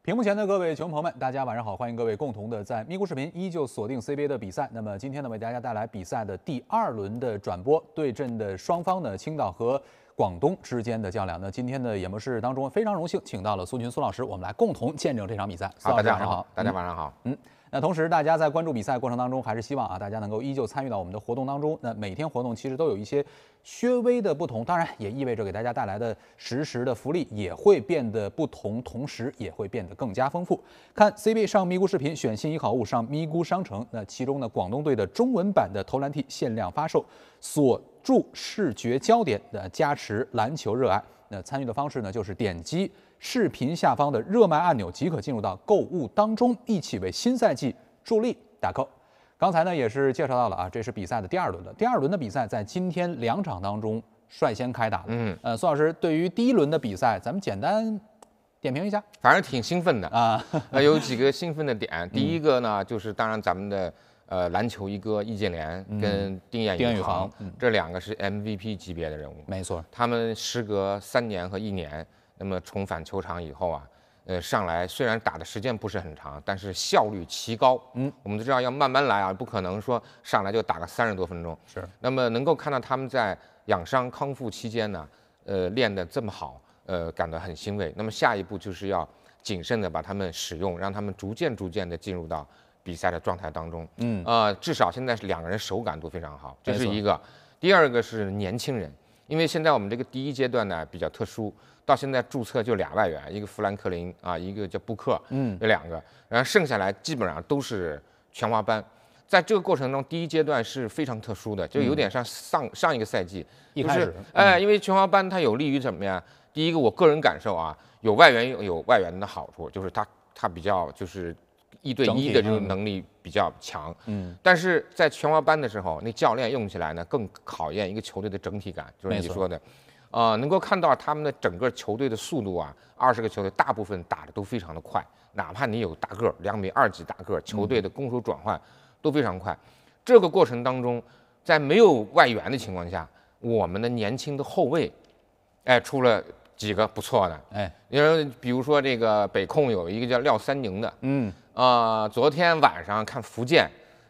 屏幕前的各位球迷朋友们，大家晚上好！欢迎各位共同的在咪咕视频依旧锁定 CBA 的比赛。那么今天呢，为大家带来比赛的第2轮的转播，对阵的双方呢，青岛和广东之间的较量。那今天的演播室当中，非常荣幸请到了苏群苏老师，我们来共同见证这场比赛。 好，大家好， 大家晚上好。 那同时，大家在关注比赛过程当中，还是希望大家能够依旧参与到我们的活动当中。那每天活动其实都有一些稍微的不同，当然也意味着给大家带来的实时的福利也会变得不同，同时也会变得更加丰富。看 CBA 上咪咕视频，选新衣好物上咪咕商城。那其中呢，广东队的中文版的投篮 T 限量发售，锁住视觉焦点的加持篮球热爱。那参与的方式呢，就是点击视频下方的热卖按钮即可进入到购物当中，一起为新赛季助力打 call。刚才呢也是介绍到了这是比赛的第2轮了。第2轮的比赛在今天2场当中率先开打的。苏老师对于第1轮的比赛，咱们简单点评一下。 反正挺兴奋的啊，有几个兴奋的点。第一个呢，就是当然咱们的篮球一哥易建联跟丁彦雨航，这2个是 MVP 级别的人物。 没错， 他们时隔3年和1年，那么重返球场以后上来虽然打的时间不是很长，但是效率奇高。我们都知道要慢慢来啊，不可能说上来就打个30多分钟。 是。 那么能够看到他们在养伤康复期间呢，练得这么好，感到很欣慰。那么下一步就是要谨慎的把他们使用，让他们逐渐的进入到比赛的状态当中。至少现在是2个人手感都非常好，这是一个。第二个是年轻人，因为现在我们这个第1阶段呢比较特殊。到现在注册就2外援，一个富兰克林啊，一个叫布克，这2个，然后剩下来基本上都是全华班。在这个过程中，第1阶段是非常特殊的，就有点像上一个赛季， 一开始， 因为全华班它有利于什么呀？第一个，我个人感受啊，有外援的好处，就是他比较就是1对1的这种能力比较强。但是在全华班的时候，那教练用起来呢更考验一个球队的整体感，就是你说的。能够看到他们的整个球队的速度啊，20个球队大部分打的都非常的快，哪怕你有大个2.2米几大个，球队的攻守转换都非常快。这个过程当中，在没有外援的情况下，我们的年轻的后卫，出了几个不错的，因为比如说这个北控有一个叫廖三宁的，昨天晚上看福建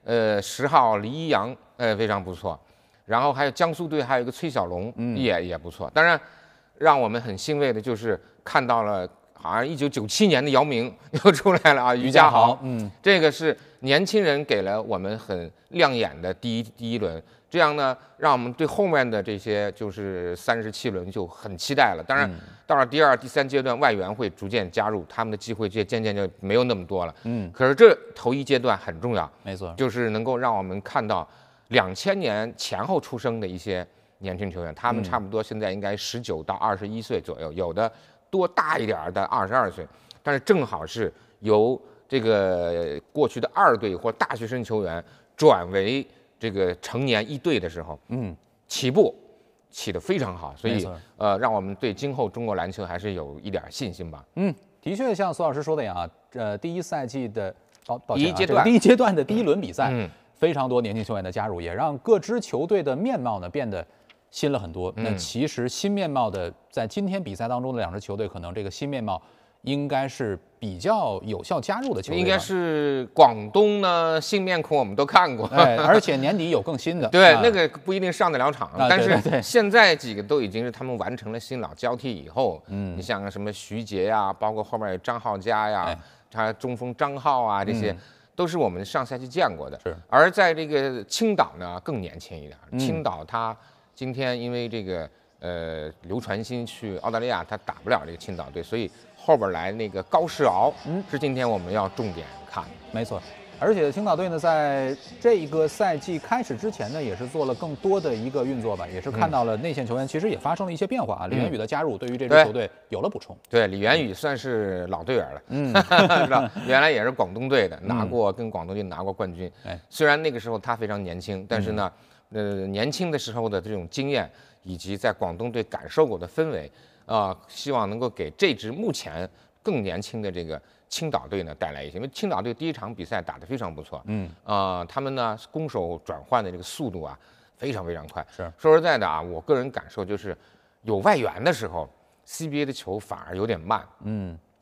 ，10号黎一阳，非常不错。然后还有江苏队，还有一个崔小龙，也不错。当然，让我们很欣慰的就是看到了，好像1997年的姚明又出来了啊，于家豪，这个是年轻人给了我们很亮眼的第一轮，这样呢，让我们对后面的这些就是37轮就很期待了。当然，到了第2、第3阶段，外援会逐渐加入，他们的机会渐渐就没有那么多了。可是这头1阶段很重要， 没错， 就是能够让我们看到。2000年前后出生的一些年轻球员，他们差不多现在应该19到21岁左右，有的多大一点的22岁，但是正好是由这个过去的2队或大学生球员转为这个成年1队的时候，起得非常好，所以让我们对今后中国篮球还是有一点信心吧。 的确像苏老师说的呀，第1赛季的第1阶段的第1轮比赛。非常多年轻球员的加入，也让各支球队的面貌呢变得新了很多。那其实新面貌的，在今天比赛当中的2支球队，可能这个新面貌应该是比较有效加入的球队。 应该是广东呢，新面孔我们都看过， 而且年底有更新的。 对，那个不一定上得了场，但是现在几个都已经是他们完成了新老交替以后，你像什么徐杰呀，包括后面有张浩佳呀，他中锋张浩啊这些。都是我们上赛季见过的，而在这个青岛呢更年轻一点。青岛他今天因为这个刘传兴去澳大利亚，他打不了这个青岛队，所以后边来那个高世豪，是今天我们要重点看的。 没错。而且青岛队呢，在这个赛季开始之前呢，也是做了更多的一个运作吧，也是看到了内线球员其实也发生了一些变化啊。李元宇的加入对于这支球队有了补充。 对，李元宇算是老队员了，是吧？原来也是广东队的，跟广东队拿过冠军。虽然那个时候他非常年轻，但是呢，年轻的时候的这种经验以及在广东队感受过的氛围，希望能够给这支目前更年轻的这个。青岛队呢带来一些，因为青岛队第1场比赛打得非常不错，他们呢攻守转换的这个速度啊非常快。 是说实在的啊，我个人感受就是有外援的时候，CBA 的球反而有点慢，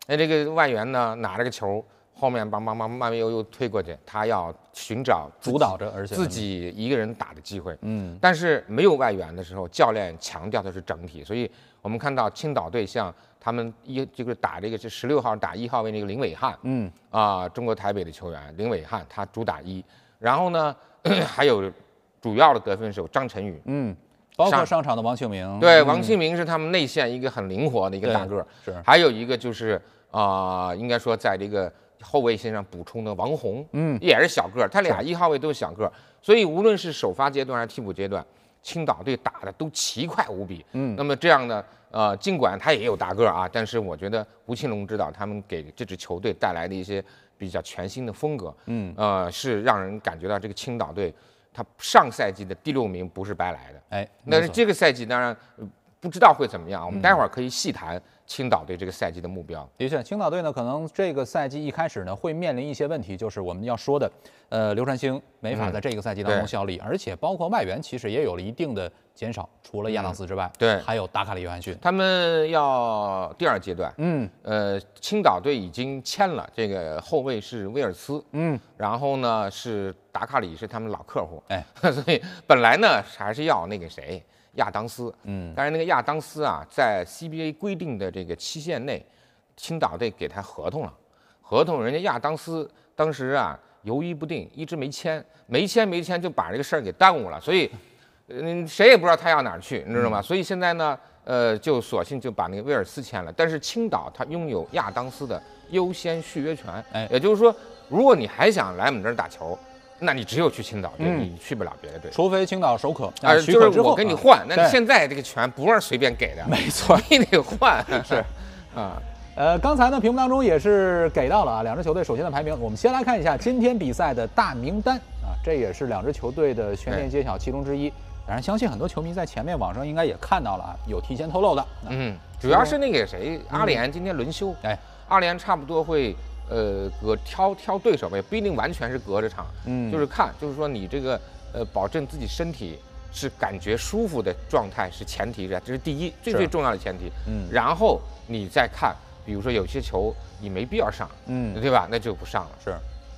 那这个外援呢拿着个球，后面慢慢又推过去，他要寻找主导着，而且自己一个人打的机会。但是没有外援的时候，教练强调的是整体，所以我们看到青岛队像他们这个打这个是16号打1号位那个林伟汉，中国台北的球员林伟汉，他主打1，然后呢还有主要的得分手张晨宇， 包括上场的王庆明， 对，王庆明是他们内线一个很灵活的一个大个， 是， 还有一个就是应该说在这个后卫线上补充的王宏，也是小个，他俩1号位都是小个，所以无论是首发阶段还是替补阶段，青岛队打的都奇快无比，那么这样呢，尽管他也有大个啊，但是我觉得吴庆龙指导他们给这支球队带来的一些比较全新的风格，是让人感觉到这个青岛队。他上赛季的第6名不是白来的， 哎， 但是这个赛季当然不知道会怎么样，我们待会儿可以细谈青岛队这个赛季的目标。 的确，青岛队呢，可能这个赛季一开始呢会面临一些问题，就是我们要说的，刘传兴没法在这个赛季当中效力，而且包括外援其实也有了一定的减少，除了亚当斯之外， 对， 还有达卡里约翰逊， 他们要第2阶段，青岛队已经签了这个后卫是威尔斯，然后呢是达卡里是他们老客户，哎，所以本来呢还是要那个谁。亚当斯，但是那个亚当斯啊，在 CBA 规定的这个期限内，青岛队给他合同了，人家亚当斯当时啊犹豫不定，一直没签就把这个事儿给耽误了，所以，谁也不知道他要哪儿去，你知道吗？所以现在呢，就索性就把那个威尔斯签了，但是青岛他拥有亚当斯的优先续约权，也就是说，如果你还想来我们这儿打球。那你只有去青岛队，你去不了别的队， 除非青岛首可， 就是我跟你换。那现在这个权不是随便给的， 没错， 你得换。 是，刚才呢屏幕当中也是给到了啊，2支球队首先的排名。我们先来看一下今天比赛的大名单啊，这也是2支球队的全面揭晓其中之一。当然，相信很多球迷在前面网上应该也看到了啊，有提前透露的。 主要是那个谁，阿联今天轮休，阿联差不多会。挑对手呗，不一定完全是隔着场，就是看，就是说你这个保证自己身体是感觉舒服的状态是前提的，这是第一最重要的前提。然后你再看，比如说有些球你没必要上，对吧？那就不上了。 是。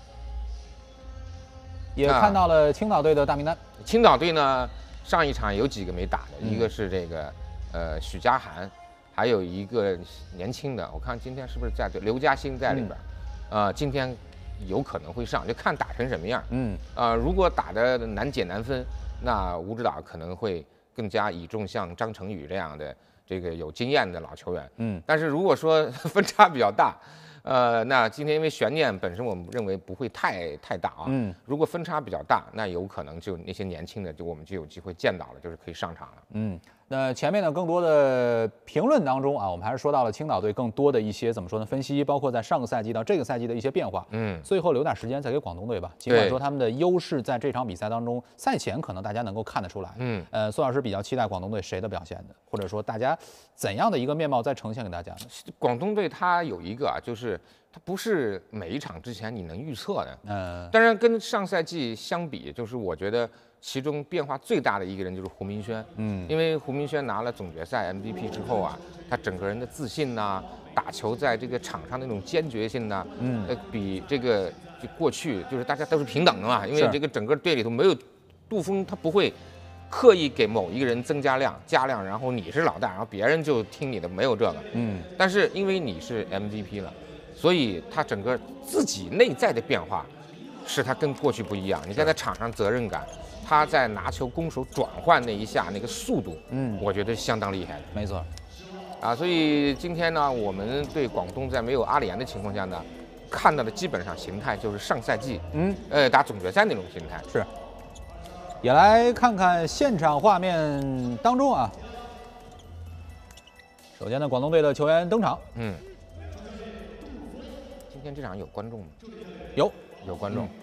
也看到了青岛队的大名单。 青岛队呢，上一场有几个没打的，一个是这个许家涵，还有一个年轻的，我看今天是不是在刘嘉欣在里边。今天有可能会上，就看打成什么样。如果打得难解难分，那吴指导可能会更加倚重像张成宇这样的这个有经验的老球员。但是如果说分差比较大，那今天因为悬念本身我们认为不会太大啊。如果分差比较大，那有可能就那些年轻的我们就有机会见到了，就是可以上场了。 那前面呢，更多的评论当中啊，我们还是说到了青岛队更多的一些怎么说呢？分析，包括在上个赛季到这个赛季的一些变化。最后留点时间再给广东队吧。尽管说他们的优势在这场比赛当中，赛前可能大家能够看得出来。苏老师比较期待广东队谁的表现的，或者说大家怎样的一个面貌再呈现给大家呢？ 广东队它有一个啊，就是它不是每一场之前你能预测的。当然跟上赛季相比，就是我觉得。其中变化最大的一个人就是胡明轩，因为胡明轩拿了总决赛 MVP 之后啊，他整个人的自信呐，打球在这个场上那种坚决性呐，比这个就过去就是大家都是平等的嘛，因为这个整个队里头没有杜锋，他不会刻意给某一个人增加量，然后你是老大，然后别人就听你的，没有这个，但是因为你是 MVP 了，所以他整个自己内在的变化是他跟过去不一样，你在场上责任感。他在拿球攻守转换那一下那个速度，我觉得相当厉害的。 没错， 所以今天呢，我们对广东在没有阿联的情况下呢，看到的基本上形态就是上赛季，打总决赛那种形态。 是。也来看看现场画面当中啊，首先呢，广东队的球员登场。 今天这场有观众吗？有观众。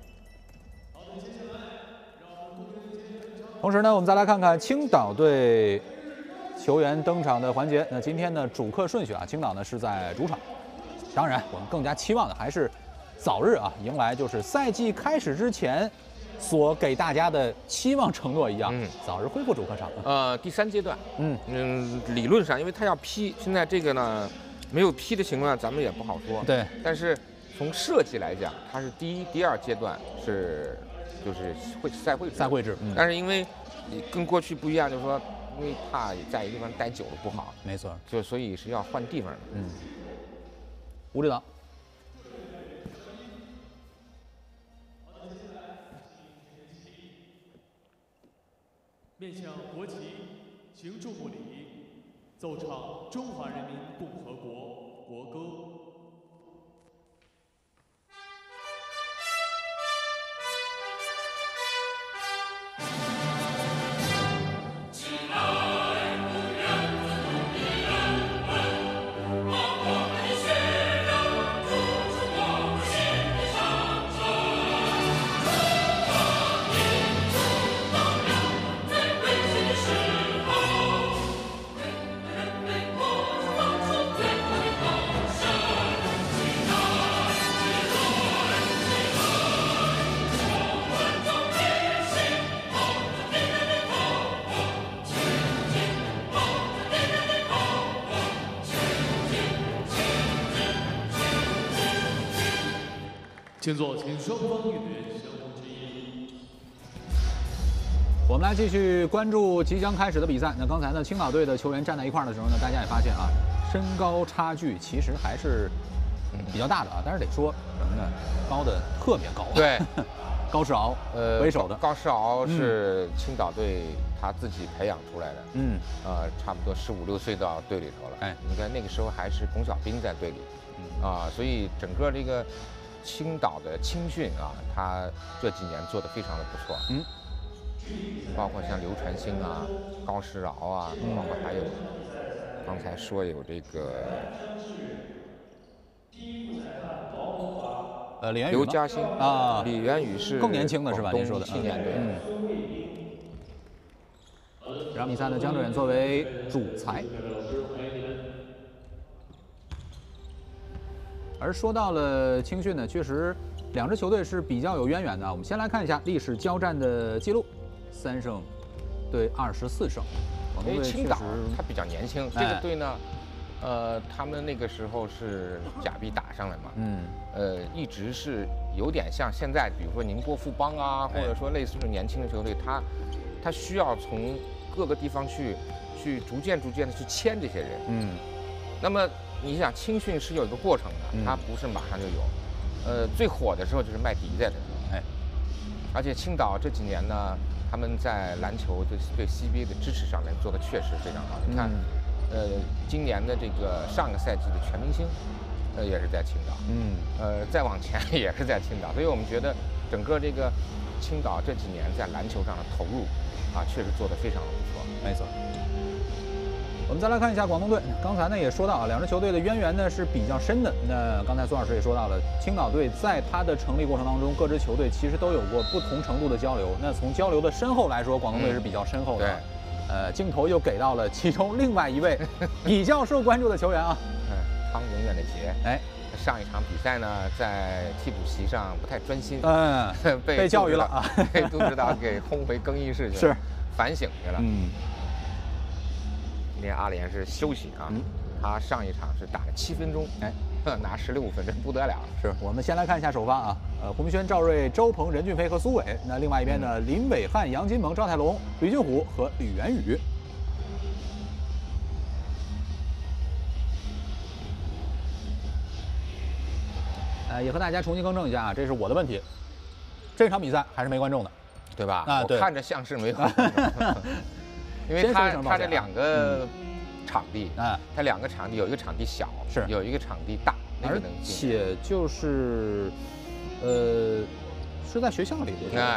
同时呢，我们再来看看青岛队球员登场的环节。那今天呢，主客顺序啊，青岛呢是在主场。当然，我们更加期望的还是早日啊迎来就是赛季开始之前所给大家的期望承诺一样，早日恢复主客场。 第3阶段，理论上，因为他要批，现在这个呢， 没有批的情况，咱们也不好说。 对， 但是从设计来讲，它是第一、第二阶段就是赛会制，但是因为你跟过去不一样，就是说，因为怕在一个地方待久了不好， 没错， 所以是要换地方的。 吴指导。 面向国旗，行注目礼，奏唱中华人民共和国国歌。请坐，请双方运动员相互致意。 我们来继续关注即将开始的比赛。那刚才呢，青岛队的球员站在一块儿的时候呢，大家也发现啊，身高差距其实还是比较大的啊。但是得说什么呢？高的特别高。 对， 高世豪为首的。 高世豪是青岛队他自己培养出来的。差不多15、16岁到队里头了。哎，你看那个时候还是龚小兵在队里。所以整个这个青岛的青训啊，他这几年做得非常的不错。包括像刘传兴啊、高世豪啊，包括还有刚才说有这个李元宇、 刘嘉欣啊， 李元宇是更年轻的是吧？您说的 17年对。 这场比赛呢，江志远作为主裁。而说到了青训呢，确实两支球队是比较有渊源的。我们先来看一下历史交战的记录：3胜对24胜。 因为青岛他比较年轻，这个队呢，他们那个时候是假币打上来嘛，一直是有点像现在，比如说宁波富邦啊，或者说类似这种年轻的球队，他需要从各个地方去逐渐的去签这些人，那么。你想青训是有一个过程的，它不是马上就有。最火的时候就是麦迪在这儿，而且青岛这几年呢，他们在篮球对 CBA 的支持上面做的确实非常好。你看，今年的这个上个赛季的全明星，也是在青岛，再往前也是在青岛，所以我们觉得整个这个青岛这几年在篮球上的投入啊，确实做得非常的不错。 没错。我们再来看一下广东队，刚才呢也说到啊，两支球队的渊源呢是比较深的。那刚才孙老师也说到了，青岛队在它的成立过程当中，各支球队其实都有过不同程度的交流。那从交流的深厚来说，广东队是比较深厚的。 对， 镜头又给到了其中另外一位比较受关注的球员啊， 汤永远的杰。 哎， 上一场比赛呢，在替补席上不太专心， 被教育了啊， 被杜指导给轰回更衣室去了， 是反省去了。今天阿联是休息啊，他上一场是打了7分钟，拿15分，这不得了。 是我们先来看一下首发啊，胡轩、赵睿、周鹏、任骏飞和苏伟。那另外一边呢，林伟汉、杨金鹏、赵泰龙、吕俊虎和吕元宇。也和大家重新更正一下啊，这是我的问题。这场比赛还是没观众的， 对吧？ 对， 我看着像是没有。因为他这2个场地，他2个场地有一个场地小， 是有一个场地大， 而且就是是在学校里的。 对。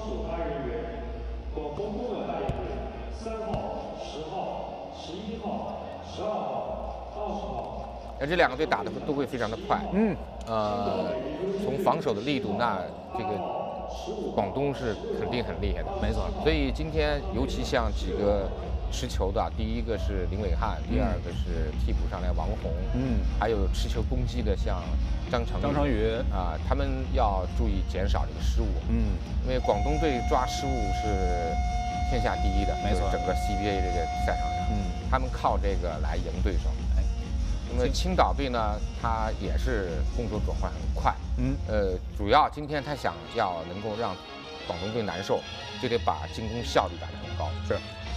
广东东莞代表队3号、10号、11号、12号、20号。 这2个队打的都会非常的快。从防守的力度，那这个。广东是肯定很厉害的， 没错。 所以今天尤其像几个持球的，第一个是林伟汉，第二个是替补上来王宏，还有持球攻击的像张成宇啊，他们要注意减少这个失误，因为广东队抓失误是天下第一的， 没错。 整个 CBA 这个赛场上，他们靠这个来赢对手。 那么青岛队呢，他也是攻守转换很快。主要今天他想要能够让广东队难受，就得把进攻效率打得很高。 是。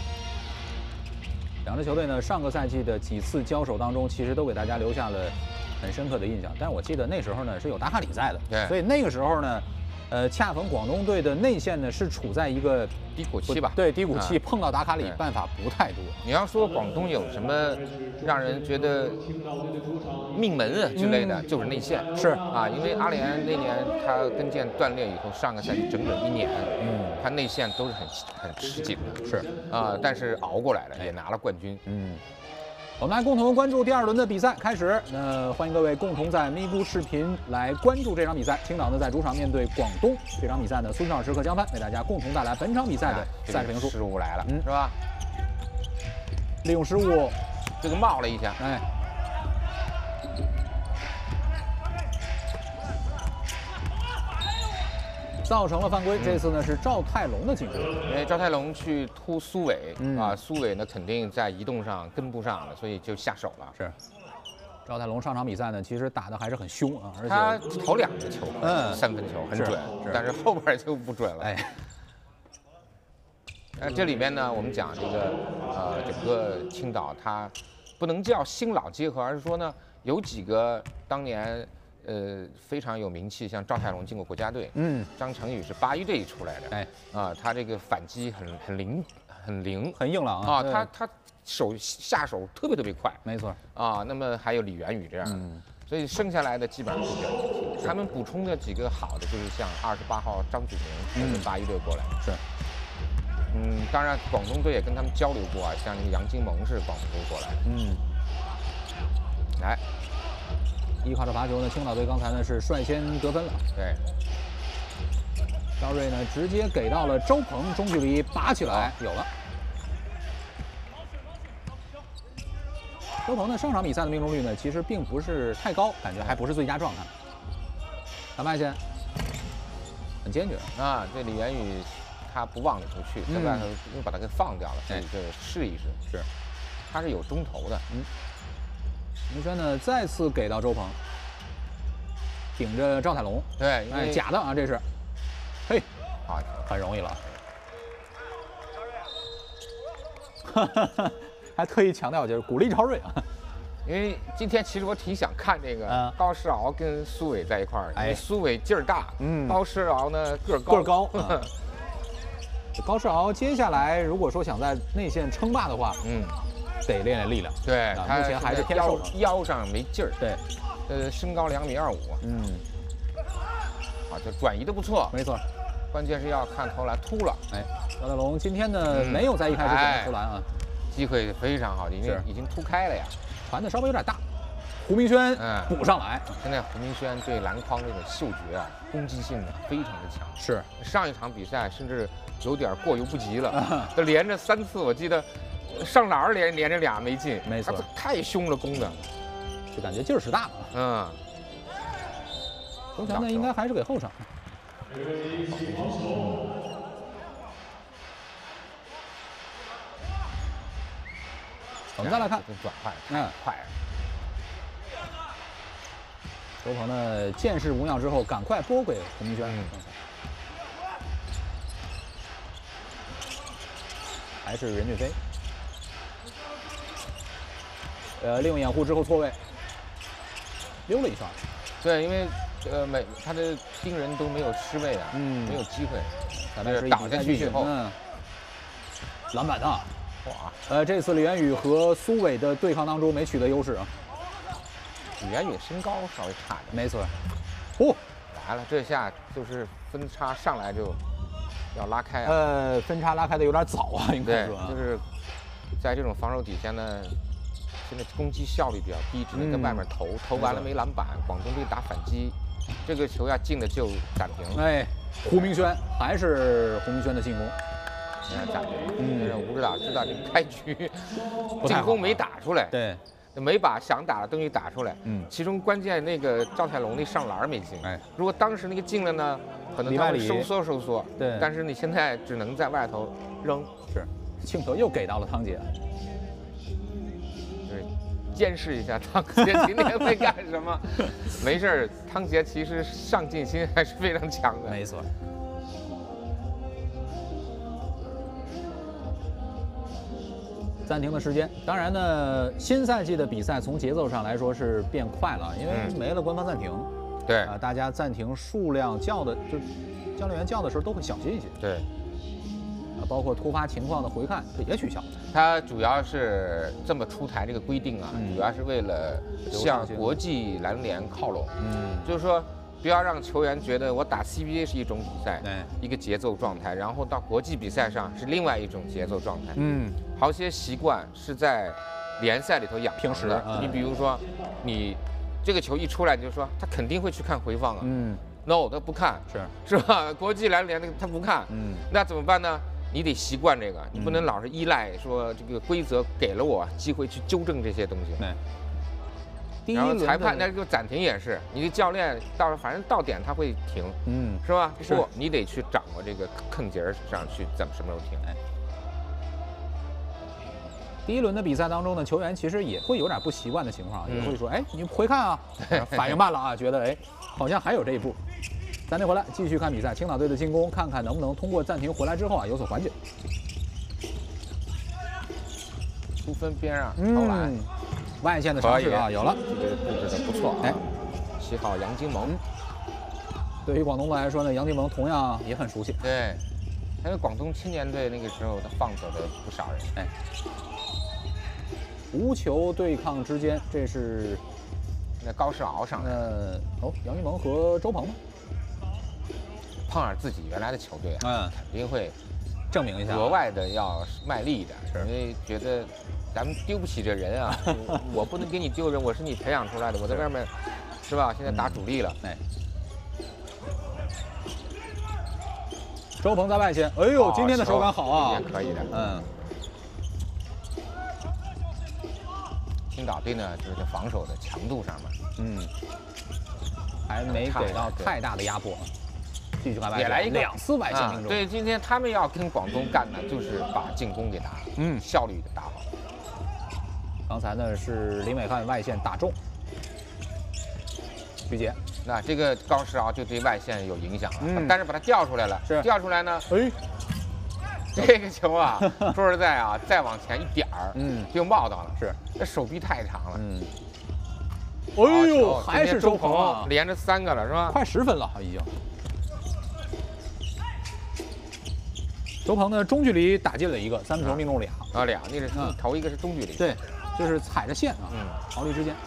两支球队呢，上个赛季的几次交手当中，其实都给大家留下了很深刻的印象。但是我记得那时候呢是有达卡里在的， 对， 所以那个时候呢，恰逢广东队的内线呢是处在一个低谷期吧？ 对，低谷期碰到达卡里办法不太多。 你要说广东有什么让人觉得命门啊之类的，就是内线。 是啊，因为阿联那年他跟腱断裂以后，上个赛季整整1年，他内线都是很吃紧的。 是啊，但是熬过来了，也拿了冠军。 我们来共同关注第2轮的比赛开始。欢迎各位共同在咪咕视频来关注这场比赛。青岛呢在主场面对广东，这场比赛呢孙少时和江帆为大家共同带来本场比赛的赛事评述。 失误来了，是吧？ 利用失误， 这个冒了一下， 哎，造成了犯规。这次呢是赵泰龙的进攻， 因为赵泰龙去突苏伟，苏伟呢肯定在移动上跟不上了，所以就下手了。 是，赵泰龙上场比赛呢其实打得还是很凶啊，而且他投2个球，3分球很准，但是后边就不准了。哎，这里面呢，我们讲这个整个青岛它不能叫新老结合，而是说呢有几个当年。非常有名气，像赵泰龙进过国家队，张成宇是8一队出来的，哎，他这个反击很灵， 很硬朗啊， 他下手特别快， 没错啊。那么还有李元宇这样的，所以剩下来的基本上都比较年轻。他们补充的几个好的就是像28号张祖明，是8一队过来的， 是， 当然广东队也跟他们交流过啊，像那个杨金蒙是广东队过来的，来。 依靠着罚球呢，青岛队刚才呢是率先得分了。 对， 赵睿呢直接给到了周鹏，中距离拔起来，有了。周鹏呢上场比赛的命中率呢其实并不是太高，感觉还不是最佳状态。看外线，很坚决啊！这李元宇他不往里头去，在外头又把他给放掉了，所以这试一试。 是， 他是有中投的。 明轩呢再次给到周鹏，顶着赵泰龙， 对， 哎，假的啊，这是，嘿， 啊， 很容易了，还特意强调就是鼓励赵睿啊， 因为今天其实我挺想看这个高世豪跟苏伟在一块儿，因为苏伟劲儿大，高世豪呢个儿高， 高世豪接下来如果说想在内线称霸的话，得练练力量， 对， 目前还是偏瘦， 腰上没劲儿， 对， 身高2.25米，这转移的不错， 没错， 关键是要看投篮突了， 哎，赵泰龙今天呢没有在一开始选择投篮啊， 机会非常好，因为已经突开了呀， 传的稍微有点大，胡明轩补上来， 现在胡明轩对篮筐这种嗅觉啊，攻击性呢非常的强， 是上一场比赛甚至有点过犹不及了，他连着3次，我记得。上篮连着2没进， 没错， 太凶了，攻的， 就感觉劲儿是大了。球权呢应该还是给后场。我们再来看转换，快。 周鹏呢见势无恙之后，赶快拨给胡明轩。还是任俊飞。利用掩护之后错位，溜了一圈。 对，因为他的盯人都没有失位啊，没有机会。打下去以后， 篮板啊！哇，这次李元宇和苏伟的对抗当中没取得优势啊。 李元宇身高稍微差点， 没错。 来了，这下就是分差上来就要拉开啊。 分差拉开的有点早啊，应该说。 就是在这种防守底下呢。现在攻击效率比较低，只能在外面投完了没篮板，广东队打反击，这个球要进了就暂停。 哎，胡明轩还是胡明轩的进攻， 你看暂停。吴指导知道这个开局进攻没打出来， 对， 没把想打的东西打出来。其中关键那个赵泰龙那上篮没进，如果当时那个进了呢，可能他会收缩。 对， 但是你现在只能在外头扔。 是，镜头又给到了汤姐。 监视一下汤协今天会干什么。没事儿，汤协其实上进心还是非常强的。 没错。暂停的时间，当然呢，新赛季的比赛从节奏上来说是变快了，因为没了官方暂停。 对啊，大家暂停数量叫的，就教练员叫的时候都会小心一些。 对， 啊，包括突发情况的回看也取消。 它主要是这么出台这个规定啊，主要是为了向国际篮联靠拢。就是说不要让球员觉得我打 CBA 是一种比赛，一个节奏状态，然后到国际比赛上是另外一种节奏状态。好些习惯是在联赛里头养成的。你比如说，你这个球一出来，你就说他肯定会去看回放啊。No， 他不看，是吧？国际篮联他不看。那怎么办呢？你得习惯这个，你不能老是依赖说这个规则给了我机会去纠正这些东西。然后裁判那个暂停也是，你的教练反正到点他会停，是吧？不，你得去掌握这个坑节上去什么时候停。 第一轮的比赛当中呢，球员其实也会有点不习惯的情况，也会说，哎，你回看啊，反应慢了啊，觉得哎，好像还有这一步。暂停回来，继续看比赛，青岛队的进攻，看看能不能通过暂停回来之后啊有所缓解。 出分边上投篮， 外线的尝试啊有了， 这个布置的不错啊。7号杨金蒙， 对于广东队来说呢，杨金蒙同样也很熟悉。 对，因为广东青年队那个时候他放走了不少人。 无球对抗之间，这是那高世豪上来。 杨金蒙和周鹏吗？ 碰上自己原来的球队啊，肯定会证明一下， 额外的要卖力一点，因为觉得咱们丢不起这人啊，我不能给你丢人，我是你培养出来的，我在外面是吧？现在打主力了， 周鹏在外线，哎呦，今天的手感好啊， 也可以的，青岛队呢，就是在防守的强度上面， 还没给到太大的压迫。继续看外线， 也来一个 2次外线命中。 对，今天他们要跟广东干呢，就是把进攻给打好，效率给打好。 刚才呢是林伟汉外线打中，徐杰， 那这个高世豪就对外线有影响了，但是把他调出来了，调出来呢，这个球啊，说实在啊，再往前一点儿，就冒到了，这手臂太长了， 哎呦，还是周鹏啊， 连着3个了是吧？ 快10分了已经。周鹏呢，中距离打进了一个，3分球命中俩， 那是头一个是中距离， 对，就是踩着线啊，毫厘之间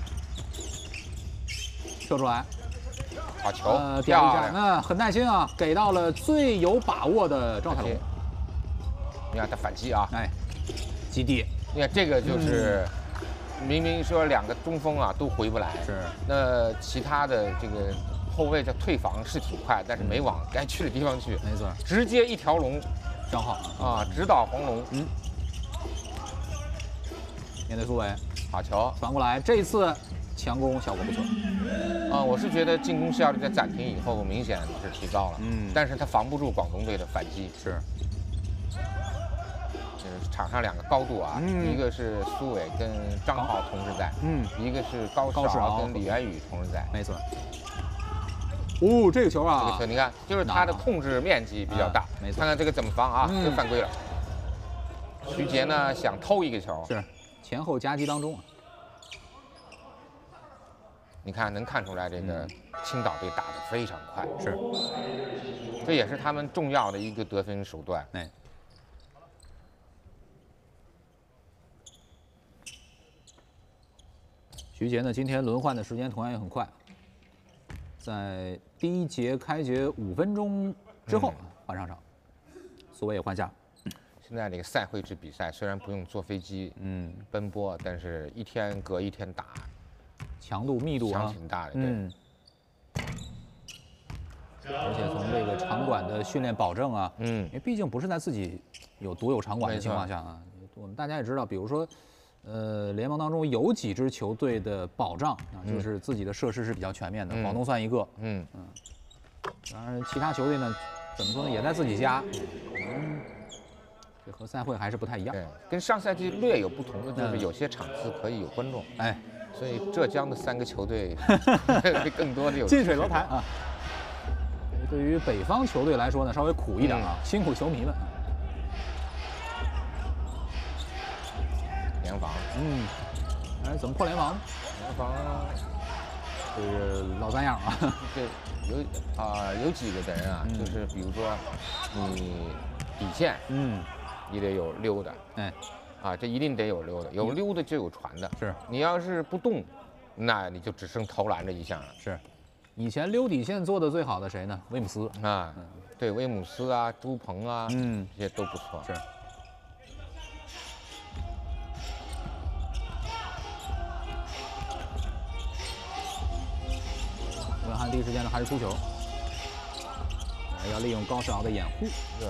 射出来， 好球， 点一下，很耐心啊，给到了最有把握的赵凯龙。 你看他反击啊， 基地， 你看这个就是明明说2个中锋啊都回不来，那其他的这个后卫的退防是挺快，但是没往该去的地方去， 没错， 直接一条龙， 正好啊，直捣黄龙， 面对苏伟， 好球传过来，这一次强攻效果不错， 我是觉得进攻效率在暂停以后明显是提高了，但是他防不住广东队的反击，场上2个高度啊，一个是苏伟跟张浩同时在，一个是高世豪跟李元宇同时在， 没错。这个球啊， 这个球你看，就是他的控制面积比较大， 没错。 看看这个怎么防啊，这犯规了。徐杰呢想偷一个球， 前后夹击当中啊。 你看能看出来这个青岛队打得非常快，这也是他们重要的一个得分手段。 徐杰呢，今天轮换的时间同样也很快，在第一节开节5分钟之后换上场，苏伟也换下。 现在这个赛会制比赛虽然不用坐飞机奔波，但是一天隔一天打， 强度密度挺大的， 而且从这个场馆的训练保证啊，因为毕竟不是在自己有独有场馆的情况下啊，我们大家也知道，比如说。联盟当中有几支球队的保障啊，就是自己的设施是比较全面的，广东算一个。当然其他球队呢，怎么说呢，也在自己家， 这和赛会还是不太一样。 对，跟上赛季略有不同的就是有些场次可以有观众。 哎， 所以浙江的3个球队更多的有近水楼台啊。对于北方球队来说呢，稍微苦一点啊，辛苦球迷们。 联防， 哎，怎么破联防？ 联防， 就是老三样啊。 对，有几个人啊，就是比如说你底线，你得有溜的， 哎， 这一定得有溜的，有溜的就有传的。 是， 你要是不动，那你就只剩投篮这一项了。 是，以前溜底线做的最好的谁呢？威姆斯啊，对，威姆斯啊，朱鹏啊，这些都不错。 是。文翰第一时间呢还是出球，要利用高世豪的掩护。 是。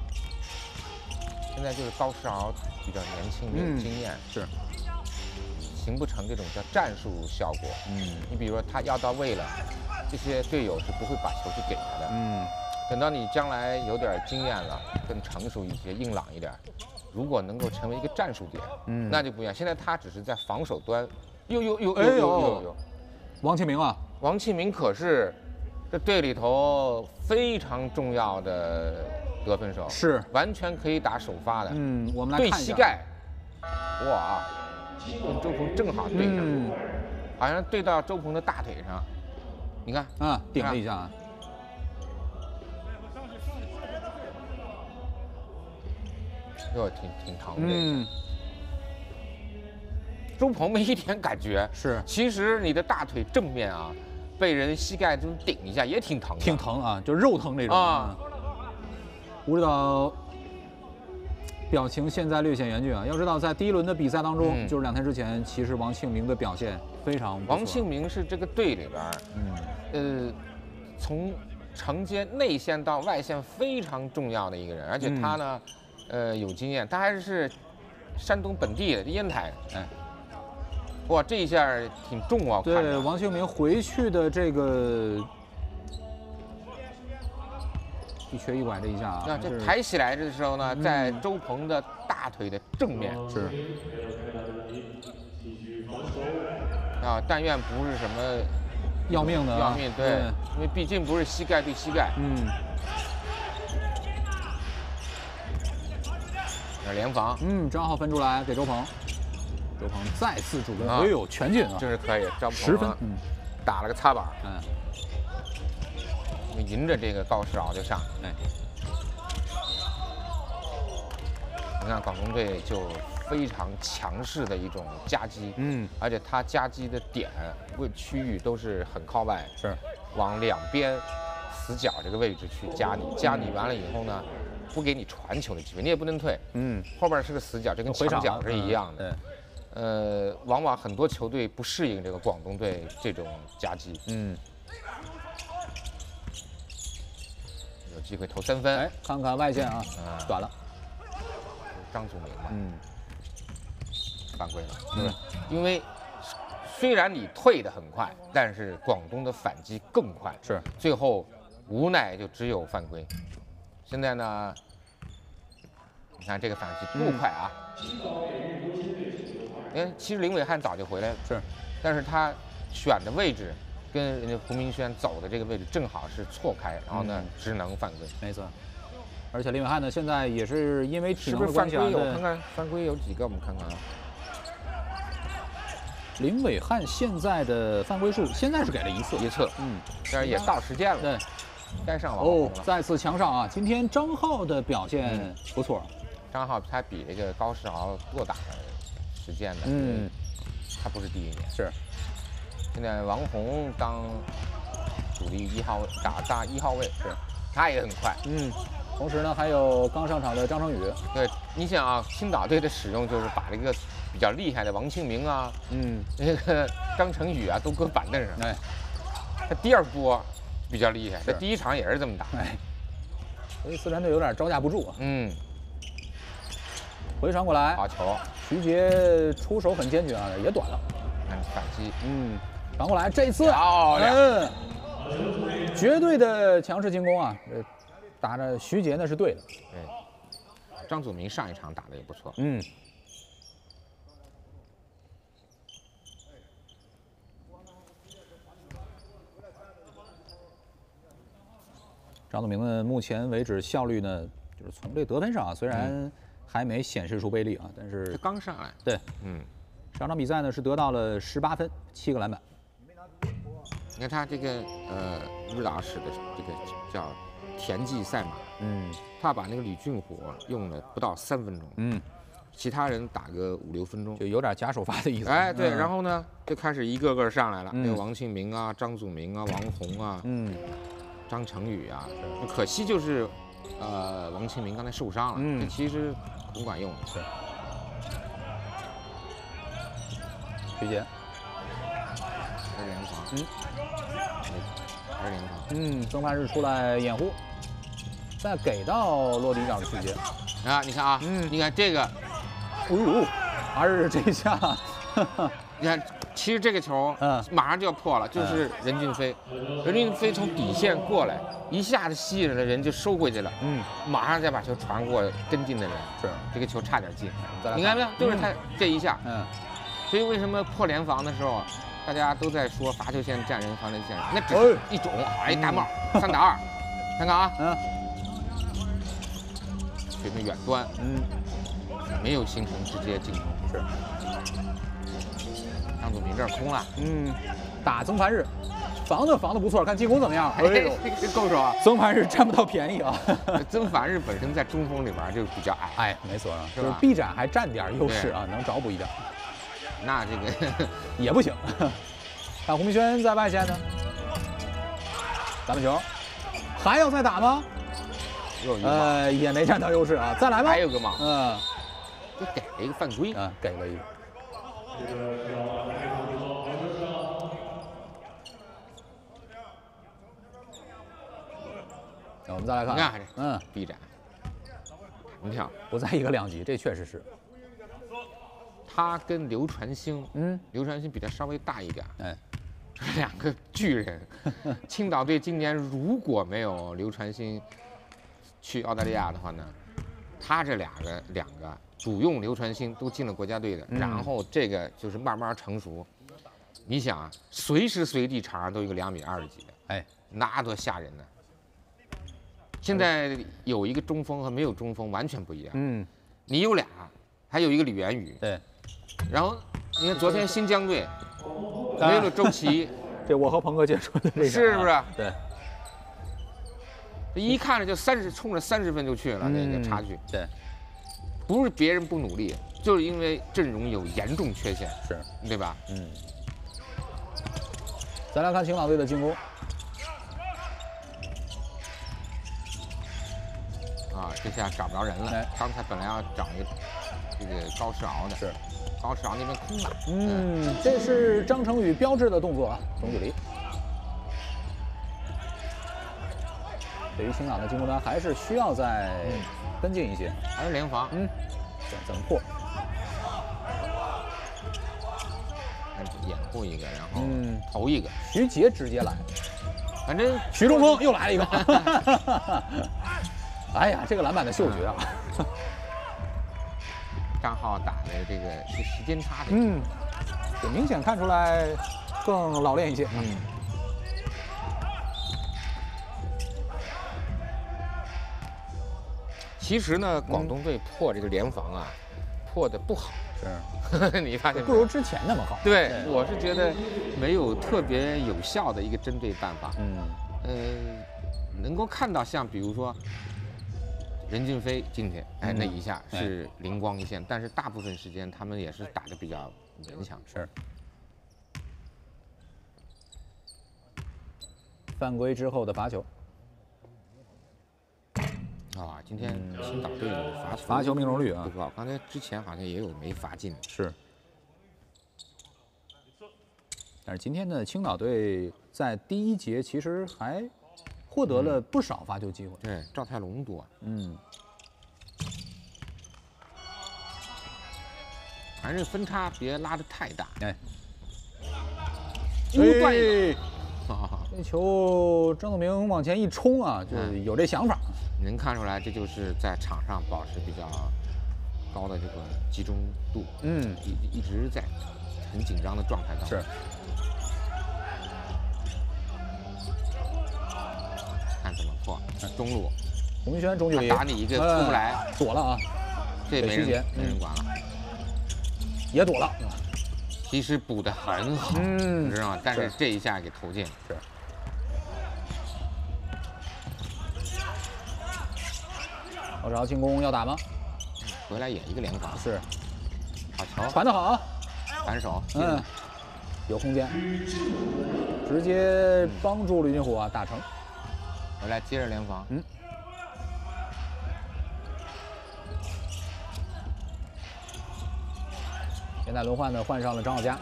现在就是高世豪比较年轻，没有经验， 是形不成这种叫战术效果。你比如说他要到位了，这些队友是不会把球去给他的。等到你将来有点经验了，更成熟一些，硬朗一点，如果能够成为一个战术点，那就不一样。现在他只是在防守端，有， 王庆明啊， 王庆明可是这队里头非常重要的得分手， 是完全可以打首发的。 我们来对看一下膝盖，哇，跟周鹏正好对上，好像对到周鹏的大腿上，你看啊，顶了一下啊。 哟，挺疼的。周鹏没一点感觉， 是。 其实你的大腿正面啊，被人膝盖这么顶一下也挺疼的。 挺疼啊，就肉疼那种啊。吴指导表情现在略显严峻啊。要知道，在第一轮的比赛当中，就是2天之前，其实王庆明的表现非常不错。 王庆明是这个队里边，从承接内线到外线非常重要的一个人，而且他呢，有经验，他还是山东本地的烟台，哇，这一下挺重啊！ 对，王庆明回去的这个一瘸一拐这一下啊， 那这抬起来的时候呢，在周鹏的大腿的正面是。 但愿不是什么要命的， 要命，对，因为毕竟不是膝盖对膝盖。联防， 张浩分出来给周鹏，周鹏再次助攻，哎呦，全进啊， 真是可以，张鹏 10分， 打了个擦板，迎着这个高世豪就上，你看广东队就非常强势的一种夹击，而且他夹击的点区域都是很靠外， 是往两边死角这个位置去夹你，夹你完了以后呢，不给你传球的机会，你也不能退，后边是个死角，这跟墙角是一样的，往往很多球队不适应这个广东队这种夹击，有机会投3分， 哎，看看外线啊，短了， 张祖明嘛，犯规了，对，因为虽然你退得很快，但是广东的反击更快， 是， 最后无奈就只有犯规。现在呢，你看这个反击多快啊！其实林伟汉早就回来了， 是， 但是他选的位置跟人家胡明轩走的这个位置正好是错开，然后呢只能犯规。 没错，而且林伟汉呢现在也是因为体能的关系， 我看看犯规有几个，我们看看啊。 林伟汉现在的犯规数现在是给了1次， 但是也到时间了， 对， 该上网红了。 再次强上啊！今天张浩的表现不错， 张浩他比这个高世豪多打了时间的，他不是第1年， 是。 现在王红当主力1号位，打1号位，是，他也很快， 同时呢，还有刚上场的张成宇。 对，你想啊，青岛队的使用就是把这个比较厉害的王庆明啊，那个张成宇啊，都搁板凳上。他第2波比较厉害，他第1场也是这么打。 所以四川队有点招架不住啊。回传过来， 好球！ 徐杰出手很坚决啊，也短了。 反击， 传过来，这次漂亮，绝对的强势进攻啊！打着徐杰那是对的。 对， 张祖明上一场打的也不错。 嗯。张祖明呢，目前为止效率呢，就是从这得分上啊，虽然还没显示出威力啊，但是他刚上来。 对，上场比赛呢是得到了18分，7个篮板。 你看他这个日导使的这个叫田忌赛马，他把那个李俊火用了不到3分钟，其他人打个5、6分钟， 就有点假首发的意思。 哎，对，然后呢就开始一个个上来了，那个王庆明啊、张祖明啊、王红啊，张成宇啊，可惜就是王庆明刚才受伤了，这其实很管用的。 是。徐杰， 还是联防，还是联防， 曾凡日出来掩护，再给到落地角的徐杰。 啊，你看啊，你看这个， 哎呦，还是这一下， 你看，其实这个球，马上就要破了，就是任骏飞，任骏飞从底线过来，一下子吸引了人就收回去了，马上再把球传过跟进的人，是这个球差点进，你看没有？就是他这一下，所以为什么破联防的时候，大家都在说罚球线站人，防人线，那只是一种，哎，大帽3打2，看看啊，水平远端，没有形成直接进攻，是。张祖明这儿空了， 打曾凡日，防的不错，看进攻怎么样？ 哎呦，够手啊！ 曾凡日占不到便宜啊。 曾凡日本身在中锋里边就比较矮， 哎，没错啊，就是臂展还占点优势啊，能找补一点。 那这个也不行。看洪明轩在外线呢，3分球，还要再打吗？也没占到优势啊，再来吧。 还有个嘛，就给了一个犯规， 给了一个。我们再来看， 你看，臂展，你看不在一个量级，这确实是。 他跟刘传兴，刘传兴比他稍微大一点，这2个巨人。青岛队今年如果没有刘传兴去澳大利亚的话呢，他这两个主用刘传兴都进了国家队的，然后这个就是慢慢成熟。你想啊，随时随地场上都有一个2.20米几的，哎，那多吓人呢！现在有一个中锋和没有中锋完全不一样。你有俩，还有一个李元宇。对。然后你看昨天新疆队没有了周琦， 这我和鹏哥接触的这个是不是？ 对。 这一看着就冲着30分就去了，那个差距。 对。 不是别人不努力，就是因为阵容有严重缺陷， 是对吧？ 再来看青岛队的进攻。 这下找不着人了。刚才本来要找一个这个高世豪的，是高世豪那边空了。 这是张成宇标志的动作啊，中距离。对于青岛的进攻端，还是需要再跟进一些， 还是联防。 怎么破？ 掩护一个，然后投一个。 徐杰直接来， 反正徐中锋又来了一个。哎呀，这个篮板的嗅觉啊！ 张浩打的这个是时间差的， 就明显看出来更老练一些。 其实呢，广东队破这个联防啊，破的不好，是你发现不如之前那么好。 对，我是觉得没有特别有效的一个针对办法。能够看到像比如说。任骏飞进去，哎，那一下是灵光一现，但是大部分时间他们也是打得比较勉强。 是。犯规之后的罚球。 今天青岛队的罚球命中率不高，刚才之前好像也有没罚进。 是。但是今天的青岛队在第一节其实还。获得了不少罚球机会， 对，赵泰龙多，反正分差别拉得太大， 哎， 断一个， 这球张栋明往前一冲啊，就有这想法。 能看出来，这就是在场上保持比较高的这个集中度，一直在很紧张的状态当中。 是。 看怎么破，中路， 洪轩中距离打你一个出不来， 躲了啊， 这没人管了， 也躲了。 其实补得很好，你知道吗？但是这一下给投进了。 是。高潮进攻要打吗？ 回来也一个联防。 是。 好球， 传得好， 反手， 有空间，直接帮助吕俊虎啊打成。 回来接着联防。 现在轮换呢，换上了张浩佳，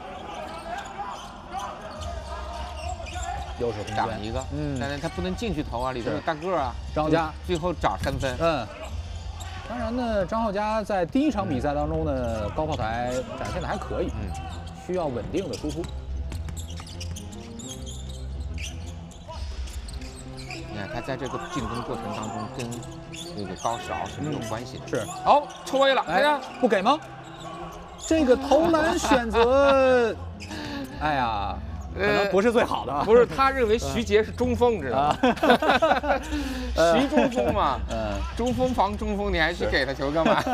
又是空打了一个，但是他不能进去投啊，里头有大个啊。 张浩佳最后找3分。 当然呢，张浩佳在第一场比赛当中呢，高炮台展现的还可以，需要稳定的输出。 你看他在这个进攻过程当中跟那个高石鳌是没有关系的。 是。 哦，抽位了，哎呀， 不给吗？这个投篮选择，哎呀，可能不是最好的。 不是，他认为徐杰是中锋，知道吗？徐中锋嘛，中锋防中锋，你还去给他球干嘛？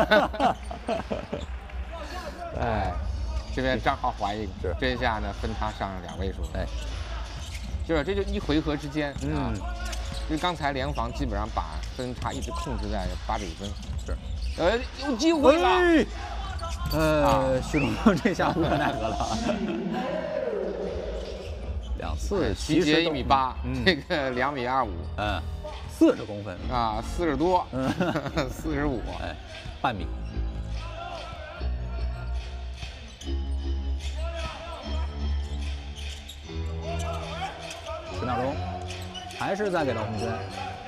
哎，这边张浩怀一个，这一下呢分他上2位数。 哎， 就是这就1回合之间啊，因为刚才联防基本上把分差一直控制在85分。 是， 有机会了。 徐中锋这下无可奈何了。2次， 徐杰1.8米，这个2.25米 ，40公分啊，40多，45， 哎，半米。10秒钟，还是再给到洪轩。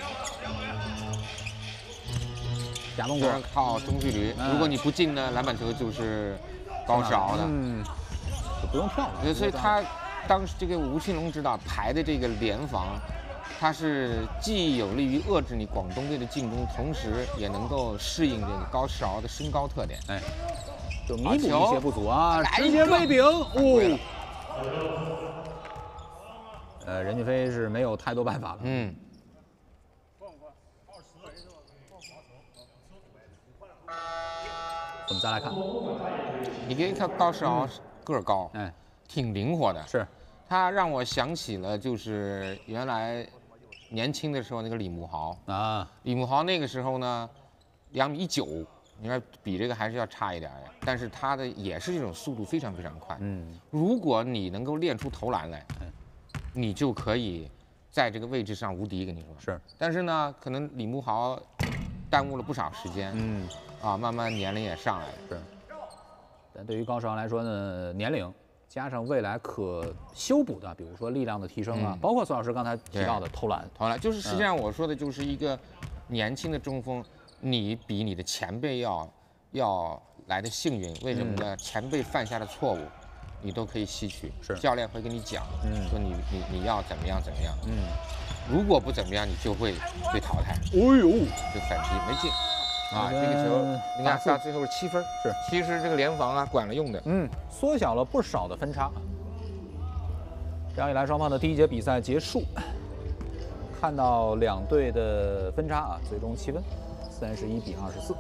假动作靠中距离，如果你不进呢，篮板球就是高石鳌的， 就不用跳了。 所以他当时这个吴庆龙指导排的这个联防，它是既有利于遏制你广东队的进攻，同时也能够适应这个高石鳌的身高特点， 哎，就弥补一些不足啊，直接喂饼哦。任骏飞是没有太多办法了。我们再来看， 你可以看高石鳌个儿高，挺灵活的。 是， 他让我想起了就是原来年轻的时候那个李慕豪啊。李慕豪那个时候呢，2.19米，你看比这个还是要差一点呀。但是他的也是这种速度非常非常快。如果你能够练出投篮来，你就可以在这个位置上无敌。跟你说是。 但是呢，可能李慕豪耽误了不少时间。慢慢年龄也上来了。 是，但对于高石鳌来说呢，年龄加上未来可修补的，比如说力量的提升啊，包括苏老师刚才提到的投篮， 就是实际上我说的就是一个年轻的中锋，你比你的前辈要来的幸运。为什么呢？前辈犯下的错误，你都可以吸取。 是， 教练会跟你讲，说你要怎么样怎么样。如果不怎么样，你就会被淘汰。 哎呦， 就反击没进。这个球你看到最后是7分， 是， 其实这个联防啊管了用的， 缩小了不少的分差。这样一来，双方的第一节比赛结束，看到2队的分差啊，最终7分，31-24。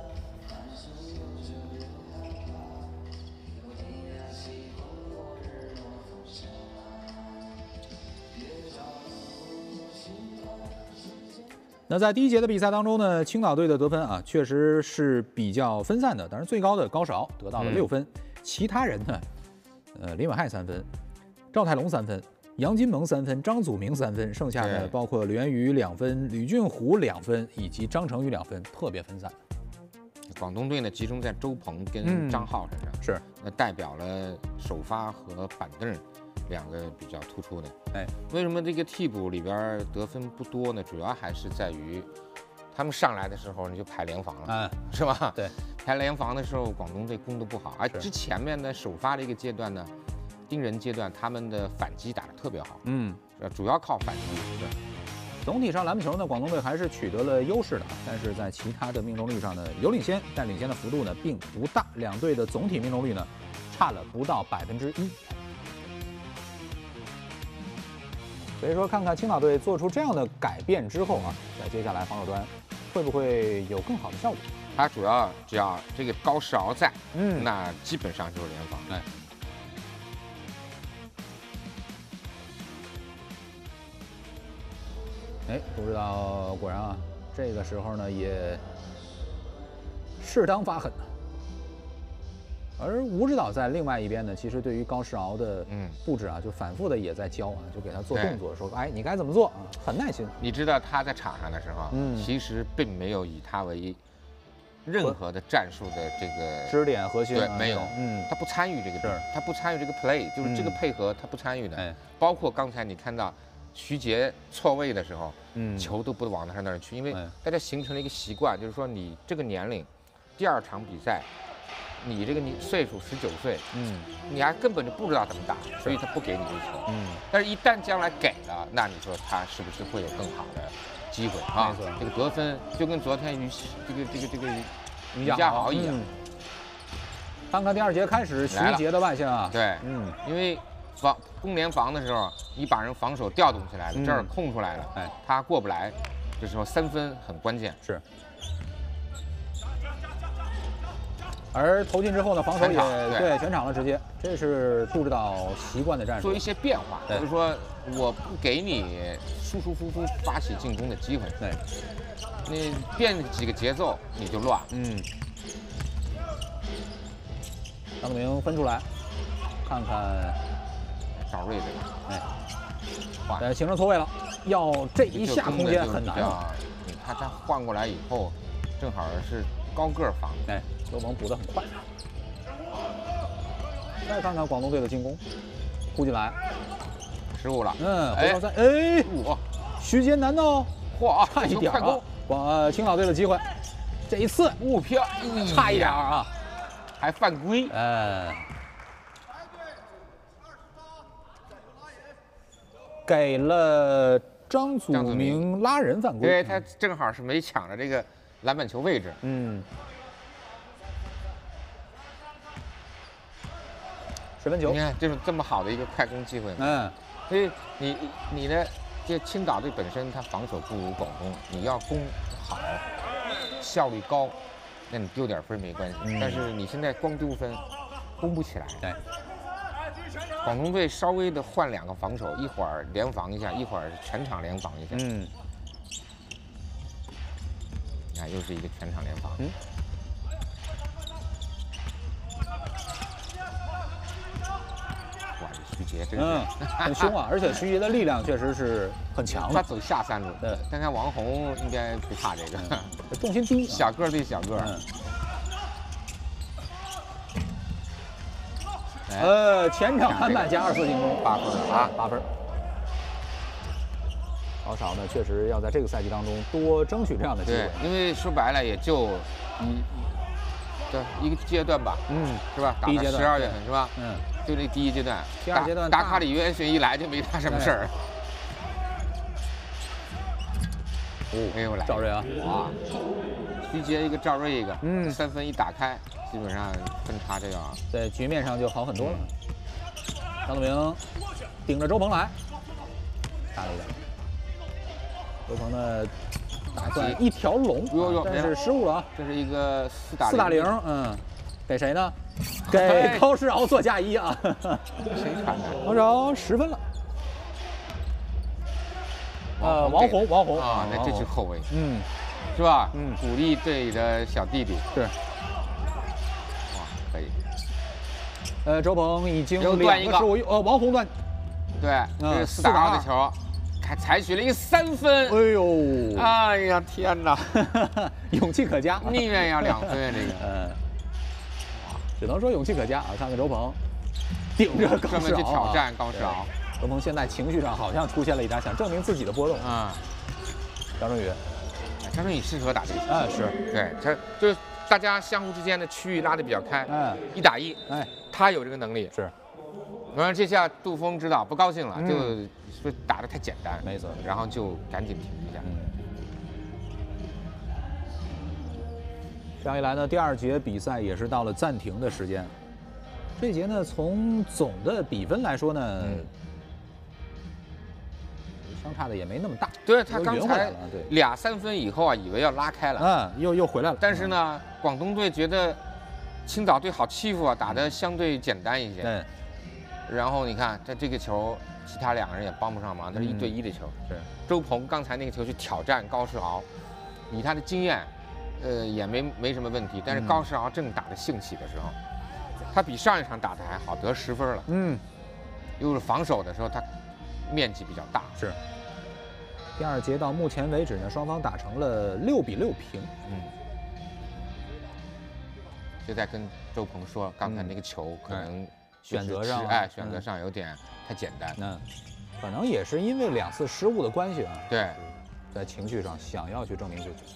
那在第一节的比赛当中呢，青岛队的得分啊，确实是比较分散的。当然，最高的高石鳌得到了6分，其他人呢，林伟汉3分，赵泰龙3分，杨金萌3分，张祖明3分，剩下的包括刘元宇2分，吕俊虎2分，以及张成宇2分，特别分散。 广东队呢集中在周鹏跟张浩身上， 是， 那代表了首发和板凳2个比较突出的。为什么这个替补里边得分不多呢？主要还是在于他们上来的时候你就排联防了，是吧？ 对， 排联防的时候，广东队攻得不好，而之前面的首发的一个阶段呢， 盯人阶段，他们的反击打得特别好，主要靠反击。 总体上，蓝球呢，广东队还是取得了优势的，但是在其他的命中率上呢有领先，但领先的幅度呢并不大，两队的总体命中率呢差了不到1%。所以说，看看青岛队做出这样的改变之后啊，在接下来防守端会不会有更好的效果？ 他主要只要这个高世豪在，那基本上就是联防。 不知道，果然啊，这个时候呢也适当发狠。而吴指导在另外一边呢，其实对于高世豪的布置啊，就反复的也在教啊，就给他做动作，说哎，你该怎么做啊，很耐心。 你知道他在场上的时候，其实并没有以他为任何的战术的这个支点核心， 对，没有，他不参与这个，他不参与这个 play， 就是这个配合他不参与的。包括刚才你看到徐杰错位的时候，球都不往他那儿去，因为大家形成了一个习惯，就是说你这个年龄，第2场比赛，你这个岁数19岁，你还根本就不知道怎么打，所以他不给你这球，但是一旦将来给了，那你说他是不是会有更好的机会啊？这个得分就跟昨天于家豪一样。 看看第2节开始，徐杰的外线啊， 对，因为攻联防的时候，你把人防守调动起来了，这儿空出来了，他过不来，这时候3分很关键。 是。而投进之后呢，防守也对全场了，直接，这是杜指导习惯的战术， 做一些变化，就是说我不给你舒舒服服发起进攻的机会，你变几个节奏你就乱。 张子明分出来，看看赵睿这个，形成错位了，要这一下空间很难啊。 你看他换过来以后，正好是高个防， 周鹏补得很快。再看看广东队的进攻，扑进来， 失误了。 回防赛，徐杰难道差一点啊？青岛队的机会，这一次误飘， 差一点啊， 还犯规。 给了张祖明拉人犯规， 对他正好是没抢着这个篮板球位置。 水分球， 你看这么好的一个快攻机会，所以你的这青岛队本身他防守不如广东，你要攻好，效率高，那你丢点分没关系。但是你现在光丢分，攻不起来。广东队稍微的换2个防守，一会儿联防一下，一会儿全场联防一下。你看又是一个全场联防。哇，这徐杰真是很凶啊，而且徐杰的力量确实是很强的。 他走下3路，看看王宏应该不怕这个， 重心低， 小个对小个。 前场篮板加2次进攻 ，8分啊 ，8分。高少呢，确实要在这个赛季当中多争取这样的机会。 对，因为说白了也就一个阶段吧，是吧？ 第一阶段 12月份是吧？就这第1阶段。 第2阶段， 达卡里约逊一来就没他什么事儿。哎呦，来赵睿啊！ 哇，徐杰一个，赵睿一个，3分一打开，基本上分差这样， 在局面上就好很多了。张子明顶着周鹏来，打了一个。周鹏呢，打算一条龙，但是失误了啊！ 这是一个4打 0，给谁呢？给高世豪做加1啊！ 谁传的？ 高世豪10分了。王宏啊，那这是后卫，是吧？鼓励队的小弟弟， 是。 哇，可以。 周鹏已经2个失误，王宏断， 对，这是4打2的球，还采取了一个3分。 哎呦， 哎呀，天哪， 勇气可嘉， 宁愿要2分啊，这个。 只能说勇气可嘉啊！看看周鹏顶着高世豪去挑战高世豪。 周鹏现在情绪上好像出现了一点想证明自己的波动啊。 张振宇适合打这个球， 是对，他就是大家相互之间的区域拉得比较开，1打1，他有这个能力， 是。 然后这下杜峰知道不高兴了，就说打得太简单， 没错， 然后就赶紧停一下。 这样一来呢，第二节比赛也是到了暂停的时间。这节呢，从总的比分来说呢，相差的也没那么大。 对他刚才对 2、3分以后啊，以为要拉开了， 又回来了。 但是呢，广东队觉得青岛队好欺负啊，打得相对简单一些。 对。 然后你看，这个球，其他2个人也帮不上忙，这是1对1的球。 是。 周鹏刚才那个球去挑战高世豪，以他的经验，也没什么问题。但是高世豪正打得兴起的时候，他比上一场打得还好，得10分了。又是防守的时候，他面积比较大。 是。第二节到目前为止呢，双方打成了6比6平。 就在跟周鹏说，刚才那个球可能选择上， 选择上有点太简单。 可能也是因为2次失误的关系啊。 对， 在情绪上想要去证明自己。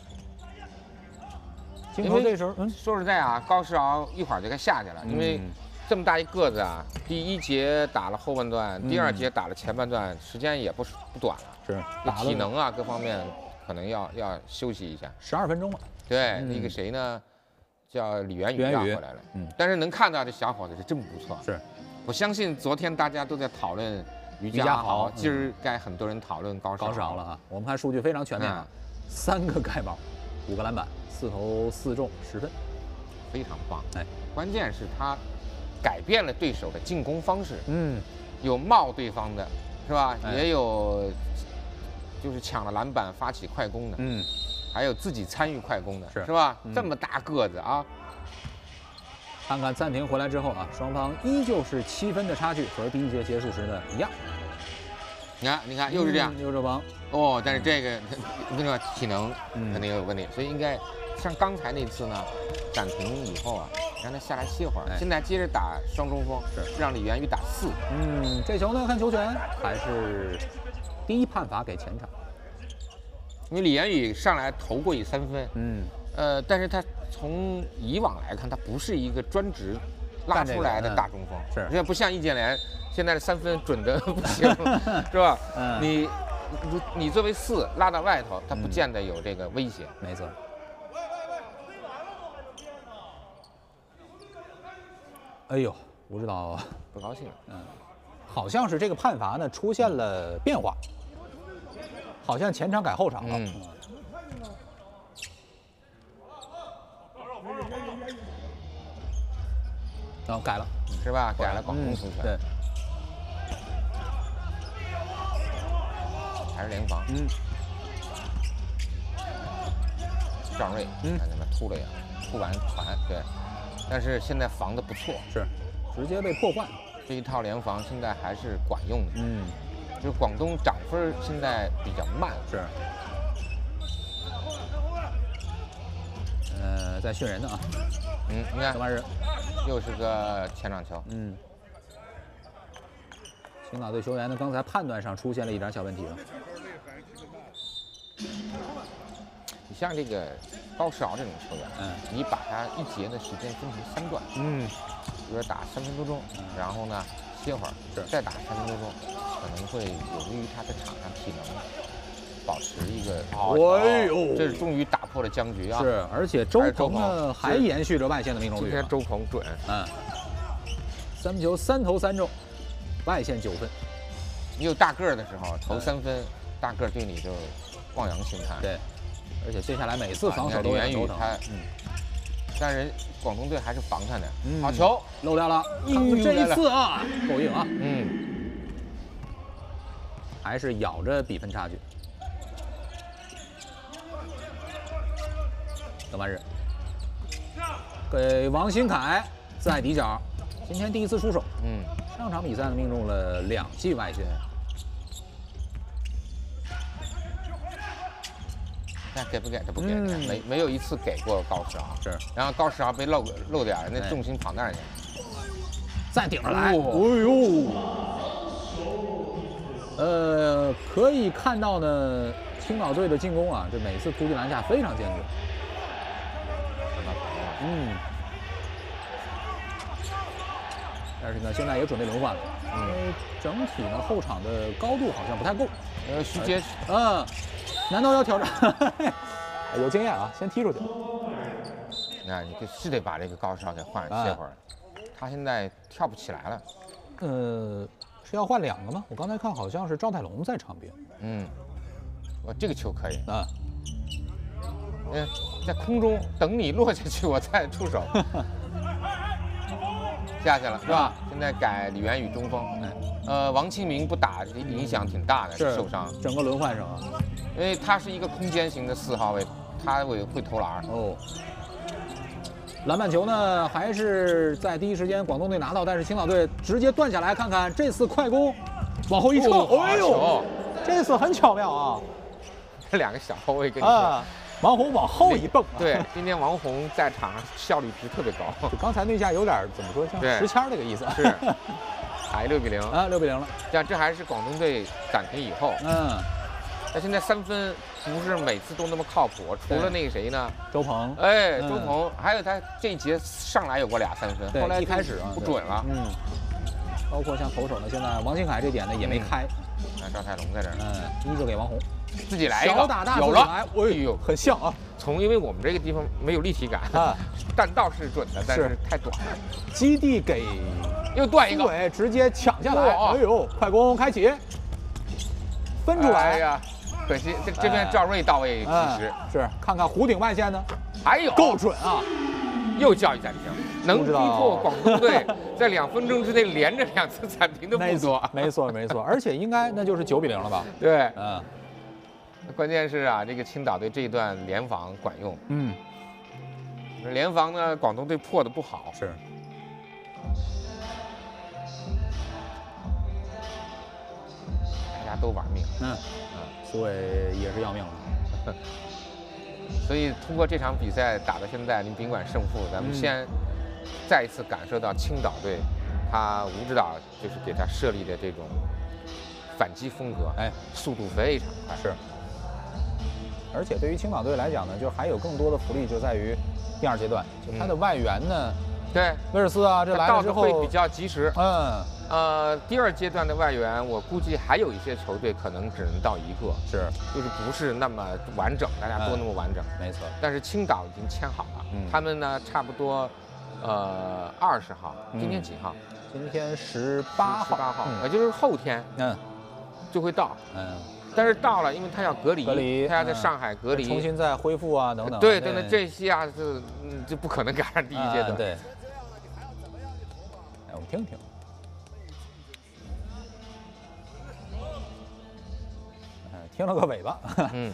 镜头这时候， 说实在啊，高世豪一会儿就该下去了，因为这么大一个子啊，第1节打了后半段，第2节打了前半段，时间也不短了。 是， 体能啊各方面可能要休息一下。 12分钟了。 对，那个谁呢，叫李元宇回来了。但是能看到这小伙子是真不错。 是， 我相信昨天大家都在讨论于家豪，今儿该很多人讨论高世豪了啊。我们看数据非常全面啊，3个盖帽，5个篮板，4投4中10分， 非常棒。关键是他改变了对手的进攻方式。有冒对方的，是吧？也有就是抢了篮板发起快攻的。还有自己参与快攻的，是吧？这么大个子啊！ 看看暂停回来之后啊，双方依旧是7分的差距，和第1节结束时呢一样。 你看，又是这样， 又这帮哦。但是这个我跟你说，体能肯定有问题，所以应该像刚才那次呢，暂停以后啊，让他下来歇会儿。现在接着打双中锋，让李元宇打4。 这球呢，看球权还是第一判罚给前场。 因为李元宇上来投过一3分，但是他从以往来看，他不是一个专职拉出来的大中锋，是，不像易建联现在的3分准的不行，是吧？你作为4拉到外头，他不见得有这个威胁。 没错。哎呦，吴指导不高兴。 好像是这个判罚呢出现了变化。好像前场改后场了，然后改了， 是吧？改了广东球权， 对， 还是联防，张睿，看怎么突了呀，突完传，对，但是现在防的不错， 是，直接被破坏， 这一套联防现在还是管用的，就是广东涨分现在比较慢， 是。在训人呢啊。 你看， 什么人？ 又是个前场球。 青岛队球员呢，刚才判断上出现了一点小问题了。 你像这个高世豪这种球员，你把他一节的时间分成3段，比如说打3分多钟，然后呢歇会儿，再打3分多钟。可能会有利于他在场上体能保持一个这是终于打破了僵局啊！ 是，而且周鹏呢还延续着外线的命中率。 今天周鹏准 ，3球3投3中，外线9分。 你有大个儿的时候投3分，大个儿对你就望洋兴叹。 对，而且接下来每次防守都李元宇他，但是广东队还是防他的。好球漏掉了，这一次啊够硬啊！还是咬着比分差距。德曼日给王新凯在底角，今天第1次出手。上场比赛呢命中了2记外线。 那给不给？他不给，没有一次给过高世豪。 是， 然后高世豪被漏点，那重心跑那儿去， 再顶上来。哎呦！可以看到呢，青岛队的进攻啊，这每次突进篮下非常坚决。 但是呢，现在也准备轮换了。因为整体呢后场的高度好像不太够。 徐杰， 难道要挑战？有经验啊，先踢出去。 那你是得把这个高少给换歇会儿，他现在跳不起来了。 是要换2个吗？我刚才看好像是赵泰龙在场边。 这个球可以啊。 在空中等你落下去，我再出手。下去了是吧？现在改李源宇中锋。王清明不打，影响挺大的，受伤。 整个轮换上啊， 因为他是一个空间型的4号位，他会投篮。 篮板球呢，还是在第一时间广东队拿到，但是青岛队直接断下来。看看这次快攻，往后一撤，哎呦，这次很巧妙啊！ 这2个小后卫跟你说， 王红往后一蹦。 对，今天王红在场上效率值特别高。 刚才那下有点怎么说，像石签那个意思。 是，还6比0 啊，6比0了。 这还是广东队暂停以后。那现在3分不是每次都那么靠谱，除了那个谁呢？ 周鹏。 周鹏，还有他这一节上来有过2、3分，后来一开始不准了。 包括像投手呢，现在王新凯这点呢也没开。 赵泰龙在这儿。 依旧给王红。 自己来一个， 小打大有了， 哎呦，很像啊。 因为我们这个地方没有立体感啊，弹道是准的，但是太短了。 基地给又断一个， 直接抢下来。哎呦，快攻开启，分出来。 哎呀，可惜这边赵睿到位及时。 是，看看弧顶外线呢， 还有够准啊！ 又叫一暂停，能逼迫广东队在2分钟之内连着2次暂停的不多。 没错，而且应该那就是9比0了吧？ 对，关键是啊，这个青岛队这一段联防管用。联防呢，广东队破的不好。 是。 大家都玩命。 苏伟也是要命了。 所以通过这场比赛打到现在，您甭管胜负，咱们先再一次感受到青岛队，他吴指导就是给他设立的这种反击风格，速度非常快。 是。而且对于青岛队来讲呢，就还有更多的福利，就在于第2阶段，就他的外援呢， 对， 威尔斯啊，这来了之后会比较及时。第2阶段的外援，我估计还有一些球队可能只能到1个，就是不是那么完整，大家都那么完整。 没错。 但是青岛已经签好了，他们呢差不多20号，今天几号？ 今天18号， 也就是后天，就会到。但是到了，因为他要隔离，他要在上海隔离， 重新再恢复啊，等等。 对，这些啊，就不可能赶上第1阶段。 对。我们听听。听了个尾巴。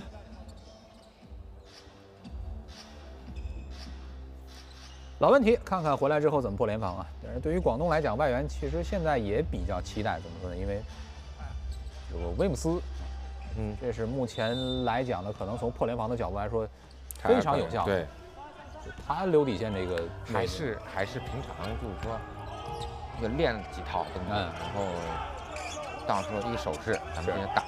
老问题，看看回来之后怎么破联防啊？但是对于广东来讲，外援其实现在也比较期待，怎么说呢？因为这个威姆斯。这是目前来讲呢，可能从破联防的角度来说，非常有效。 对， 他留底线这个还是平常就是说，这个练几套动作，然后到时候一个手势，咱们给他打。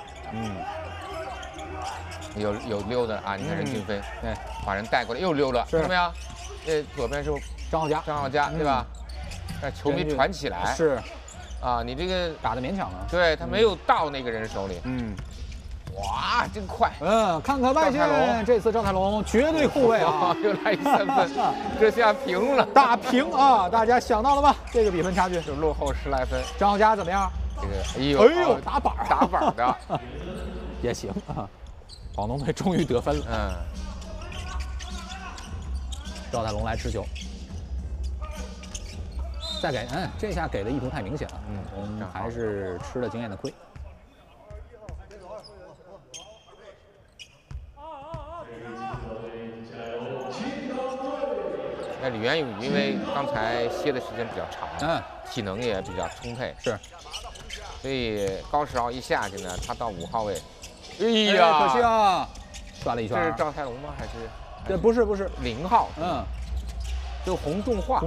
有溜的啊！你看任静飞，把人带过来又溜了，看到没有？左边是张浩佳， 对吧？但球没传起来。 是。 你这个打得勉强了。 对他没有到那个人手里。哇，真快！ 看看外线，这次赵泰龙绝对后卫啊， 又来一3分，这下平了， 打平啊！大家想到了吧？这个比分差距就落后10来分。 张浩佳怎么样？ 这个哎呦， 打板的也行啊。广东队终于得分了。赵泰龙来持球，再给，这下给的意图太明显了。还是吃了经验的亏。 那李源宇因为刚才歇的时间比较长，体能也比较充沛，所以高时豪一下去呢，他到5号位， 可惜啊，转了一圈。 这是赵泰龙吗？还是？ 这不是 0号，就洪仲化，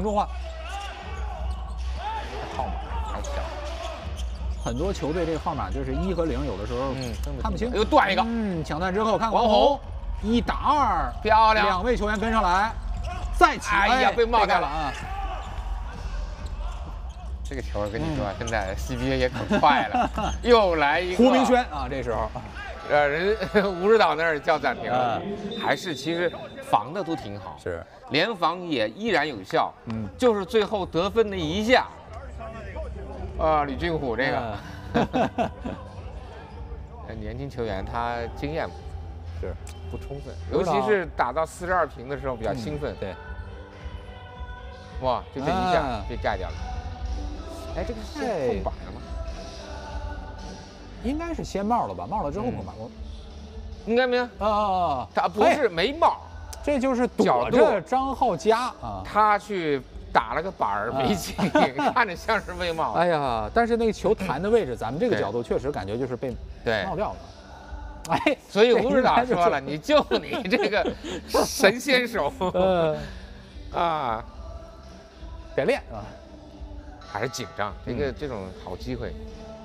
号码太小。 很多球队这个号码就是1和0，有的时候看不清。 又断一个， 抢断之后看王红1打2， 漂亮 ，2位球员跟上来。再起， 哎呀，被帽盖了啊！ 这个球我跟你说，现在 CBA 也可快了，又来一个胡明轩啊，这时候， 人吴指导那儿叫暂停了，还是其实防的都挺好， 是联防也依然有效，就是最后得分的一下，李俊虎这个，年轻球员他经验是不充分，尤其是打到42平的时候比较兴奋， 对， 哇，就这一下被盖掉了。哎，这个是碰板了吗？ 应该是先冒了吧，冒了之后碰板。 应该没有啊， 他不是没冒， 这就是躲着张浩佳啊， 他去打了个板儿没进，看着像是未冒。 哎呀，但是那个球弹的位置，咱们这个角度确实感觉就是被冒掉了。哎， 所以吴指导说了，你就你这个神仙手，啊， 得练啊。 还是紧张，这种好机会。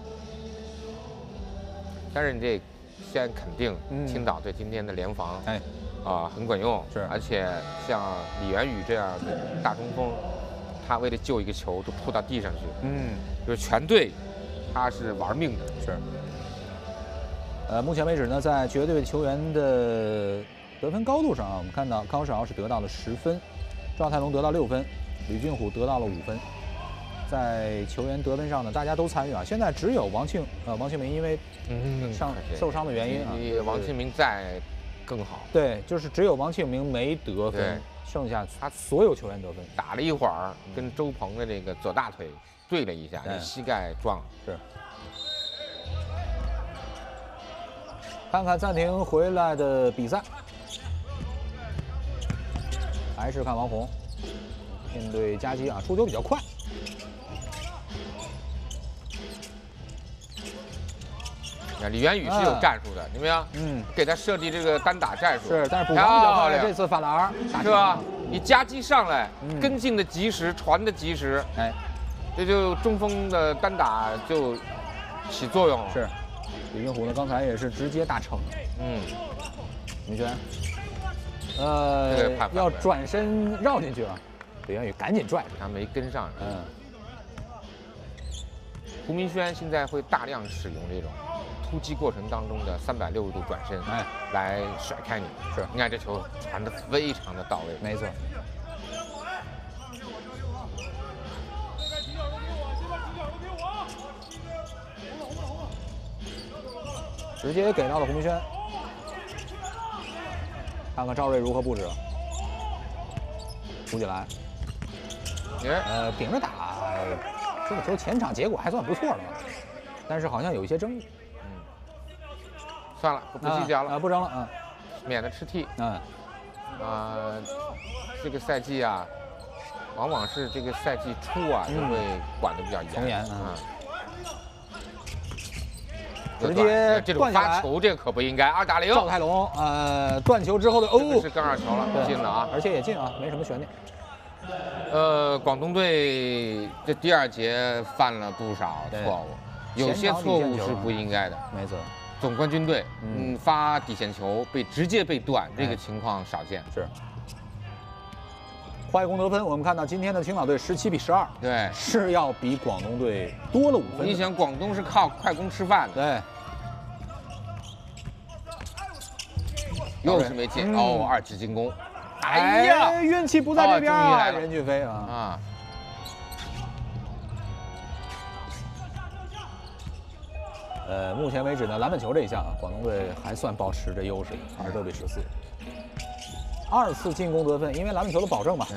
但是你这先肯定，青岛队今天的联防，很管用。 是， 而且像李元宇这样的大中锋，他为了救一个球都扑到地上去，就是全队他是玩命的。 是。目前为止呢，在绝对球员的得分高度上啊，我们看到高少是得到了10分，赵泰龙得到6分，吕俊虎得到了5分。在球员得分上呢，大家都参与啊。现在只有王庆明因为受伤的原因啊， 王庆明在更好。 对，就是只有王庆明没得分，剩下他所有球员得分。 打了一会儿，跟周鹏的这个左大腿对了一下，膝盖撞了。 是。看看暂停回来的比赛，还是看王红面对佳基啊，出球比较快。 李元宇是有战术的，有没有？给他设计这个单打战术。 是，但是补防比较快，这次反篮是吧？你夹击上来，跟进的及时，传的及时，哎，这就中锋的单打就起作用了。 是，李云虎呢，刚才也是直接打成。明轩，要转身绕进去了，李元宇赶紧拽， 他没跟上。胡明轩现在会大量使用这种突击过程当中的360度转身，来甩开你。是，你看这球传得非常的到位。 没错。直接给到了胡明轩，看看赵睿如何布置。胡锦来，顶着打，这个球前场结果还算不错的，但是好像有一些争议。 算了，不计较了， 不争了， 免得吃替。这个赛季啊，往往是这个赛季初啊，就会管得比较严啊。 直接这种发球，这个可不应该。2打0， 赵泰龙，断球之后的是杠上球了，进了啊， 而且也进啊，没什么悬念。 广东队这第2节犯了不少错误，有些错误是不应该的。 没错。 总冠军队，发底线球直接被断，这个情况少见。 是。快攻得分，我们看到今天的青岛队17比12， 对， 是要比广东队多了5分。 你想，广东是靠快攻吃饭的， 对。 又是没进，2次进攻，哎呀， 运气不在这边啊！任俊飞啊。目前为止呢，篮板球这一项啊，广东队还算保持着优势，26比14。2次进攻得分，因为篮板球的保证嘛。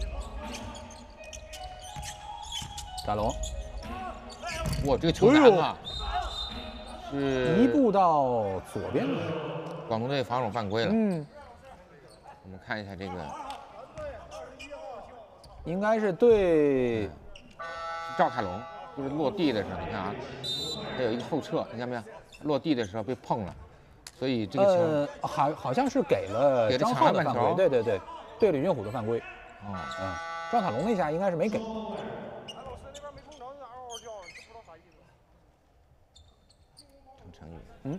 扎龙， 哇，这个球难啊！是移步到左边了。 广东队防守犯规了。我们看一下这个， 应该是对赵泰龙，就是落地的时候，你看啊，它有一个后撤，你看没有？落地的时候被碰了。所以这个球好像是给了张浩的犯规，对，对吕云虎的犯规。赵泰龙那下应该是没给。 陈成宇，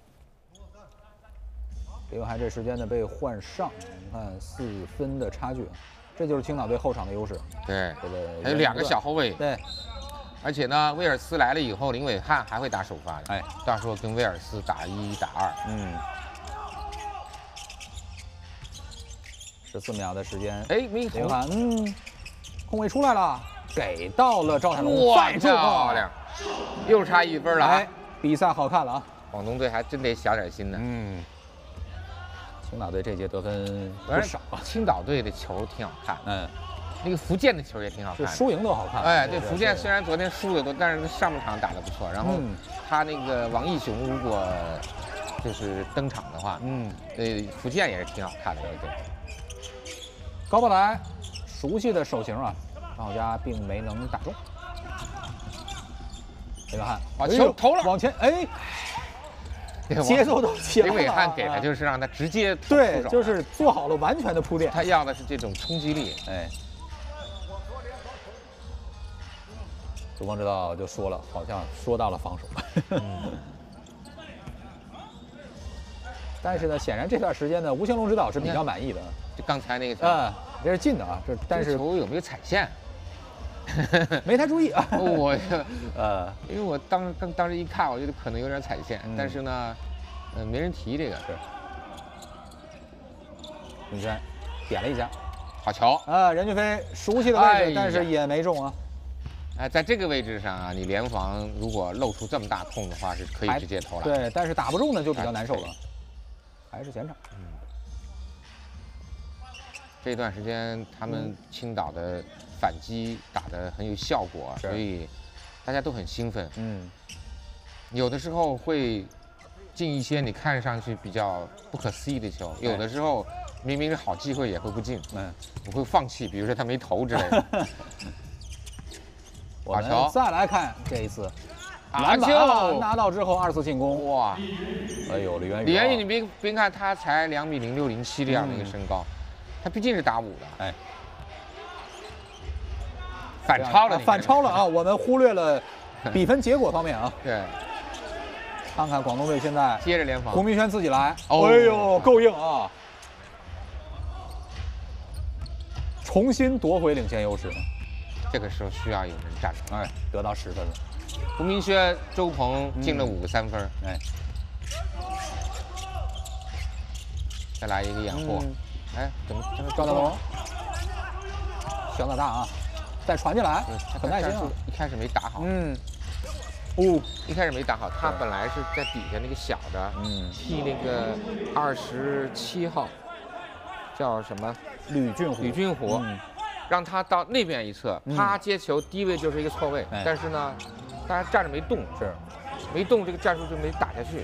刘海这时间呢被换上，你看4分的差距，这就是青岛队后场的优势。 对，还有2个小后卫。 对， 而且呢，威尔斯来了以后，林伟汉还会打首发的。 哎， 到时候跟威尔斯打1打2。 嗯。14秒的时间， 哎，没林伟汉，空位出来了，给到了赵泰龙， 哇，漂亮，又差1分了。 哎，比赛好看了啊！ 广东队还真得小点心呢。 青岛队这届得分不少啊。 青岛队的球挺好看，那个福建的球也挺好看， 输赢都好看。 哎，对，福建虽然昨天输的多，但是上半场打得不错。然后他那个王义雄如果就是登场的话，福建也是挺好看的，对。 高炮台，熟悉的手型啊，张浩佳并没能打中。林伟汉把球投了， 往前，哎，节奏都起来了。 林伟汉给的就是让他直接对，就是做好了完全的铺垫。 他要的是这种冲击力， 哎。祖光指导就说了，好像说到了防守。但是呢，显然这段时间呢，吴兴龙指导是比较满意的。 就刚才那个球， 这是进的啊，但是球有没有踩线？ 没太注意啊。 我因为我当时一看，我觉得可能有点踩线，但是呢，没人提这个。 是。永轩点了一下， 好球啊！任骏飞熟悉的位置，但是也没中啊。 哎，在这个位置上啊，你联防如果露出这么大空的话，是可以直接投篮。 对，但是打不中呢，就比较难受了。还是前场。 这段时间他们青岛的反击打得很有效果，所以大家都很兴奋。有的时候会进一些你看上去比较不可思议的球，有的时候明明是好机会也会不进，我会放弃，比如说他没投之类的。 我们再来看这一次，篮板拿到之后2次进攻，哇！哎呦，李元宇， 你别看他才2米06、07这样的一个身高，他毕竟是打5的，哎， 反超了啊！我们忽略了比分结果方面啊。 对， 看看广东队现在接着联防， 胡明轩自己来，哎呦，够硬啊！重新夺回领先优势。 这个时候需要有人站出来， 得到10分了。 胡明轩、周鹏进了5个3分，再来一个掩护，怎么赵大龙，小老大啊，再传进来，很耐心啊。 一开始没打好，一开始没打好，他本来是在底下那个小的，替那个27号叫什么吕俊虎。 让他到那边一侧，他接球低位就是一个错位，但是呢，大家站着没动，没动，这个战术就没打下去。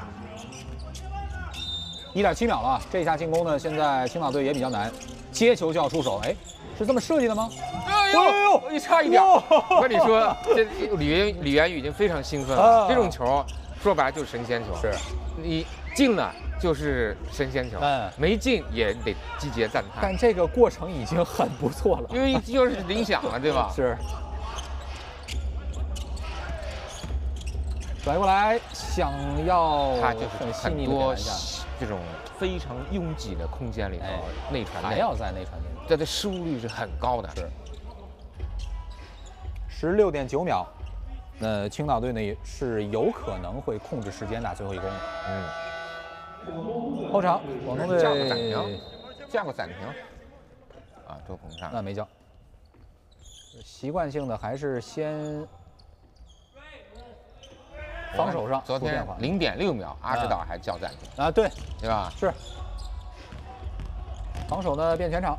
1.7秒了，这一下进攻呢，现在青岛队也比较难，接球就要出手，哎，是这么设计的吗？ 哎呦，差一点！我跟你说，这李元宇已经非常兴奋了，这种球说白了就是神仙球，你进了。就是神仙球，没进也得击节赞叹。 但这个过程已经很不错了， 因为就是铃响了，对吧？ 是。甩过来，想要他就是很多这种非常拥挤的空间里头内传， 还要在内传内， 这的失误率是很高的。 是。16.9秒，那青岛队呢也是有可能会控制时间打最后一攻。后场，广东队叫个暂停，啊，周鹏上那没叫，习惯性的还是先防守上。 昨天0.6秒，阿指导还叫暂停啊，对吧？ 是。防守呢变全场，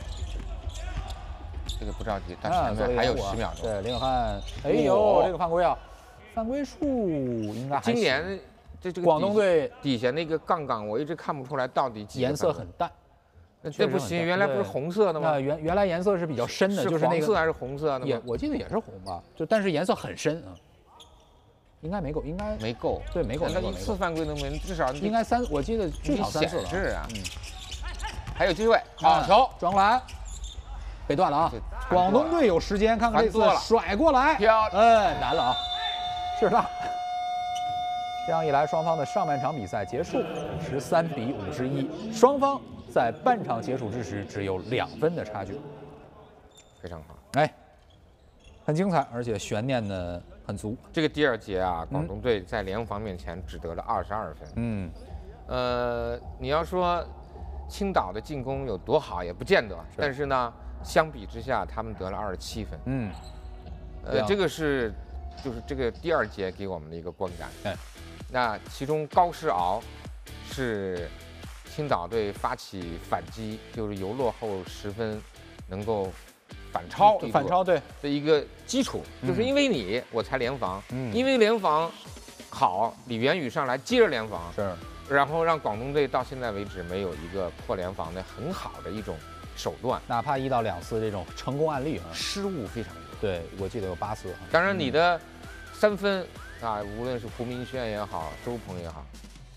这个不着急，但前面还有10秒钟。 对，林伟汉，哎呦，这个犯规啊，犯规数应该还今年。这个广东队底下那个杠杠，我一直看不出来到底颜色很淡， 这不行，原来不是红色的吗？ 原来颜色是比较深的，就是那个黄色还是红色的？ 我记得也是红吧，但是颜色很深啊，应该没够，应该没够， 对，没够。 那一次犯规能没？至少应该3，我记得至少3次了。 是啊，还有机会，好球转过来，被断了啊！广东队有时间，看看这次甩过来，难了啊，劲儿大。这样一来，双方的上半场比赛结束，13比51，双方在半场结束之时只有2分的差距， 非常好。 哎， 很精彩，而且悬念呢很足。 这个第2节啊，广东队在联防面前只得了22分。你要说青岛的进攻有多好也不见得，但是呢，相比之下他们得了27分。这个就是这个第2节给我们的一个观感。那其中高诗敖是青岛队发起反击，就是由落后10分能够反超对的一个基础，就是因为你我才联防，因为联防好，李元宇上来接着联防，然后让广东队到现在为止没有一个破联防的很好的一种手段， 哪怕1到2次这种成功案例啊， 失误非常多。 对，我记得有8次。 当然你的3分啊，无论是胡明轩也好，周鹏也好。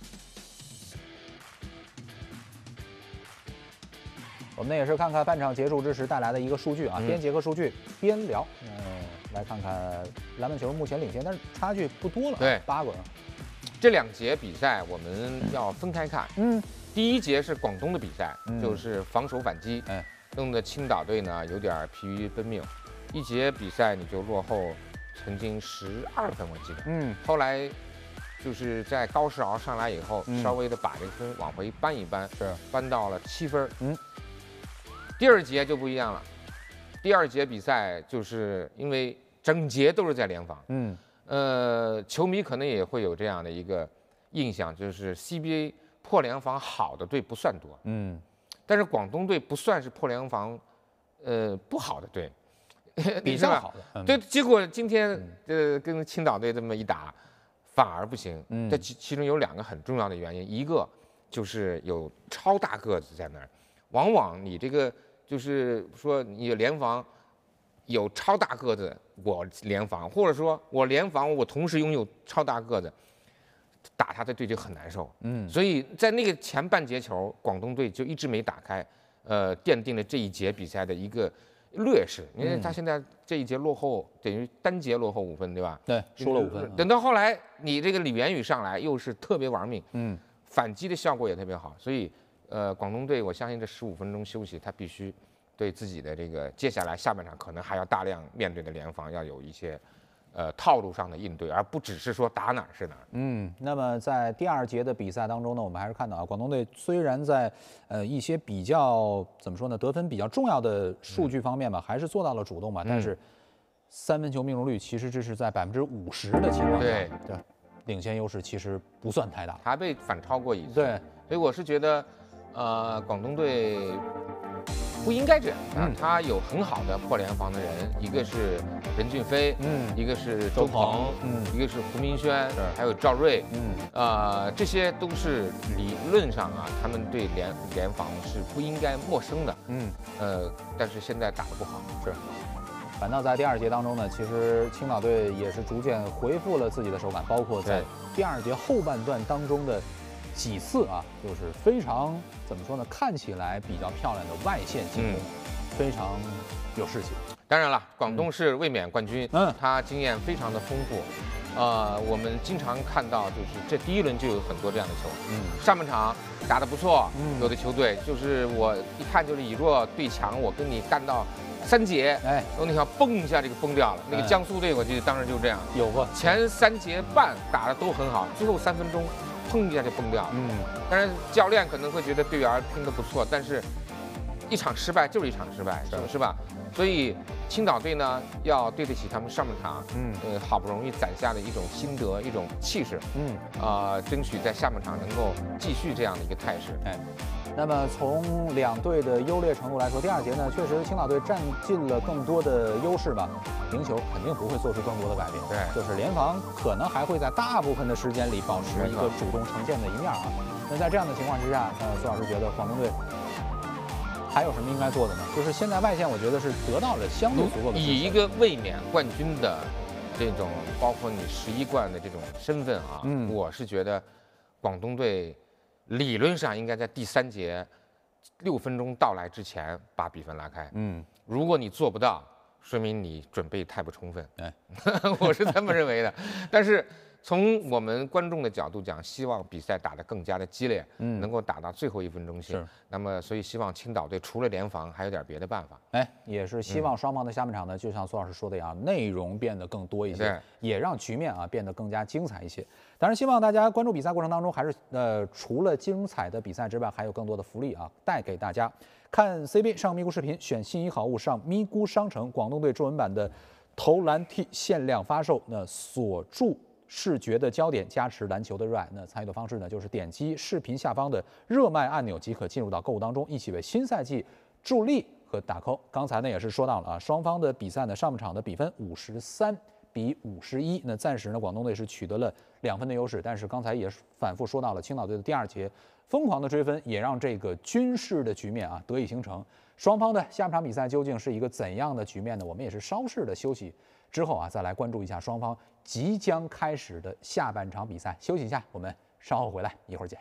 我们呢也是看看半场结束之时带来的一个数据啊，边结合数据边聊。来看看篮板球目前领先，但是差距不多了， 对 ，8个。 这2节比赛我们要分开看。第1节是广东的比赛，就是防守反击，弄得青岛队呢有点疲于奔命。1节比赛你就落后，曾经12分我记得。后来就是在高诗敖上来以后，稍微的把这个分往回搬一搬，搬到了7分。第2节就不一样了，第2节比赛就是因为整节都是在联防，球迷可能也会有这样的一个印象，就是 CBA 破联防好的队不算多，但是广东队不算是破联防，不好的队， 比较好的， 对，结果今天跟青岛队这么一打，反而不行，这其中有2个很重要的原因，一个就是有超大个子在那儿，往往你这个就是说你联防有超大个子，我联防，或者说我联防，我同时拥有超大个子，打他的队就很难受。所以在那个前半节球，广东队就一直没打开，奠定了这一节比赛的一个劣势。因为他现在这一节落后，等于单节落后5分，对吧？ 对，输了5分。 等到后来，你这个李元宇上来又是特别玩命，反击的效果也特别好，所以。广东队，我相信这15分钟休息，他必须对自己的这个接下来下半场可能还要大量面对的联防要有一些套路上的应对，而不只是说打哪儿是哪儿。 那么在第2节的比赛当中呢，我们还是看到啊，广东队虽然在一些比较怎么说呢，得分比较重要的数据方面吧，还是做到了主动吧，但是3分球命中率其实这是在50%的情况下， 对， 领先优势其实不算太大， 还被反超过一次。 对， 所以我是觉得。广东队不应该这样啊！他有很好的破联防的人，一个是任骏飞，一个是周鹏，一个是胡明轩，还有赵睿，这些都是理论上啊，他们对联防是不应该陌生的，但是现在打得不好， 反倒在第2节当中呢，其实青岛队也是逐渐恢复了自己的手感，包括在第2节后半段当中的。几次啊，就是非常怎么说呢？看起来比较漂亮的外线进攻，非常有士气。 当然了，广东是卫冕冠军，他经验非常的丰富。我们经常看到，就是这第1轮就有很多这样的球。上半场打得不错，有的球队就是我一看就是以弱对强，我跟你干到3节，那条嘣一下这个崩掉了。那个江苏队我记得当时就这样， 有过前3节半打得都很好，最后3分钟。砰一下就崩掉了。当然教练可能会觉得队员拼得不错，但是一场失败就是一场失败，是吧？所以青岛队呢要对得起他们上半场，好不容易攒下的一种心得、一种气势，争取在下半场能够继续这样的一个态势。 那么从2队的优劣程度来说，第2节呢，确实青岛队占尽了更多的优势吧，赢球肯定不会做出更多的改变，就是联防可能还会在大部分的时间里保持一个主动呈现的一面啊。那在这样的情况之下，苏老师觉得广东队还有什么应该做的呢？就是现在外线我觉得是得到了相对足够的， 以一个卫冕冠军的这种，包括你11冠的这种身份啊，我是觉得广东队。理论上应该在第3节6分钟到来之前把比分拉开。如果你做不到，说明你准备太不充分。我是这么认为的。但是从我们观众的角度讲，希望比赛打得更加的激烈，能够打到最后1分钟线。那么，所以希望青岛队除了联防，还有点别的办法。 哎，也是希望双方的下半场呢，就像苏老师说的一样，内容变得更多一些，也让局面啊变得更加精彩一些。当然，希望大家关注比赛过程当中，还是除了精彩的比赛之外，还有更多的福利啊带给大家。看 CBA 上咪咕视频，选心仪好物上咪咕商城，广东队中文版的投篮 T 限量发售，那锁住视觉的焦点，加持篮球的热爱。那参与的方式呢，就是点击视频下方的热卖按钮即可进入到购物当中，一起为新赛季助力和打 call。刚才呢也是说到了啊，双方的比赛呢上半场的比分53-51。那暂时呢广东队是取得了2分的优势，但是刚才也反复说到了青岛队的第2节疯狂的追分，也让这个均势的局面啊得以形成。双方的下半场比赛究竟是一个怎样的局面呢？我们也是稍事的休息之后啊，再来关注一下双方即将开始的下半场比赛。休息一下，我们稍后回来，一会儿见。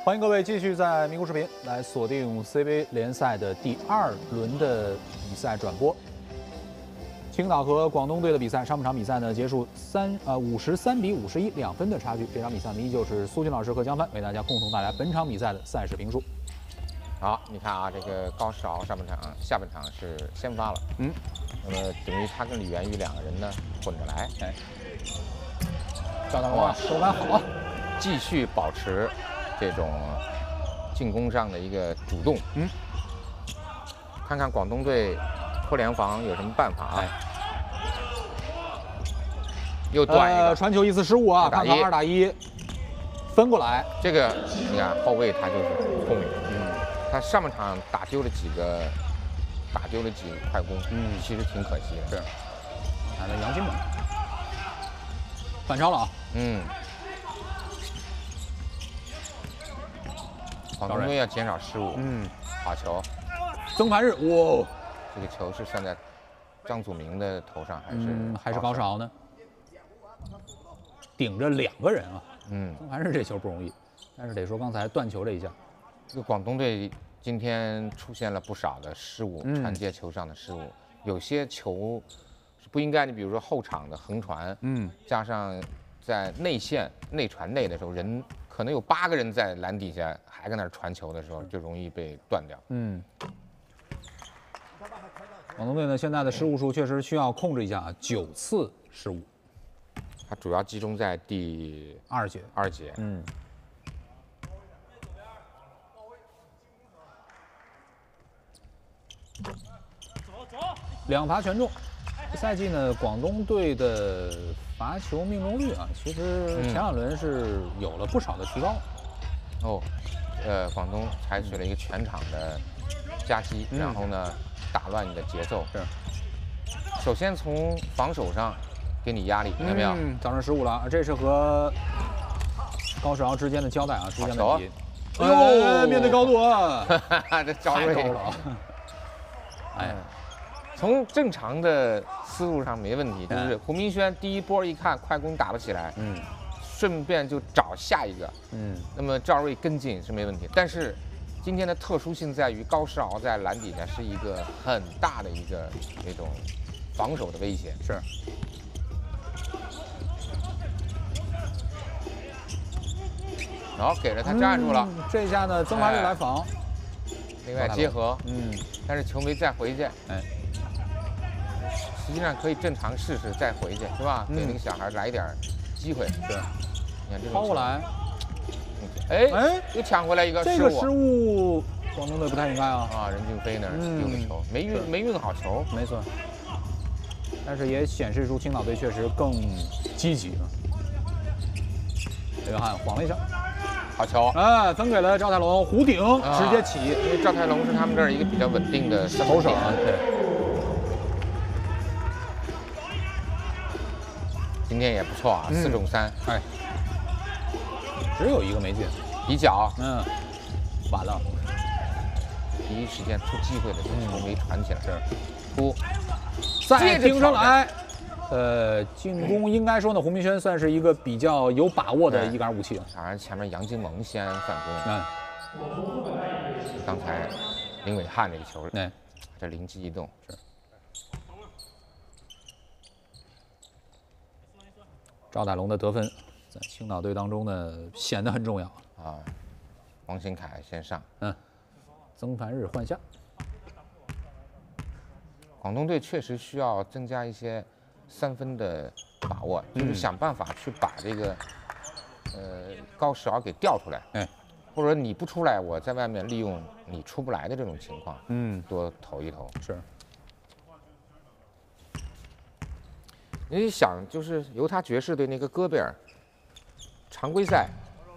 欢迎各位继续在咪咕视频来锁定 CBA 联赛的第2轮的比赛转播。青岛和广东队的比赛，上半场比赛呢结束53比512分的差距。这场比赛呢依旧是苏军老师和江帆为大家共同带来本场比赛的赛事评述。 好，你看啊，这个高世豪下半场是先发了，那么等于他跟李源宇2个人呢混着来， 哎，赵大龙啊，手感好， 继续保持这种进攻上的一个主动，看看广东队破联防有什么办法啊？又断一个， 传球一次失误啊，看看2打1，分过来， 这个你看后卫他就是聪明，他上半场打丢了几个快攻，其实挺可惜的。 是，来了杨金猛，反超了啊， 广东队要减少失误，好球， 曾凡日，哇， 这个球是算在张祖明的头上还是高世豪呢？顶着2个人啊，曾凡日这球不容易，但是得说刚才断球这一下， 这个广东队今天出现了不少的失误，传接球上的失误，有些球是不应该，你比如说后场的横传，加上在内线内传内的时候，人可能有8个人在篮底下还在那儿传球的时候，就容易被断掉。 广东队呢现在的失误数确实需要控制一下啊，9次失误， 它主要集中在第2节。 2罚全中。这赛季呢，广东队的罚球命中率啊，其实前2轮是有了不少的提高。 广东采取了一个全场的夹击，然后呢打乱你的节奏。 是。 首先从防守上给你压力，看到没有？ 造成失误了，这是和高世豪之间的交代啊，出现问题。 哎呦， 面对高度啊， 这赵睿太高了啊！ 哎，从正常的思路上没问题，就是胡明轩第一波一看快攻打不起来，顺便就找下一个，那么赵睿跟进是没问题。但是今天的特殊性在于高世豪在篮底下是一个很大的一个那种防守的威胁， 是。 然后给了他站住了， 这一下呢，曾凡日来防， 另外结合，但是球没再回去，实际上可以正常试试再回去，是吧？给那个小孩来一点机会，是。你看这种抛过来， 又抢回来一个失误， 这个失误，广东队不太应该啊。 任骏飞那儿丢个球，没运好球， 没错。但是也显示出青岛队确实更积极了。约翰晃了一下。 好球！ 分给了赵泰龙，弧顶直接起， 因为赵泰龙是他们这儿一个比较稳定的投手。 对。 今天也不错啊，4中3。 只有一个没进， 底角。 晚了。 第一时间出机会的时候球没传起来。 突，再盯上来。进攻应该说呢，胡明轩算是一个比较有把握的一杆武器。 反而前面杨金蒙先反攻。刚才林伟汉这个球，这灵机一动。是。 赵泰龙的得分在青岛队当中呢显得很重要啊。王新凯先上， 曾凡日换下。 广东队确实需要增加一些3分的把握，就是想办法去把这个高世豪给调出来，或者你不出来，我在外面利用你出不来的这种情况，多投一投。 是。 你想，就是犹他爵士队那个戈贝尔，常规赛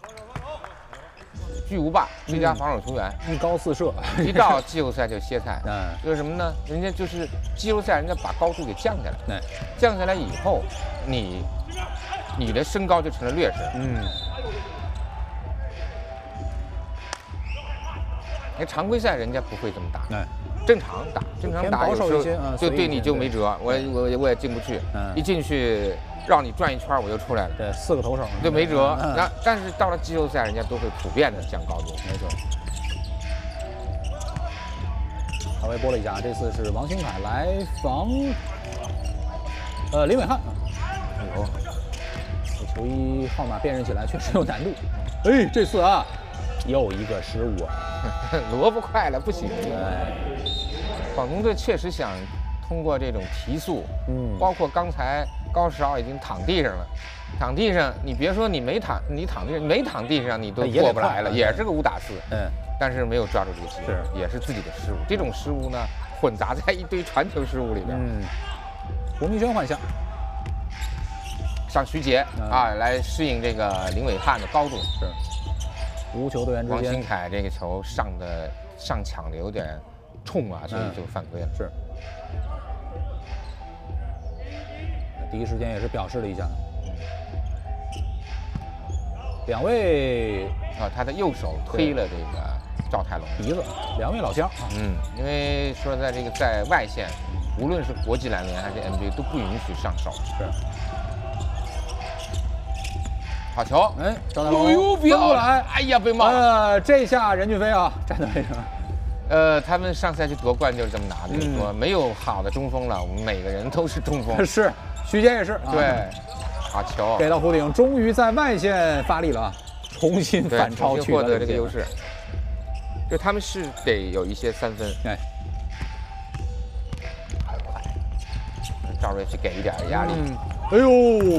巨无霸最佳防守球员 ，1高4射， 一到季后赛就歇菜。就是什么呢？人家就是季后赛，人家把高度给降下来。降下来以后，你的身高就成了劣势。常规赛人家不会这么打。 正常打，正常打，有时候就对你就没辙，我也进不去，一进去绕你转一圈我就出来了， 对，4个投手就没辙。但是到了季后赛，人家都会普遍的降高度， 没错。稍微拨了一下，这次是王兴凯来防，林伟汉。哎呦，这球衣号码辨认起来确实有难度。哎，这次啊，又一个失误啊， 萝卜快了不行。 哎， 广东队确实想通过这种提速，包括刚才高石敖已经躺地上了，躺地上，你别说你没躺，你躺地上没躺地上你都过不来了，也是个5打4，但是没有抓住这个机会，也是自己的失误。这种失误呢，混杂在一堆传球失误里边。 胡明轩换下， 上徐杰啊，来适应这个林伟汉的高度。 是，无球队员之间， 王兴凯这个球上抢的有点冲啊，所以就犯规了。 是。第一时间也是表示了一下，两位啊，他的右手推了这个赵泰龙鼻子，两位老乡啊。 因为说在这个在外线，无论是国际篮联还是 NBA 都不允许上手。是。好球！ 哎，赵泰龙飞过来， 哎呀，被冒了。 这下任骏飞啊，站在位上。 他们上赛季夺冠就是这么拿的，就是说没有好的中锋了，我们每个人都是中锋。 是，徐杰也是。 对，好球， 给到弧顶，终于在外线发力了，重新反超取获得这个优势。就他们是得有一些3分。哎，赵睿去给一点压力。 哎呦，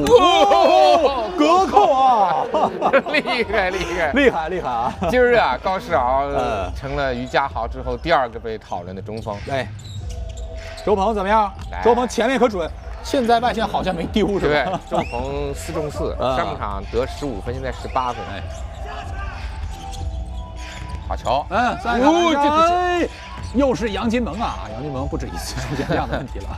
隔扣啊！ 厉害啊！ 今儿啊，高石敖成了于家豪之后第2个被讨论的中锋。 哎，周鹏怎么样？周鹏前面可准，现在外线好像没丢是吧？ 对，周鹏4中4，上半场得15分，现在18分。哎，好球！ 哎，又是杨金萌啊！杨金萌不止一次出现这样的问题了。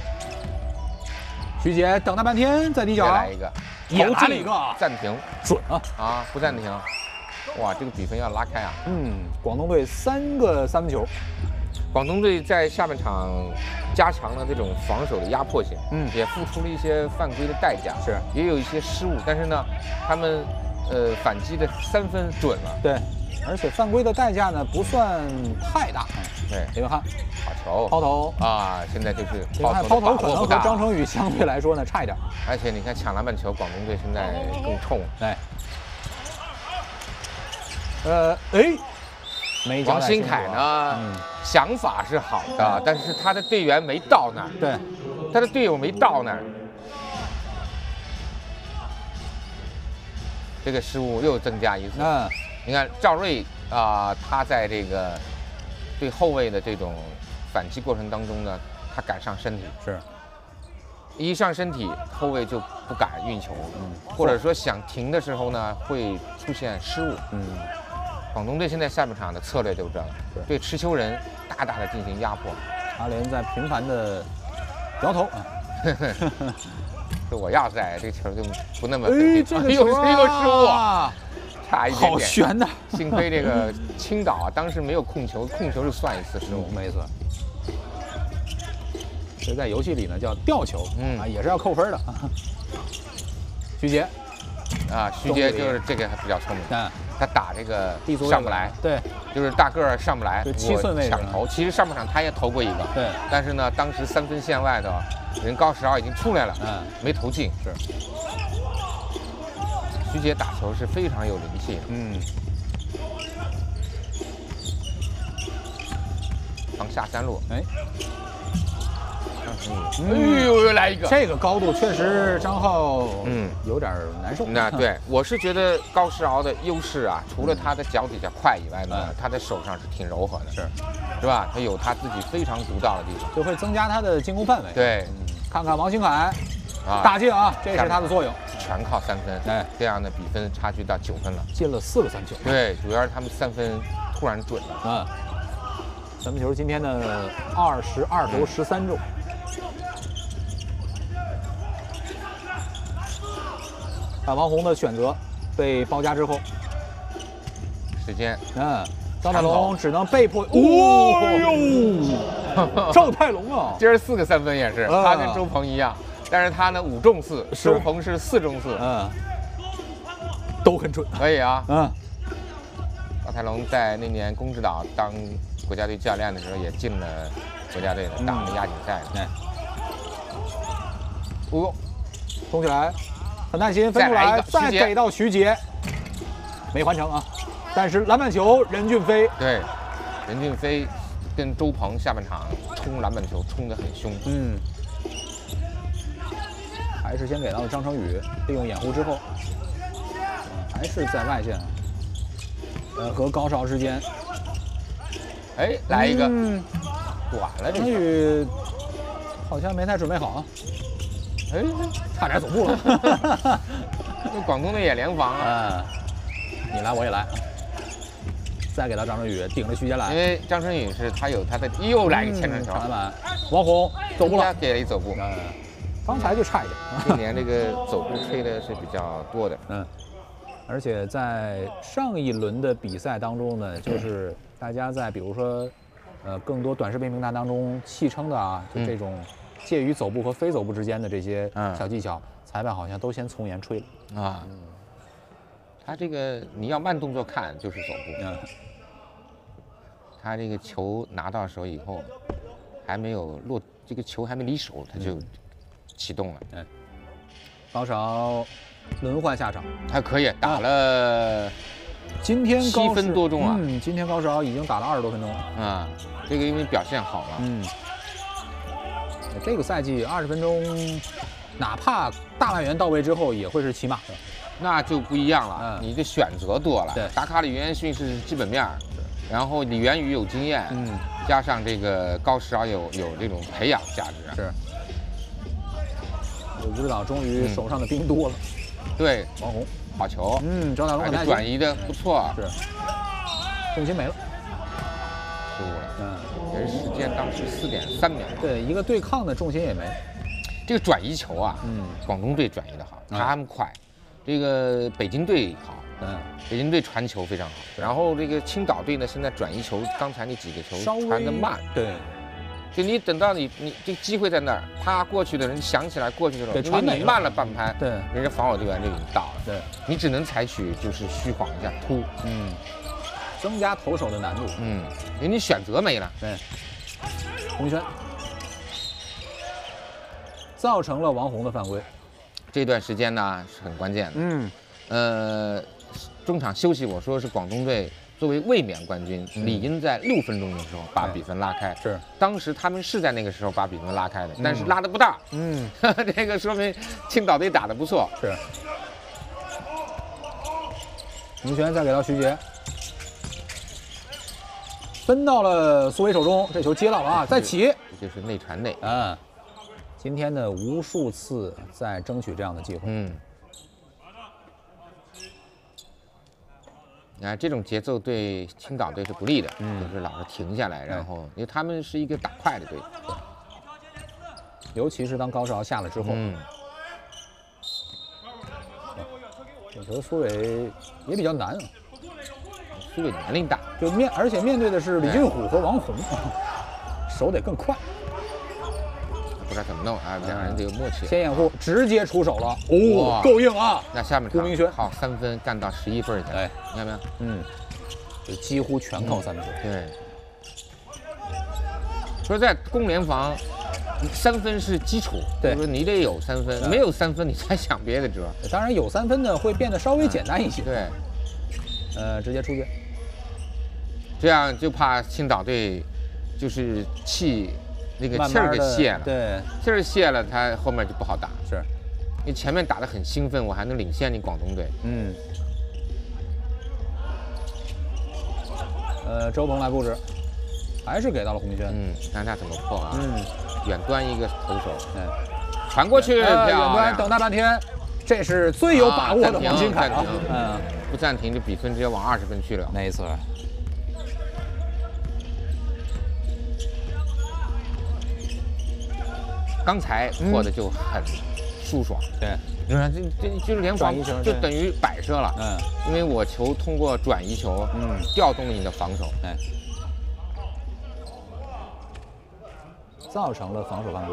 徐杰等他半天，在底角来一个， 也来了一个， 暂停， 准啊！ 啊，不暂停，哇，这个比分要拉开啊！ 广东队3个3分球， 广东队在下半场加强了这种防守的压迫性，也付出了一些犯规的代价， 是，也有一些失误，但是呢，他们反击的3分准了， 对，而且犯规的代价呢不算太大， 对， 林伟汉。 好球， 抛投啊！现在就是抛投可能和张成宇相对来说呢差一点， 而且你看抢篮板球，广东队现在更冲。 哎，没王兴凯呢，想法是好的，但是他的队员没到那儿， 对， 他的队友没到那儿，这个失误又增加一次。你看赵睿啊，他在这个对后卫的这种反击过程当中呢，他敢上身体， 是， 一上身体，后卫就不敢运球，或者说想停的时候呢，会出现失误，广东队现在下半场的策略就是这样，对持球人大大的进行压迫。 阿联在频繁的摇头， 说我要在这个球就不那么费劲，又是一个失误啊！差一点点， 好悬呐！ 幸亏这个青岛啊，当时没有控球，控球是算1次失误， 没错。这在游戏里呢叫吊球，也是要扣分的。徐杰， 啊，徐杰就是这个还比较聪明，他打这个上不来， 对， 就是大个儿上不来 ，7寸位抢投。其实上半场他也投过一个， 对， 但是呢，当时3分线外的人高石敖已经出来了，没投进， 是。 徐杰打球是非常有灵气的，防下3路，哎呦，又来一个， 这个高度确实张浩有点难受。 那对，我是觉得高石敖的优势啊，除了他的脚底下快以外呢，他的手上是挺柔和的，是吧？他有他自己非常独到的地方， 就会增加他的进攻范围。 对， 看看王兴凯。大进啊，这是他的作用， 全靠3分，哎，这样的比分差距到9分了， 进了4个3球。 对，主要是他们3分突然准了。 3分球今天的22投13中。王宏的选择被包夹之后， 时间， 赵泰龙只能被迫，哦呦，赵泰龙啊， 今儿4个3分也是，他跟周鹏一样，但是他呢5中4，周鹏是4中4， 都很准， 可以啊，赵泰龙在那年宫之岛当国家队教练的时候也进了国家队的，打了亚锦赛。 哦，冲起来，很耐心，分出来，再给到徐杰，没完成啊。但是篮板球，任骏飞， 对，任骏飞跟周鹏下半场冲篮板球冲得很凶。 还是先给到了张成宇，利用掩护之后，还是在外线，和高潮之间， 哎，来一个，短了， 张成宇好像没太准备好啊。哎，差点走步了。 这广东队也联防啊。 你来我也来。再给到张成宇，顶着徐杰来。 因为张成宇是他有他的，又来一个前传球。 篮板，王红走步了， 给了一走步。 刚才就差一点。 今年这个走步吹的是比较多的。 而且在上一轮的比赛当中呢，就是大家在比如说，更多短视频平台当中戏称的啊，就这种介于走步和非走步之间的这些小技巧，裁判好像都先从严吹了啊。 他这个你要慢动作看就是走步。他这个球拿到手以后，还没有落，这个球还没离手，他就启动了。 高潮轮换下场， 还可以打了。 今天 7分多钟啊！ 今天高潮已经打了20多分钟了。 这个因为表现好嘛。 这个赛季20分钟，哪怕大外援到位之后，也会是起码的。 那就不一样了，你的选择多了。 对， 达卡里约逊是基本面，然后李元宇有经验，加上这个高石敖有这种培养价值。 是。武指导终于手上的兵多了。 对， 王红好球。 赵泰龙很耐心， 转移的不错。 是。重心没了， 失误了。人时间当时4.3秒。 对，一个对抗的重心也没。 这个转移球啊，广东队转移的好，他们快。这个北京队好，北京队传球非常好。然后这个青岛队呢，现在转移球，刚才那几个球传得慢。 对。 就你等到你这个机会在那儿，他过去的人想起来过去的时候，因为你慢了半拍， 对， 人家防守队员就已经到了， 对， 你只能采取就是虚晃一下突， 增加投手的难度， 人家选择没了， 对，洪轩造成了王红的犯规， 这段时间呢是很关键的，中场休息我说是广东队。作为卫冕冠军，理应在6分钟的时候把比分拉开。 是， 当时他们是在那个时候把比分拉开的，但是拉得不大。这个说明青岛队打得不错。 是。洪轩再给到徐杰，分到了苏伟手中，这球接到了啊，再起， 这就是内传内。 今天呢无数次在争取这样的机会。 这种节奏对青岛队是不利的，就是老是停下来，然后因为他们是一个打快的队， 尤其是当高潮下了之后，这球苏伟也比较难啊， 苏伟年龄大， 而且面对的是李俊虎和王红，手得更快。 不知道怎么弄啊，两人得有默契。 先掩护，直接出手了，够硬啊！ 那下面顾明轩好3分干到11分去，你看没有？ 就几乎全靠3分。 对。说在攻联防，3分是基础，就是说你得有3分，没有3分你再想别的辙。 当然有3分呢会变得稍微简单一些。 对。 直接出界。 这样就怕青岛队就是气。那个气儿给泄了， 对， 气儿泄了，他后面就不好打。 是， 你前面打得很兴奋，我还能领先你广东队。 周鹏来布置，还是给到了洪轩。 看他怎么破啊？远端一个投手，传过去，远端等待半天，这是最有把握的王新凯啊。 不暂停，这比分直接往20分去了。 没错。 刚才破的就很舒爽， 对， 你看这就是联防就等于摆设了。因为我球通过转移球，调动了你的防守， 造成了防守犯规。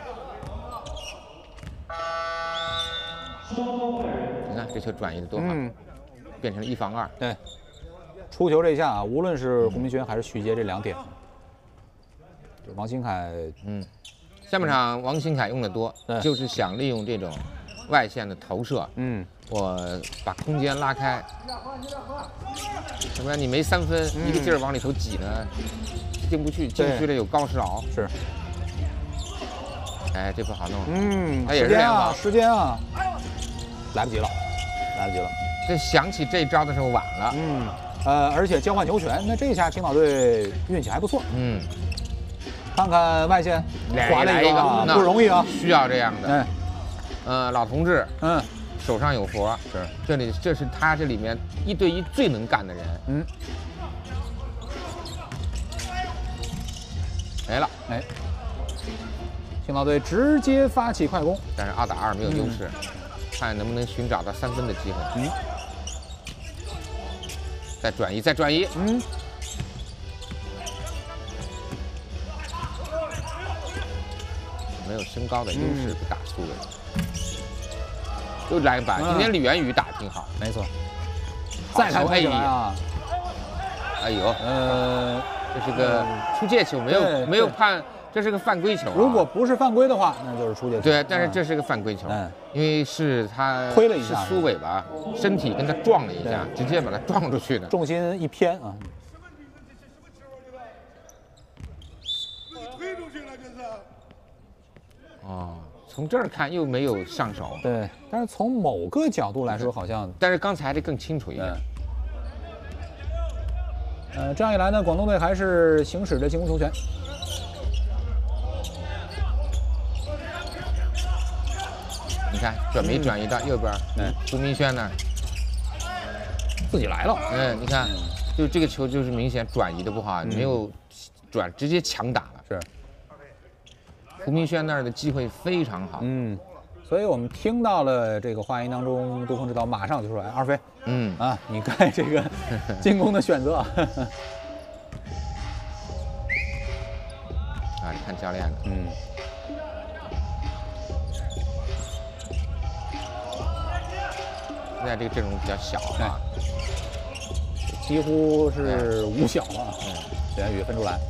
你看这球转移的多好，变成了1防2。 对，出球这一下啊，无论是胡明轩还是徐杰这2点，王新凯， 下半场王新凯用的多，就是想利用这种外线的投射，我把空间拉开，要不然你没3分，一个劲儿往里头挤呢，进不去，进不去了有高世豪。 是。 哎，这不好弄。他也是联防。 时间啊，来不及了。 这想起这招的时候晚了。 而且交换球权，那这一下青岛队运气还不错。看看外线划了一个，不容易啊， 需要这样的。老同志，手上有活。是，这是他这里面1对1最能干的人。没了， 青岛队直接发起快攻， 但是2打2没有优势，看能不能寻找到3分的机会。再转移，没有身高的优势不打苏伟。又来一板，今天李元宇打得挺好， 没错。再看飞啊！ 哎呦，这是个出界球，没有判。这是个犯规球， 如果不是犯规的话，那就是出界球。 对，但是这是个犯规球，因为是他推了一下， 是苏伟吧，身体跟他撞了一下，直接把他撞出去的， 重心一偏啊。 推出去了，这是。 从这儿看又没有上手。 对，但是从某个角度来说，好像， 但是刚才这更清楚一点。 这样一来呢，广东队还是行使着进攻球权。 你看没转移到右边？胡明轩那儿自己来了。 你看，就这个球就是明显转移的不好，没有转，直接强打了。 是。 胡明轩那儿的机会非常好。 所以我们听到了这个话音当中，杜峰指导马上就说：“哎，二飞，你该这个进攻的选择。” 你看教练的。现在这个阵容比较小啊， 几乎是五小啊。李元宇分出来，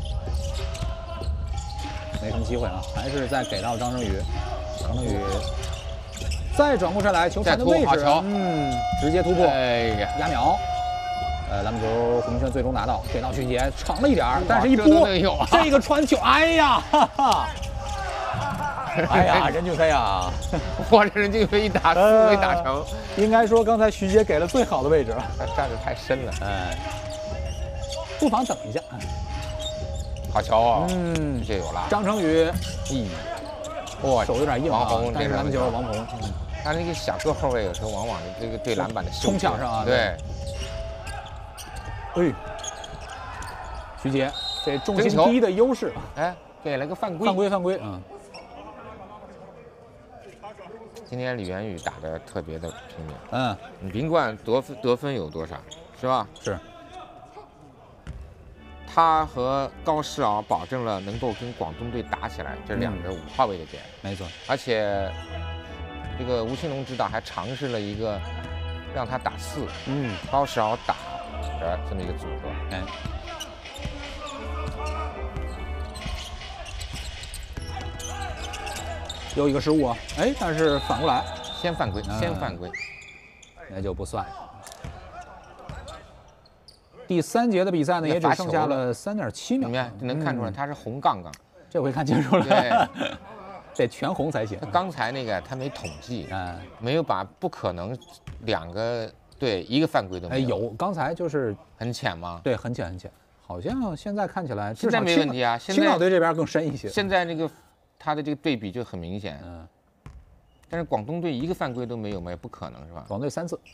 没什么机会啊，还是再给到张成宇。张成宇再转过身来，球传的位置，直接突破，压秒。篮板球胡明轩最终拿到，给到徐杰，长了一点，但是一拨，这个传球，哎呀，哈哈。哎呀，任俊飞啊！ 哇，这任俊飞一打4没打成， 应该说刚才徐杰给了最好的位置了， 他站得太深了。 不妨等一下。 好球啊！这有了。 张成宇， 哇， 手有点硬啊，但是篮板球王鹏， 他那个小个后卫有时候往往这个对篮板的冲抢上啊， 对。 徐杰这重心低的优势， 给了个犯规， 犯规， 今天李元宇打得特别的拼命，你甭管得分有多少，是吧？ 是。 他和高世豪保证了能够跟广东队打起来，这2个5号位的点， 没错。 而且这个吴兴龙指导还尝试了一个让他打4，高世豪打的这么一个组合， 又一个失误啊！但是反过来， 先犯规， 那就不算。第3节的比赛呢，也只剩下了3.7秒。 你看，能看出来他是红杠杠， 这回看清楚了。对，得全红才行。 刚才那个他没统计，没有把不可能2个对1个犯规都没有。 有，刚才就是很浅吗？ 对，很浅。好像现在看起来， 现在没问题啊。 青岛队这边更深一些。 现在那个。他的这个对比就很明显，但是广东队1个犯规都没有吗？也不可能是吧？ 广东队3次，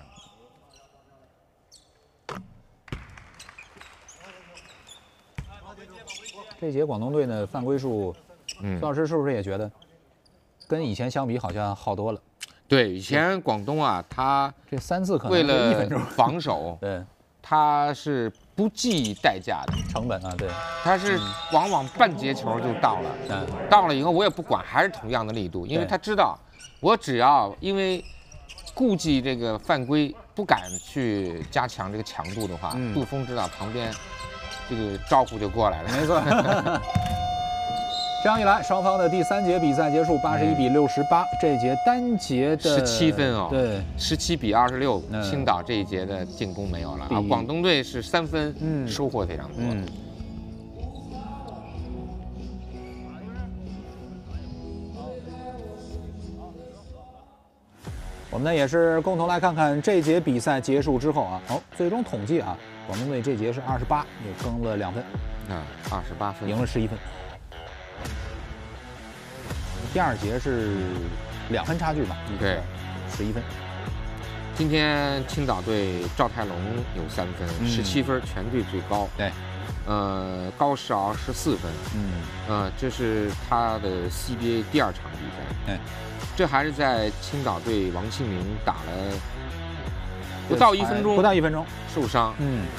这节广东队呢犯规数，周老师是不是也觉得跟以前相比好像好多了？ 对，以前广东啊，他这3次可能为 1分钟了防守， 对， 他是不计代价的， 成本啊，对， 他是往往半截球就到了，到了以后我也不管，还是同样的力度，因为他知道我只要因为顾忌这个犯规，不敢去加强这个强度的话，杜锋知道旁边这个招呼就过来了， 没错。这样一来，双方的第3节比赛结束，81比68。这一节单节的 17分哦， 对 ，17比26。青岛这一节的进攻没有了啊，广东队是3分，收获非常多。 我们呢也是共同来看看这节比赛结束之后啊，最终统计啊，广东队这节是28，也更了2分， 28分， 赢了11分。第2节是2分差距吧？ 对 ，11分。 今天青岛队赵泰龙有3分，17分，全队最高。 对， 高时敖14分。这是他的 CBA 第2场比赛。 对， 这还是在青岛队王庆明打了不到1分钟， 不到1分钟受伤。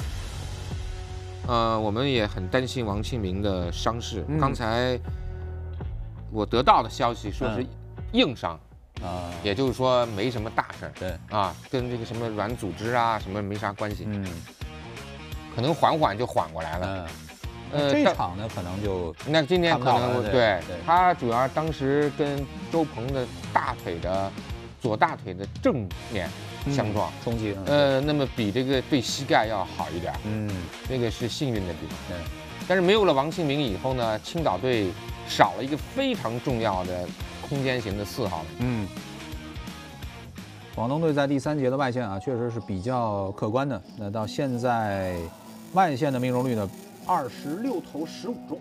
我们也很担心王庆明的伤势。刚才我得到的消息说是硬伤，也就是说没什么大事儿。 对啊，跟这个什么软组织啊什么没啥关系。可能缓缓就缓过来了。 这一场呢，可能就那今天可能对他主要当时跟周鹏的左大腿的正面相撞冲击。 那么比这个对膝盖要好一点。这个是幸运的地方。 对， 但是没有了王庆明以后呢，青岛队少了一个非常重要的空间型的4号。 广东队在第3节的外线啊，确实是比较可观的。那到现在外线的命中率呢，26投15中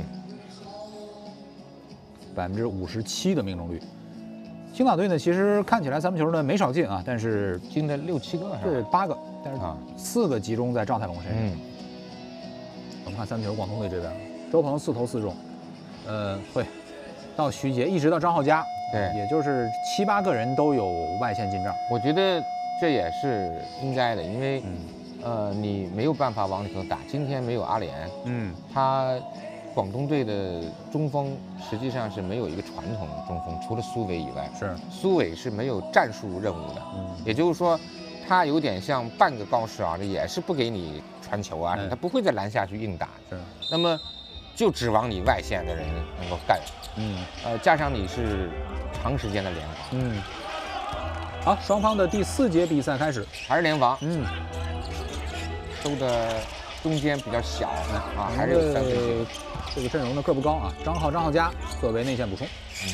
，57%的命中率。青岛队呢，其实看起来3分球呢没少进啊，但是进了6、7个， 对8个，但是4个集中在赵泰龙身上。我们看3分球，广东队这边，周鹏4投4中，会到徐杰一直到张浩佳， 对， 也就是7、8个人都有外线进账。 我觉得这也是应该的，因为你没有办法往里头打。今天没有阿联，他广东队的中锋实际上是没有一个传统中锋，除了苏伟以外，苏伟是没有战术任务的。也就是说，他有点像半个高时啊，也是不给你传球啊，他不会在篮下去硬打。那么就指望你外线的人能够干。加上你是长时间的联防。 好，双方的第4节比赛开始， 还是联防。收的中间比较小啊，还是有3分球。 这个阵容的个不高啊，张浩佳作为内线补充。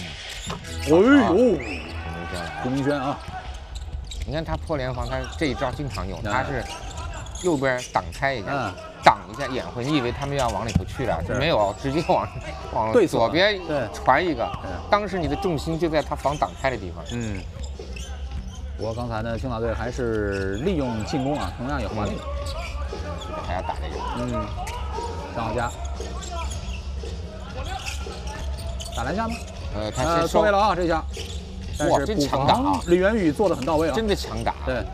胡明轩啊， 你看他破联防，他这一招经常用，他是右边挡开一下，挡一下掩护，你以为他们要往里头去了，没有，直接往左边传一个。当时你的重心就在他防挡开的地方。 不过刚才呢，青岛队还是利用进攻啊，同样也华丽。 还要打这个。 张浩佳打篮下吗？ 他先错位了啊，这下。 哇，真强打啊！ 李元宇做的很到位啊， 真的强打。 对。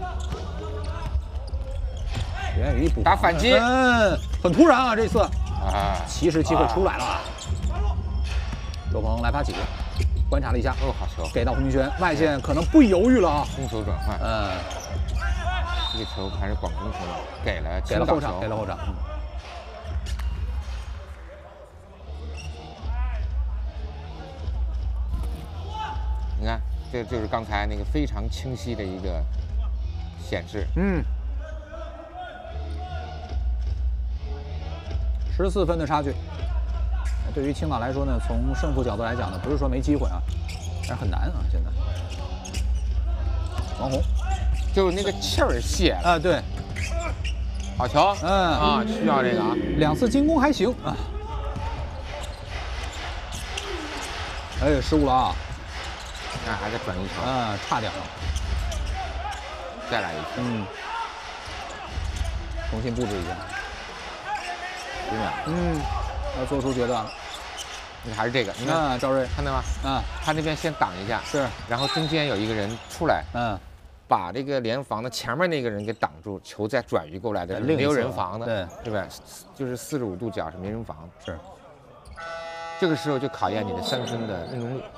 李元宇一补打反击， 很突然啊，这次奇时机会出来了。周鹏来发起，观察了一下， 好球， 给到胡明轩，外线可能不犹豫了啊， 攻守转换。这个球还是广东球，给了后场，给了后场。 你看，这就是刚才那个非常清晰的一个显示。 14分的差距。对于青岛来说呢，从胜负角度来讲呢，不是说没机会啊，但是很难啊，现在。王红， 就是那个气儿泄了啊，对， 好球，需要这个啊 ，2次进攻还行啊，失误了啊， 那还得转一球， 差点了， 再来一次， 重新布置一下 10秒， 要做出决断了， 还是这个，你看赵睿看到吗？他那边先挡一下， 是， 然后中间有一个人出来，把这个联防的前面那个人给挡住，球再转移过来的，没有人防的，对吧？就是45度角是没人防， 是。 这个时候就考验你的3分的命中率。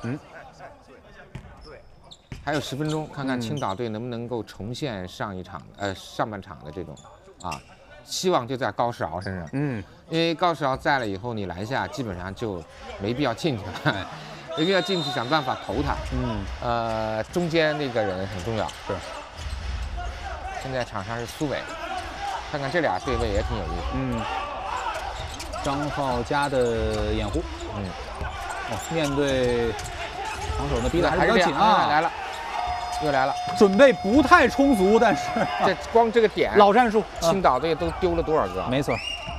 还有10分钟，看看青岛队能不能够重现上半场的这种希望就在高世豪身上。因为高世豪在了以后，你篮下基本上就没必要进去了，没必要进去想办法投他。中间那个人很重要。是。现在场上是苏伟，看看这俩对位也挺有意思。 张浩佳的掩护。面对防守的逼得还是比较紧啊！ 来了，又来了。 准备不太充足，但是这光这个点， 老战术， 青岛队都丢了多少个？ 没错。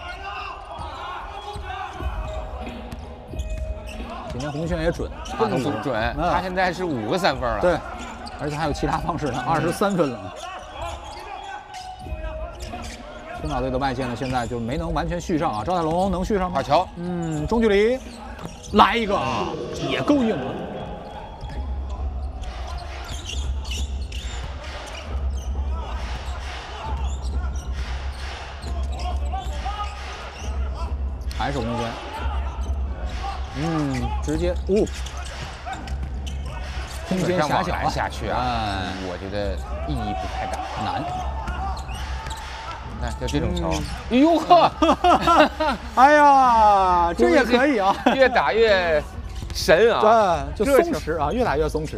今天洪轩也准， 更准。他现在是5个3分了。 对，而且还有其他方式呢，23分了。青岛队的外线呢，现在就没能完全续上啊。赵泰龙能续上吗？ 好球， 中距离，来一个，也够硬了。还是洪轩，直接空间狭小下去啊，我觉得意义不太大， 难。 那就这种球，哎呦呵， 哎呀，这也可以啊， 越打越神啊， 就松弛啊，越打越松弛。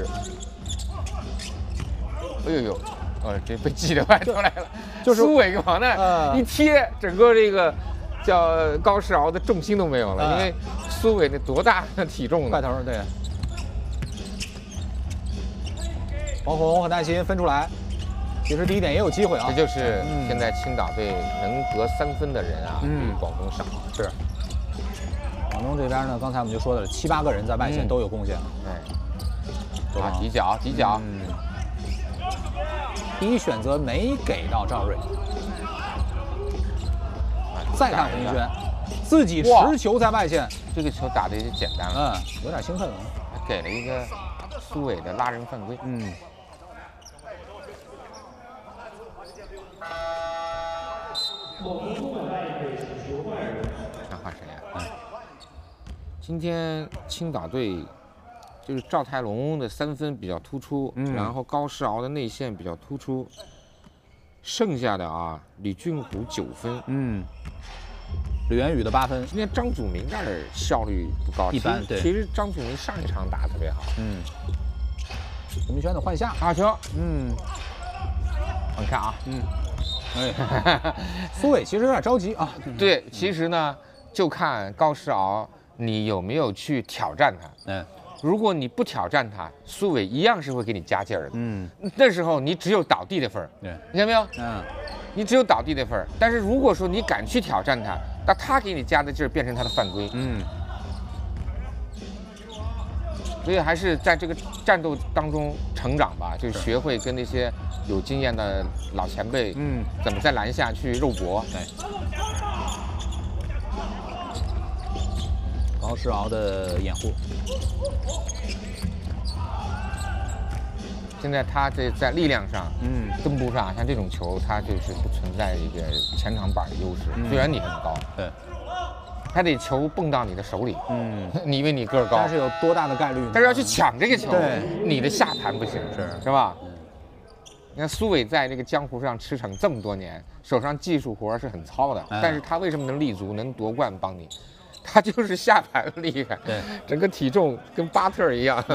哎呦，这被挤到外头来了， 就是苏伟往那一贴，整个这个叫高世豪的重心都没有了，因为苏伟那多大的体重呢？ 块头对。黄宏和戴鑫分出来。其实第一点也有机会啊， 这就是现在青岛队能得3分的人比广东少。 是，广东这边呢，刚才我们就说的7、8个人在外线都有贡献。 底角， 第一选择没给到赵睿。再看洪轩，自己持球在外线， 这个球打得也简单了， 有点兴奋了。 给了一个苏伟的拉人犯规。那换谁呀？今天青岛队就是赵泰龙的3分比较突出，然后高世豪的内线比较突出，剩下的李俊虎9分， 吕元宇的8分。 今天张祖明那儿效率不高， 一般。对， 其实张祖明上一场打得特别好。 洪轩的换下， 好球。你看啊， 苏伟其实有点着急啊。 对，其实呢，就看高世豪你有没有去挑战他。如果你不挑战他，苏伟一样是会给你加劲儿的。那时候你只有倒地的份儿。对，你看没有？你只有倒地的份儿。但是如果说你敢去挑战他，那他给你加的劲儿变成他的犯规。所以还是在这个战斗当中成长吧，就是学会跟那些有经验的老前辈，怎么在篮下去肉搏。 高世豪的掩护， 现在他这在力量上，跟不上，像这种球，他就是不存在一个前场板的优势。虽然你很高， 对。 还得球蹦到你的手里，你以为你个儿高， 但是有多大的概率呢？ 但是要去抢这个球， 对， 你的下盘不行，是吧？你看苏伟在这个江湖上驰骋这么多年，手上技术活是很糙的，但是他为什么能立足、能夺冠？帮你，他就是下盘厉害， 对， 整个体重跟巴特一样。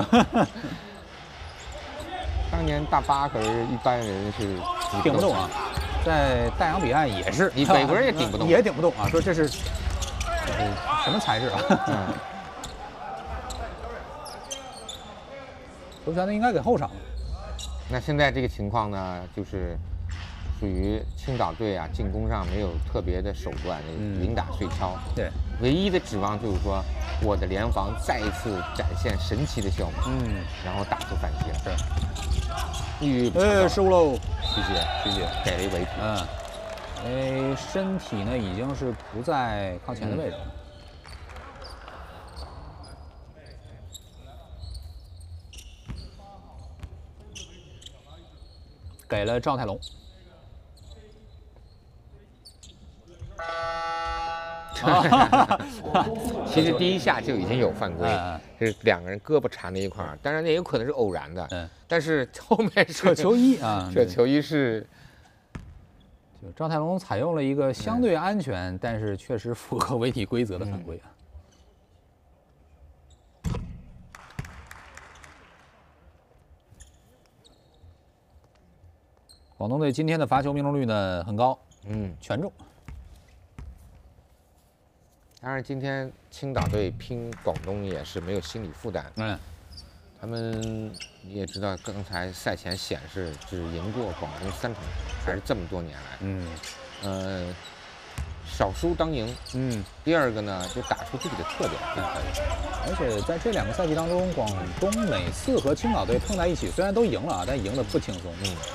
当年大巴可是一般人是顶不动啊，在大洋彼岸也是， 你美国人也顶不动， 也顶不动啊，说这是。什么材质啊？球权呢应该给后场。 那现在这个情况呢，就是属于青岛队进攻上没有特别的手段，零打碎敲。 对， 唯一的指望就是说，我的联防再一次展现神奇的效果。然后打出反击了。 失误喽！ 徐杰给了一违停。 身体呢已经是不在靠前的位置了。 给了赵泰龙。 其实第一下就已经有犯规，是2个人胳膊缠在一块儿，当然那也有可能是偶然的，但是后面扯球衣啊， 扯球衣是， 就赵泰龙采用了一个相对安全，但是确实符合违体规则的犯规啊。广东队今天的罚球命中率呢很高，全中。 当然，今天青岛队拼广东也是没有心理负担。他们你也知道，刚才赛前显示只赢过广东3场，还是这么多年来。少输当赢。第二个呢，就打出自己的特点就可以。 而且在这2个赛季当中，广东每次和青岛队碰在一起，虽然都赢了啊，但赢得不轻松。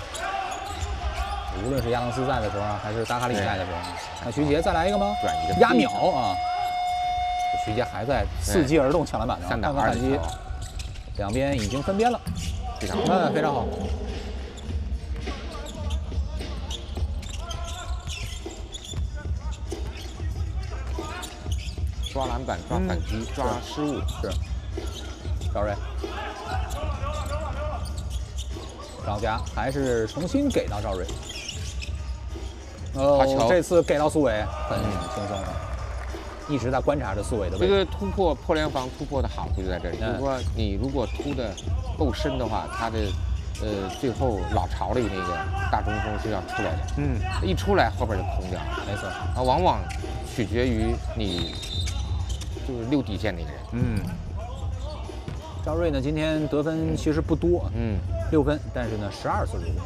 无论是亚当斯在的时候啊，还是达卡里在的时候，那徐杰再来一个吗？压秒啊！徐杰还在伺机而动抢篮板 ，3打2 反击，两边已经分边了， 非常好， 非常好。 抓篮板、抓反击、抓失误， 是。赵睿，赵佳还是重新给到赵睿。这次给到苏伟，很轻松啊。一直在观察着苏伟的位置。 这个突破破联防突破的好就在这里，就是说你如果突的够深的话，他的最后老巢里那个大中锋是要出来的。一出来后边就空掉了。 没错。 啊，往往取决于你就是溜底线那个人。 赵睿呢，今天得分其实不多，6分，但是呢12次入攻。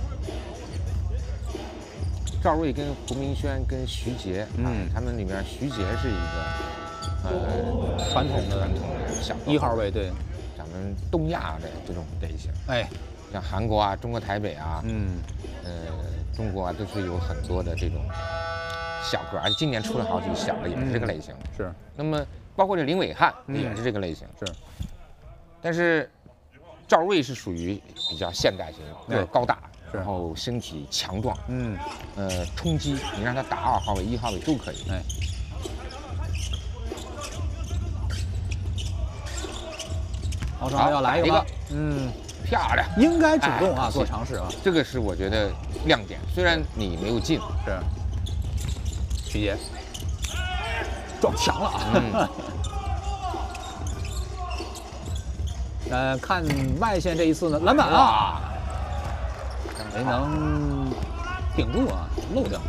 赵睿跟胡明轩跟徐杰，他们里面徐杰是一个传统的小 1号位，对， 咱们东亚的这种类型，像韩国啊、中国台北啊，中国啊都是有很多的这种小个，而且今年出了好几个小的也是这个类型。 是。 那么包括这林伟汉也是这个类型。 是。 但是赵睿是属于比较现代型，个儿高大。然后身体强壮，冲击，你让他打2号位、1号位都可以。 奥少要来一个， 漂亮， 应该主动啊，做尝试啊， 这个是我觉得亮点。虽然你没有进， 是。徐杰撞墙了啊！看外线这一次呢，篮板啊！没能顶住啊，漏掉。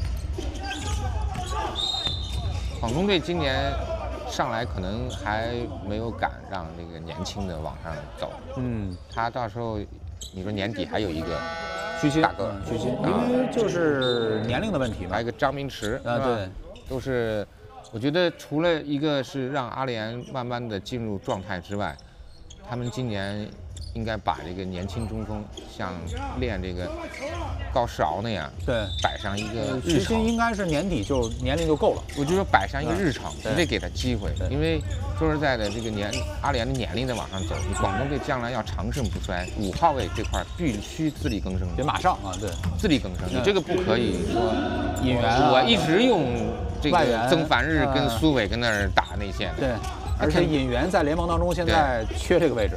广东队今年上来可能还没有敢让这个年轻的往上走。他到时候你说年底还有一个徐新大哥， 徐新，因为就是年龄的问题嘛。 还有一个张明驰对， 都是我觉得除了一个是让阿联慢慢的进入状态之外，他们今年应该把这个年轻中锋像练这个高世豪那样， 对， 摆上一个日程。 徐新应该是年底就年龄就够了。 我就说摆上一个日程，你得给他机会，因为说实在的，这个阿联的年龄在往上走，你广东队将来要长盛不衰，5号位这块必须自力更生， 得马上啊，对， 自力更生，你这个不可以说引援。 我一直用这个曾凡日跟苏伟跟那儿打内线， 对，而且引援在联盟当中现在缺这个位置。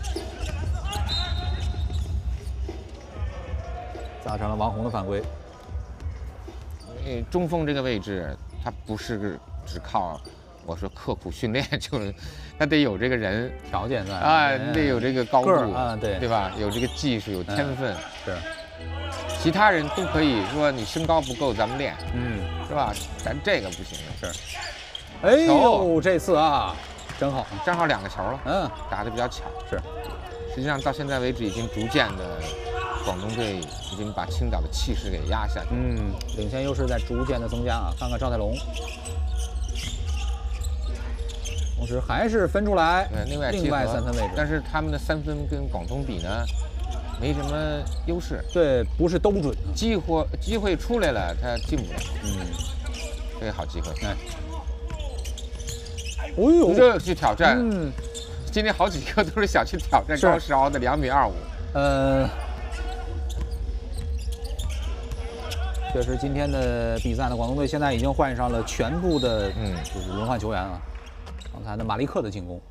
造成了王红的犯规。 中锋这个位置，他不是只靠我说刻苦训练就，他得有这个人条件在啊，你得有这个高度啊，对吧？有这个技术，有天分。 是。 其他人都可以说你身高不够，咱们练，是吧？咱这个不行的。 是。哎呦，这次啊，真好， 正好2个球了，打得比较巧。 是。 实际上到现在为止，已经逐渐的。广东队已经把青岛的气势给压下去， 领先优势在逐渐的增加啊！看看赵泰龙，同时还是分出来另外3分位置， 但是他们的3分跟广东比呢，没什么优势。 对，不是都准， 机会出来了，他进不了。这个好机会。 哎呦， 这去挑战，今天好几个都是想去挑战高世豪的2.25米。 确实今天的比赛呢，广东队现在已经换上了全部的就是轮换球员啊。刚才的马利克的进攻，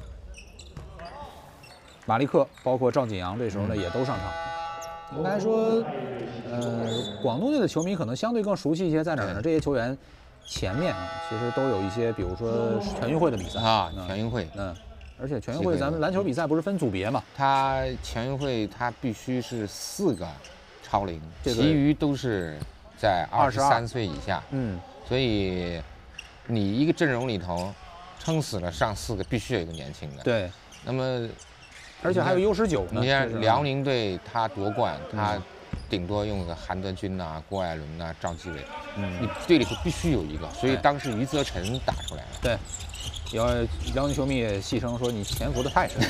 马利克包括赵锦阳这时候呢也都上场。应该说，广东队的球迷可能相对更熟悉一些，在哪儿呢？这些球员前面其实都有一些，比如说全运会的比赛啊，全运会， 而且全运会咱们篮球比赛不是分组别嘛？ 它全运会它必须是4个超龄，其余都是在23岁以下。所以你一个阵容里头，撑死了上4个，必须有一个年轻的。 对， 那么而且还有U19呢。 你看辽宁队他夺冠，他顶多用个韩德君呐、郭艾伦呐、赵继伟，你队里头必须有一个，所以当时余则成打出来了。 对。辽宁球迷也戏称说你潜伏的太深，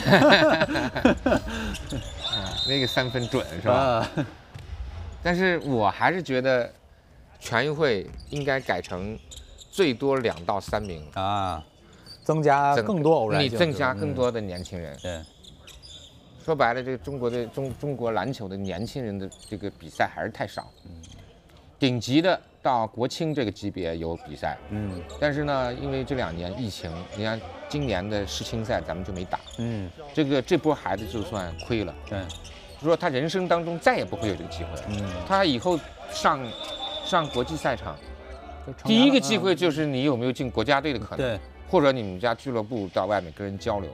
那个3分准是吧？但是我还是觉得全运会应该改成最多2到3名啊，增加更多偶然性， 你增加更多的年轻人。 对， 说白了，这个中国篮球的年轻人的这个比赛还是太少。顶级的到国青这个级别有比赛，但是呢，因为这2年疫情，你看今年的世青赛咱们就没打，这波孩子就算亏了， 对， 就说他人生当中再也不会有这个机会，他以后上国际赛场，第一个机会就是你有没有进国家队的可能， 对， 或者你们家俱乐部到外面跟人交流，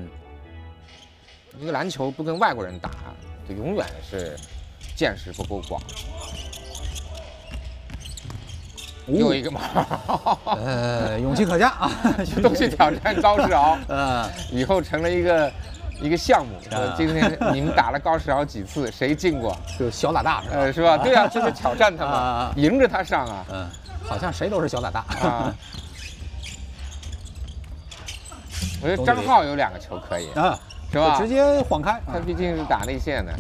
这个篮球不跟外国人打，就永远是见识不够广。又一个嘛， 勇气可嘉啊！ 都去挑战高世豪，以后成了一个项目。今天你们打了高世豪几次，谁进过？ 就小打大是吧？ 是吧？对啊，就是挑战他嘛，迎着他上啊。 好像谁都是小打大啊。我觉得张浩有2个球可以啊，是吧？ 直接晃开， 他毕竟是打内线的。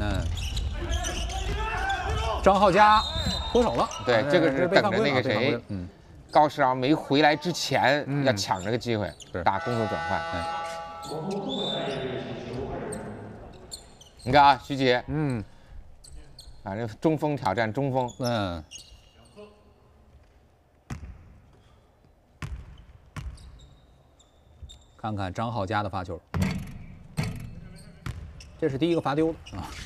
张浩佳脱手了， 对，这个是等着那个谁，高世豪没回来之前要抢这个机会，打攻守转换。你看啊，徐杰，反正中锋挑战中锋， 看看张浩佳的发球，这是第一个罚丢的啊。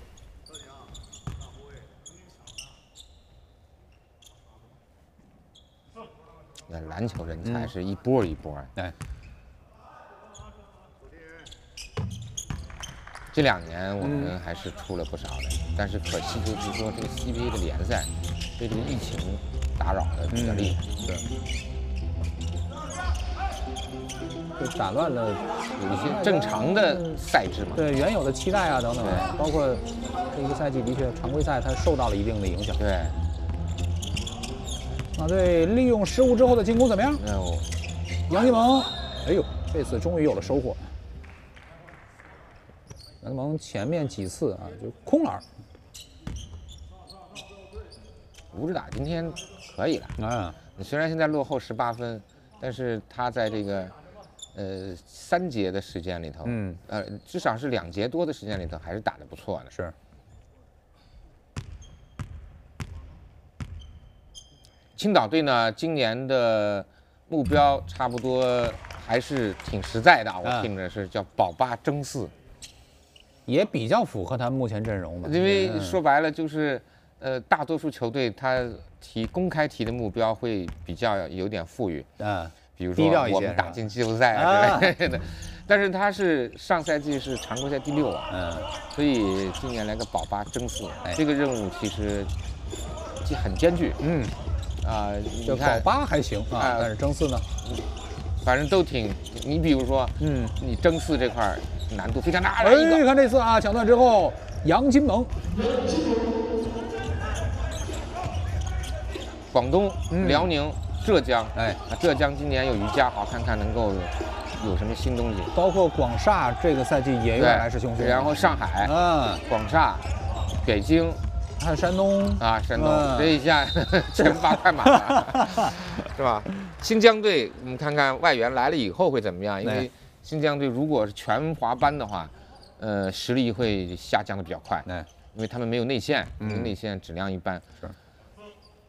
篮球人才是一波一波。 对， 这2年我们还是出了不少的，但是可惜就是说这个 CBA 的联赛被这个疫情打扰的比较厉害， 就打乱了有一些正常的赛制嘛。 对，原有的期待啊等等，包括这个赛季的确常规赛它受到了一定的影响。 对。 马队利用失误之后的进攻怎么样？杨金蒙，哎呦，这次终于有了收获。杨金蒙前面几次啊就空篮。 吴志达今天可以了虽然现在落后18分，但是他在这个3节的时间里头，至少是2节多的时间里头，还是打得不错的。 是。 青岛队呢，今年的目标差不多还是挺实在的，我听着是叫保8争4， 也比较符合他们目前阵容嘛。 因为说白了就是，大多数球队他公开提的目标会比较有点富裕比如说我们打进季后赛啊之类的，但是他是上赛季是常规赛第6所以今年来个保8争4，这个任务其实很艰巨， 这保8还行但是争4呢， 反正都挺。你比如说，你争4这块难度非常大。 哎，看这次抢断之后，杨金蒙， 广东、辽宁、浙江，浙江今年有于家豪，看看能够有什么新东西。 包括广厦这个赛季也有来势汹汹， 然后上海，广厦、北京。 还有山东山东这一下全发快马了，是吧？新疆队，我们看看外援来了以后会怎么样？因为新疆队如果是全华班的话，实力会下降的比较快，因为他们没有内线，内线质量一般。是。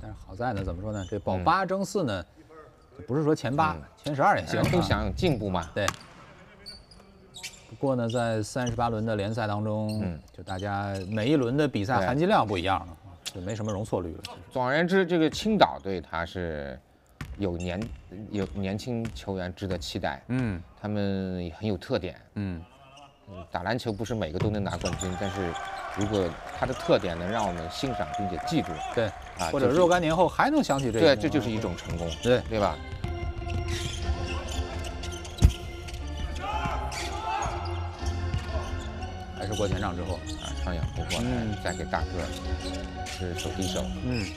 但是好在呢，怎么说呢？这保8争4呢，不是说前8、前12也行， 都想进步嘛。 对。不过呢，在38轮的联赛当中，就大家每一轮的比赛含金量不一样了，就没什么容错率了。 总而言之，这个青岛队他是有年轻球员值得期待，他们也很有特点，打篮球不是每个都能拿冠军，但是如果他的特点能让我们欣赏并且记住， 对，啊，或者若干年后还能想起这个， 对，这就是一种成功，对吧？ 还是过前场之后， 啊，上仰突破，再给大个是手递手，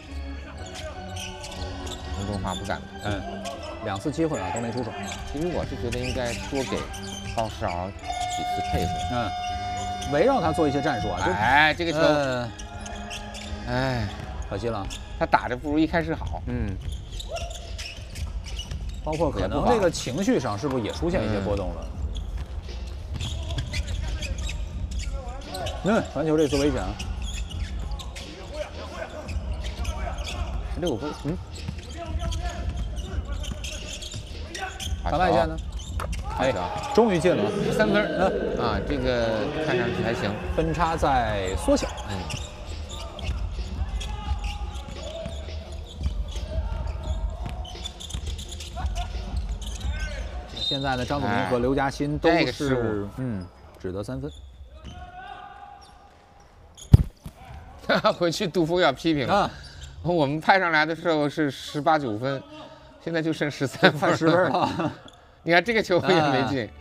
洪中华不敢， 2次机会啊都没出手。 其实我是觉得应该多给高世豪几次配合， 围绕他做一些战术啊。 哎，这个球，哎， 可惜了， 他打着不如一开始好。 包括可能这个情绪上是不是也出现一些波动了？传球这次危险啊 ！16分， 传外线呢？哎，终于进了 13分，啊，这个看上去还行， 分差在缩小。现在呢，张子明和刘嘉欣都是只得3分。 回去杜锋要批评了，我们派上来的时候是18、9分，现在就剩13分， 10分了。 你看这个球也没进，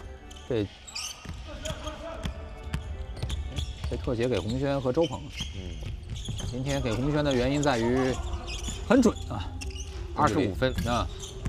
这特写给洪轩和周鹏。今天给洪轩的原因在于很准啊，25 分啊。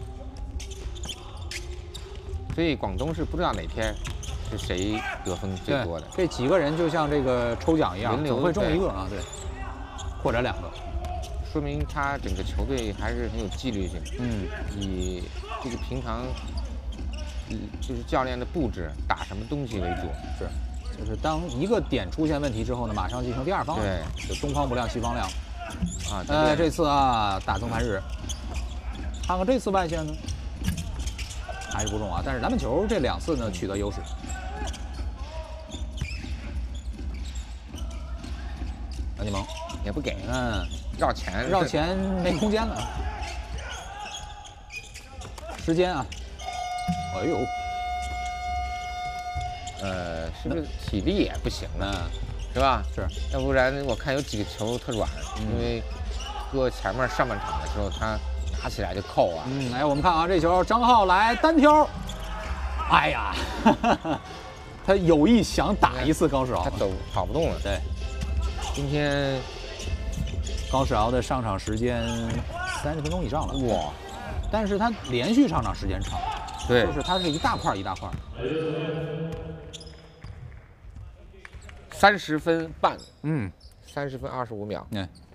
所以广东是不知道哪天是谁得分最多的。 这几个人就像这个抽奖一样，总会中一个啊，对，或者2个， 说明他整个球队还是很有纪律性。以这个平常，就是教练的布置打什么东西为主。 是，就是当一个点出现问题之后呢，马上进行第2方案。对，就东方不亮西方亮。啊，这次啊打曾梵日，看看这次外线呢。还是不中啊，但是篮板球这2次呢取得优势。张继萌也不给，绕前没空间了。时间啊，哎呦， 是不是体力也不行呢？是吧？ 是， 要不然我看有几个球特软，因为搁前面上半场的时候他。拿起来就扣啊！ 我们看啊，这球张浩来单挑，哎呀，他有意想打一次高世豪， 他跑不动了。 对，今天高世豪的上场时间30分钟以上了， 哇！ 但是他连续上场时间长， 对， 就是他是一大块一大块。 30分半，30分25秒。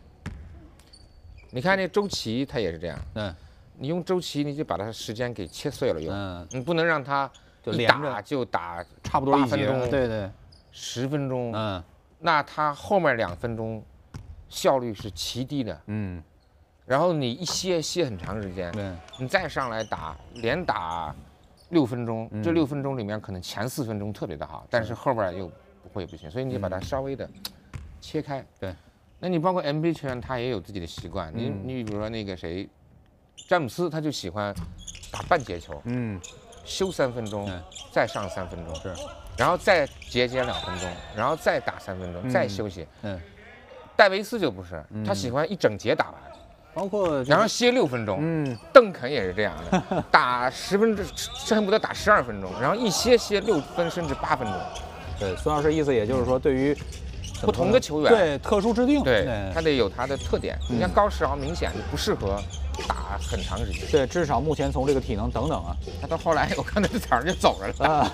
你看那周琦，他也是这样。你用周琦，你就把他时间给切碎了用。你不能让他一打就打差不多 8分钟， 对 ，10分钟。那他后面2分钟效率是奇低的。然后你一歇很长时间，你再上来连打6分钟，这6分钟里面可能前4分钟特别的好，但是后边又不行，所以你就把它稍微的切开。 对。 那你包括 NBA 球员，他也有自己的习惯。你比如说那个谁，詹姆斯，他就喜欢打半节球，休3分钟，再上3分钟， 是， 然后再节2分钟，然后再打3分钟，再休息。戴维斯就不是，他喜欢一整节打完， 包括然后歇6分钟。邓肯也是这样的，打10分钟，恨不得打12分钟，然后一歇6分甚至8分钟。 对，孙老师意思也就是说，对于不同的球员， 对特殊制定， 对，他得有他的特点。你像高世豪明显就不适合打很长时间， 对，至少目前从这个体能等等啊， 他到后来我看他这场上就走着了。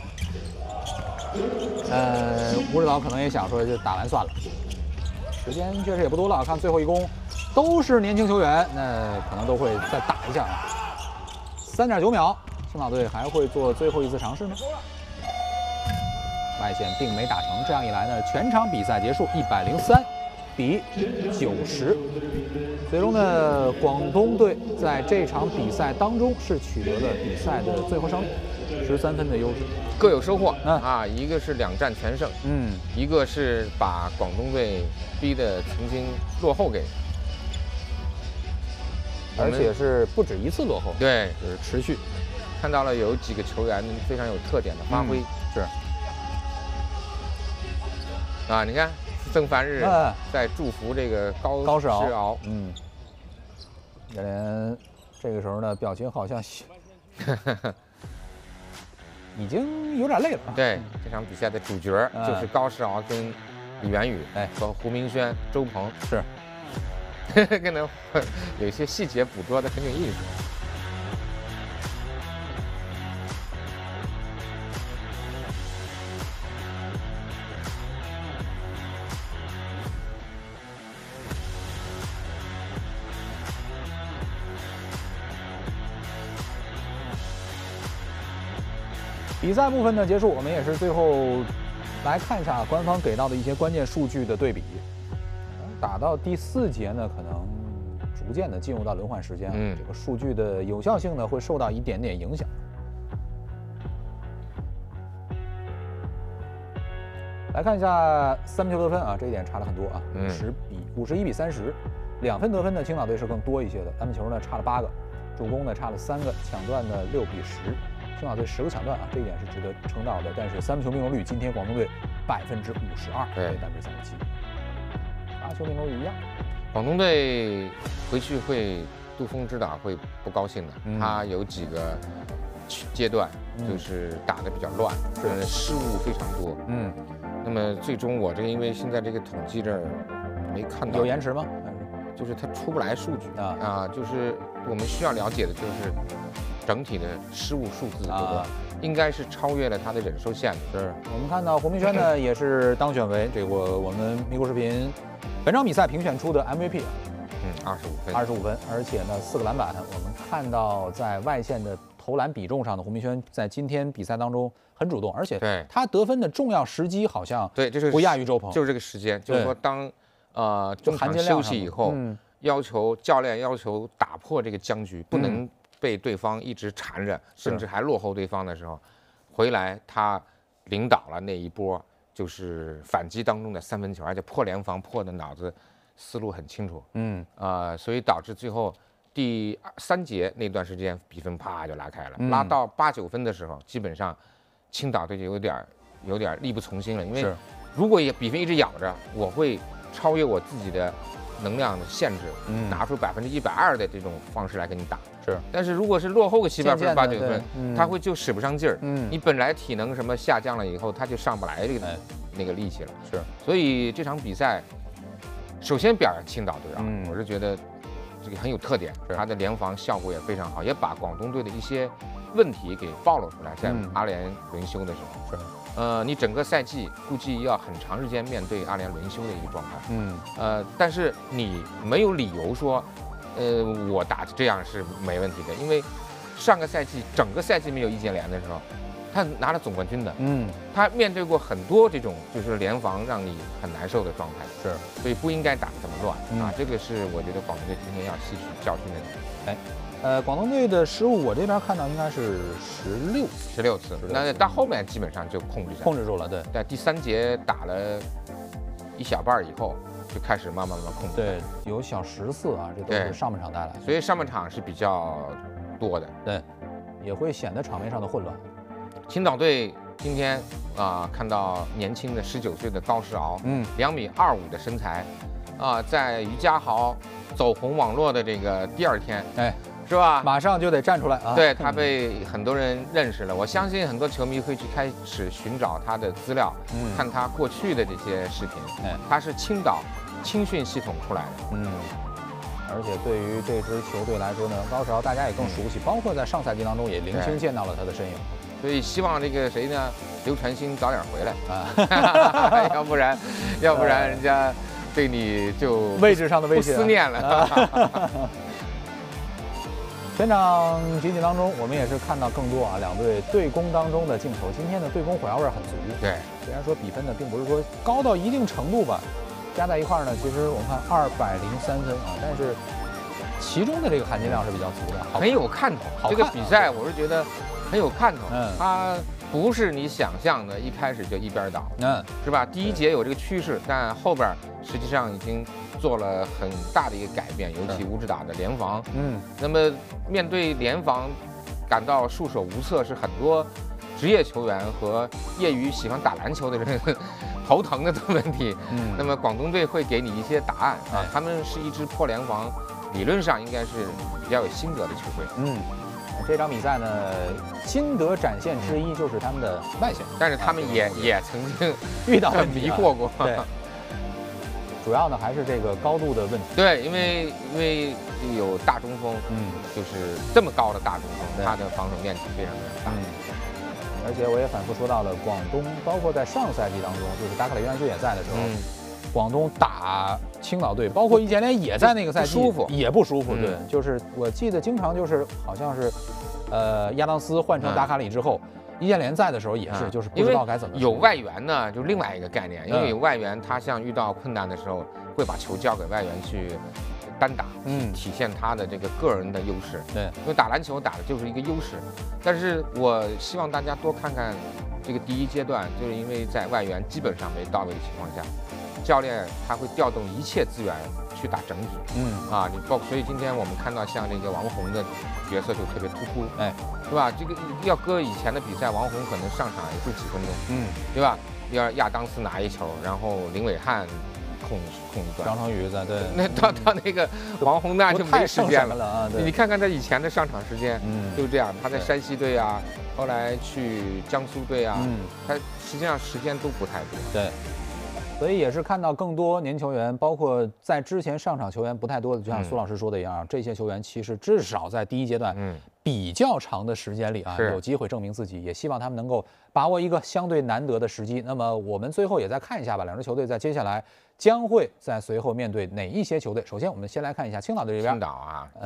吴指导可能也想说就打完算了，时间确实也不多了，看最后一攻都是年轻球员，那可能都会再打一下啊。3.9秒，青岛队还会做最后一次尝试吗？外线并没打成，这样一来呢，全场比赛结束103-104。 比90。最终呢，广东队在这场比赛当中是取得了比赛的最后胜利，13分的优势， 各有收获啊。一个是2战全胜，一个是把广东队逼得曾经落后给， 而且是不止一次落后， 对， 就是持续。 看到了有几个球员非常有特点的发挥， 是啊，你看曾凡日在祝福这个高世豪， 叶莲这个时候呢，表情好像已经有点累了。 对，这场比赛的主角就是高世豪跟李元宇，和胡明轩、周鹏， 是， 可能有一些细节捕捉的很有意思。 比赛部分的结束，我们也是最后来看一下官方给到的一些关键数据的对比。打到第4节呢，可能逐渐的进入到轮换时间，这个数据的有效性呢会受到一点点影响。来看一下3分球得分啊，这一点差了很多啊，51比30，2分得分呢青岛队是更多一些的，3分球呢差了8个，助攻呢差了3个，抢断呢6比10。青岛队10个抢断啊，这一点是值得称道的。但是3分球命中率，今天广东队52%，对单队37%，罚球命中率一样。 广东队回去会杜锋指导会不高兴的，他有几个阶段就是打得比较乱，失误非常多。那么最终我这个因为现在这个统计这儿没看到有延迟吗？ 就是它出不来数据就是我们需要了解的就是整体的失误数字，对吧？应该是超越了他的忍受线的。 是我们看到胡明轩呢，也是当选为这个我们咪咕视频本场比赛评选出的 MVP， 25分，而且呢4个篮板。我们看到在外线的投篮比重上的胡明轩在今天比赛当中很主动，而且他得分的重要时机好像不亚于周鹏， 就是这个时间，就是说当中场休息以后，教练要求打破这个僵局，不能被对方一直缠着，甚至还落后对方的时候，回来他领导了那一波，就是反击当中的3分球，而且破联防破的脑子思路很清楚，所以导致最后第3节那段时间比分啪就拉开了，拉到8、9分的时候，基本上青岛队就有点力不从心了，因为如果比分一直咬着，我会超越我自己的能量的限制，拿出120%的这种方式来跟你打。但是如果是落后个7、8分、8、9分，他会就使不上劲儿。你本来体能什么下降了以后，他就上不来这个那个力气了。所以这场比赛，首先表扬青岛队啊，我是觉得这个很有特点，他的联防效果也非常好，也把广东队的一些问题给暴露出来，在阿联轮休的时候。你整个赛季估计要很长时间面对阿联轮休的一个状态。但是你没有理由说，我打这样是没问题的，因为上个赛季整个赛季没有易建联的时候，他拿了总冠军的。他面对过很多这种就是联防让你很难受的状态，所以不应该打得这么乱啊。这个是我觉得广东队今天要吸取教训的。 广东队的失误，我这边看到应该是16次， 那到后面基本上就控制住了。对，在第3节打了一小半以后，就开始慢慢控制。 对，有小10次啊，这都是上半场带来的。 所以上半场是比较多的。 对，也会显得场面上的混乱。 青岛队今天看到年轻的19岁的高世豪，2.25米的身材，在于家豪走红网络的这个第2天，是吧？ 马上就得站出来啊！ 对，他被很多人认识了，我相信很多球迷会去开始寻找他的资料，看他过去的这些视频。他是青岛青训系统出来的。 而且对于这支球队来说呢，高世豪大家也更熟悉，包括在上赛季当中也零星见到了他的身影。 所以希望这个谁呢，刘传兴早点回来要不然人家对你就位置上的威胁不思念了。 全场集锦当中，我们也是看到更多两队对攻当中的镜头。今天的对攻火药味很足。 对， 虽然说比分呢并不是说高到一定程度吧， 加在一块儿呢，其实我们看203分啊，但是其中的这个含金量是比较足的， 很有看头。这个比赛我是觉得很有看头，它不是你想象的，一开始就一边倒，是吧？第一节有这个趋势，但后边实际上已经做了很大的一个改变，尤其吴志打的联防，那么面对联防感到束手无策，是很多职业球员和业余喜欢打篮球的人头疼的问题。那么广东队会给你一些答案啊，他们是一支破联防，理论上应该是比较有心得的球队。 这场比赛呢，心得展现之一就是他们的外线， 但是他们也曾经遇到迷惑过。 对，主要呢还是这个高度的问题。 对，因为有大中锋，就是这么高的大中锋，他的防守面积非常大。 而且我也反复说到了，广东包括在上赛季当中，就是达卡雷约翰逊也在的时候，广东打青岛队，包括易建联也在那个赛季，也不舒服。对，就是我记得经常就是好像是，亚当斯换成达卡里之后，易建联在的时候也是，就是不知道该怎么。 有外援呢，就另外一个概念，因为有外援，他像遇到困难的时候，会把球交给外援去单打，体现他的这个个人的优势。 对， 因为打篮球打的就是一个优势。但是我希望大家多看看这个第一阶段，就是因为在外援基本上没到位的情况下，教练他会调动一切资源去打整体。所以今天我们看到像这个王红的角色就特别突出，是吧？这个要搁以前的比赛，王红可能上场也就几分钟，对吧？要亚当斯拿一球，然后林伟汉控一段， 张成宇在，对， 那到那个王洪那就没时间了啊。 你看看他以前的上场时间，就这样。他在山西队啊，后来去江苏队啊，他实际上时间都不太多。 对，所以也是看到更多年球员，包括在之前上场球员不太多的，就像苏老师说的一样，这些球员其实至少在第一阶段，比较长的时间里啊，有机会证明自己，也希望他们能够把握一个相对难得的时机。那么我们最后也再看一下吧，两支球队在接下来将会在随后面对哪一些球队？首先，我们先来看一下青岛队这边。 青岛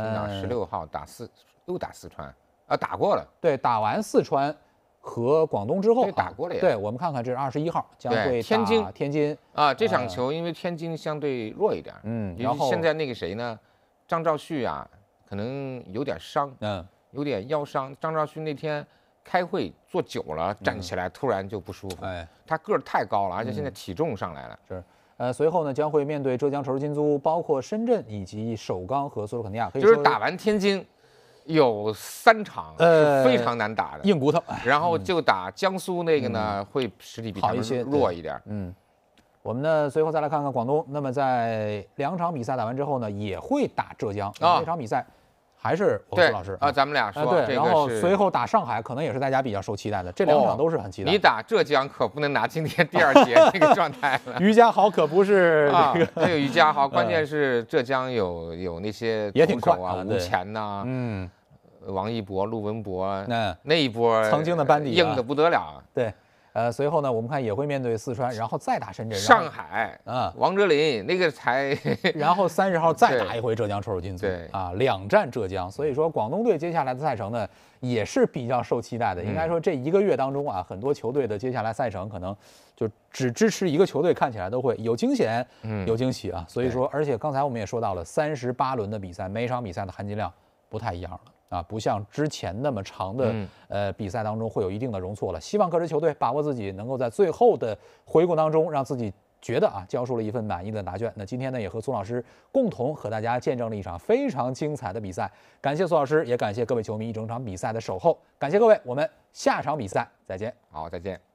16号又打四川啊，打过了。 对，打完四川和广东之后， 打过了呀。 对，我们看看这是21号将会打天津啊。这场球因为天津相对弱一点，然后现在那个谁呢，张兆旭啊，可能有点伤，有点腰伤。张兆旭那天开会坐久了，站起来突然就不舒服。他个儿太高了，而且现在体重上来了。 是。随后呢将会面对浙江仇市金租，包括深圳以及首钢和索尔肯尼亚。 就是打完天津，有3场是非常难打的硬骨头， 然后就打江苏那个呢，会实力比他们弱一点。 我们呢随后再来看看广东。那么在2场比赛打完之后呢，也会打浙江。这场比赛还是我和苏老师咱们俩说对，然后随后打上海，可能也是大家比较受期待的。这2场都是很期待。 你打浙江可不能拿今天第2节那个状态了。 于家豪可不是这个， 还有于家豪，关键是浙江有那些也挺快啊，吴前呐，王一博、陆文博，那一波曾经的班底硬的不得了。 对。随后呢，我们看也会面对四川，然后再打深圳、 上海王哲林那个才， 然后30号再打一回浙江仇市金租，2战浙江。所以说广东队接下来的赛程呢，也是比较受期待的。应该说这1个月当中啊，很多球队的接下来赛程可能就只支持一个球队，看起来都会有惊险，有惊喜啊。所以说，而且刚才我们也说到了38轮的比赛，每场比赛的含金量不太一样了。不像之前那么长的比赛当中会有一定的容错了。希望各支球队把握自己，能够在最后的回顾当中，让自己觉得交出了一份满意的答卷。那今天呢，也和苏老师共同和大家见证了一场非常精彩的比赛。感谢苏老师，也感谢各位球迷一整场比赛的守候。感谢各位，我们下场比赛再见。 好，再见。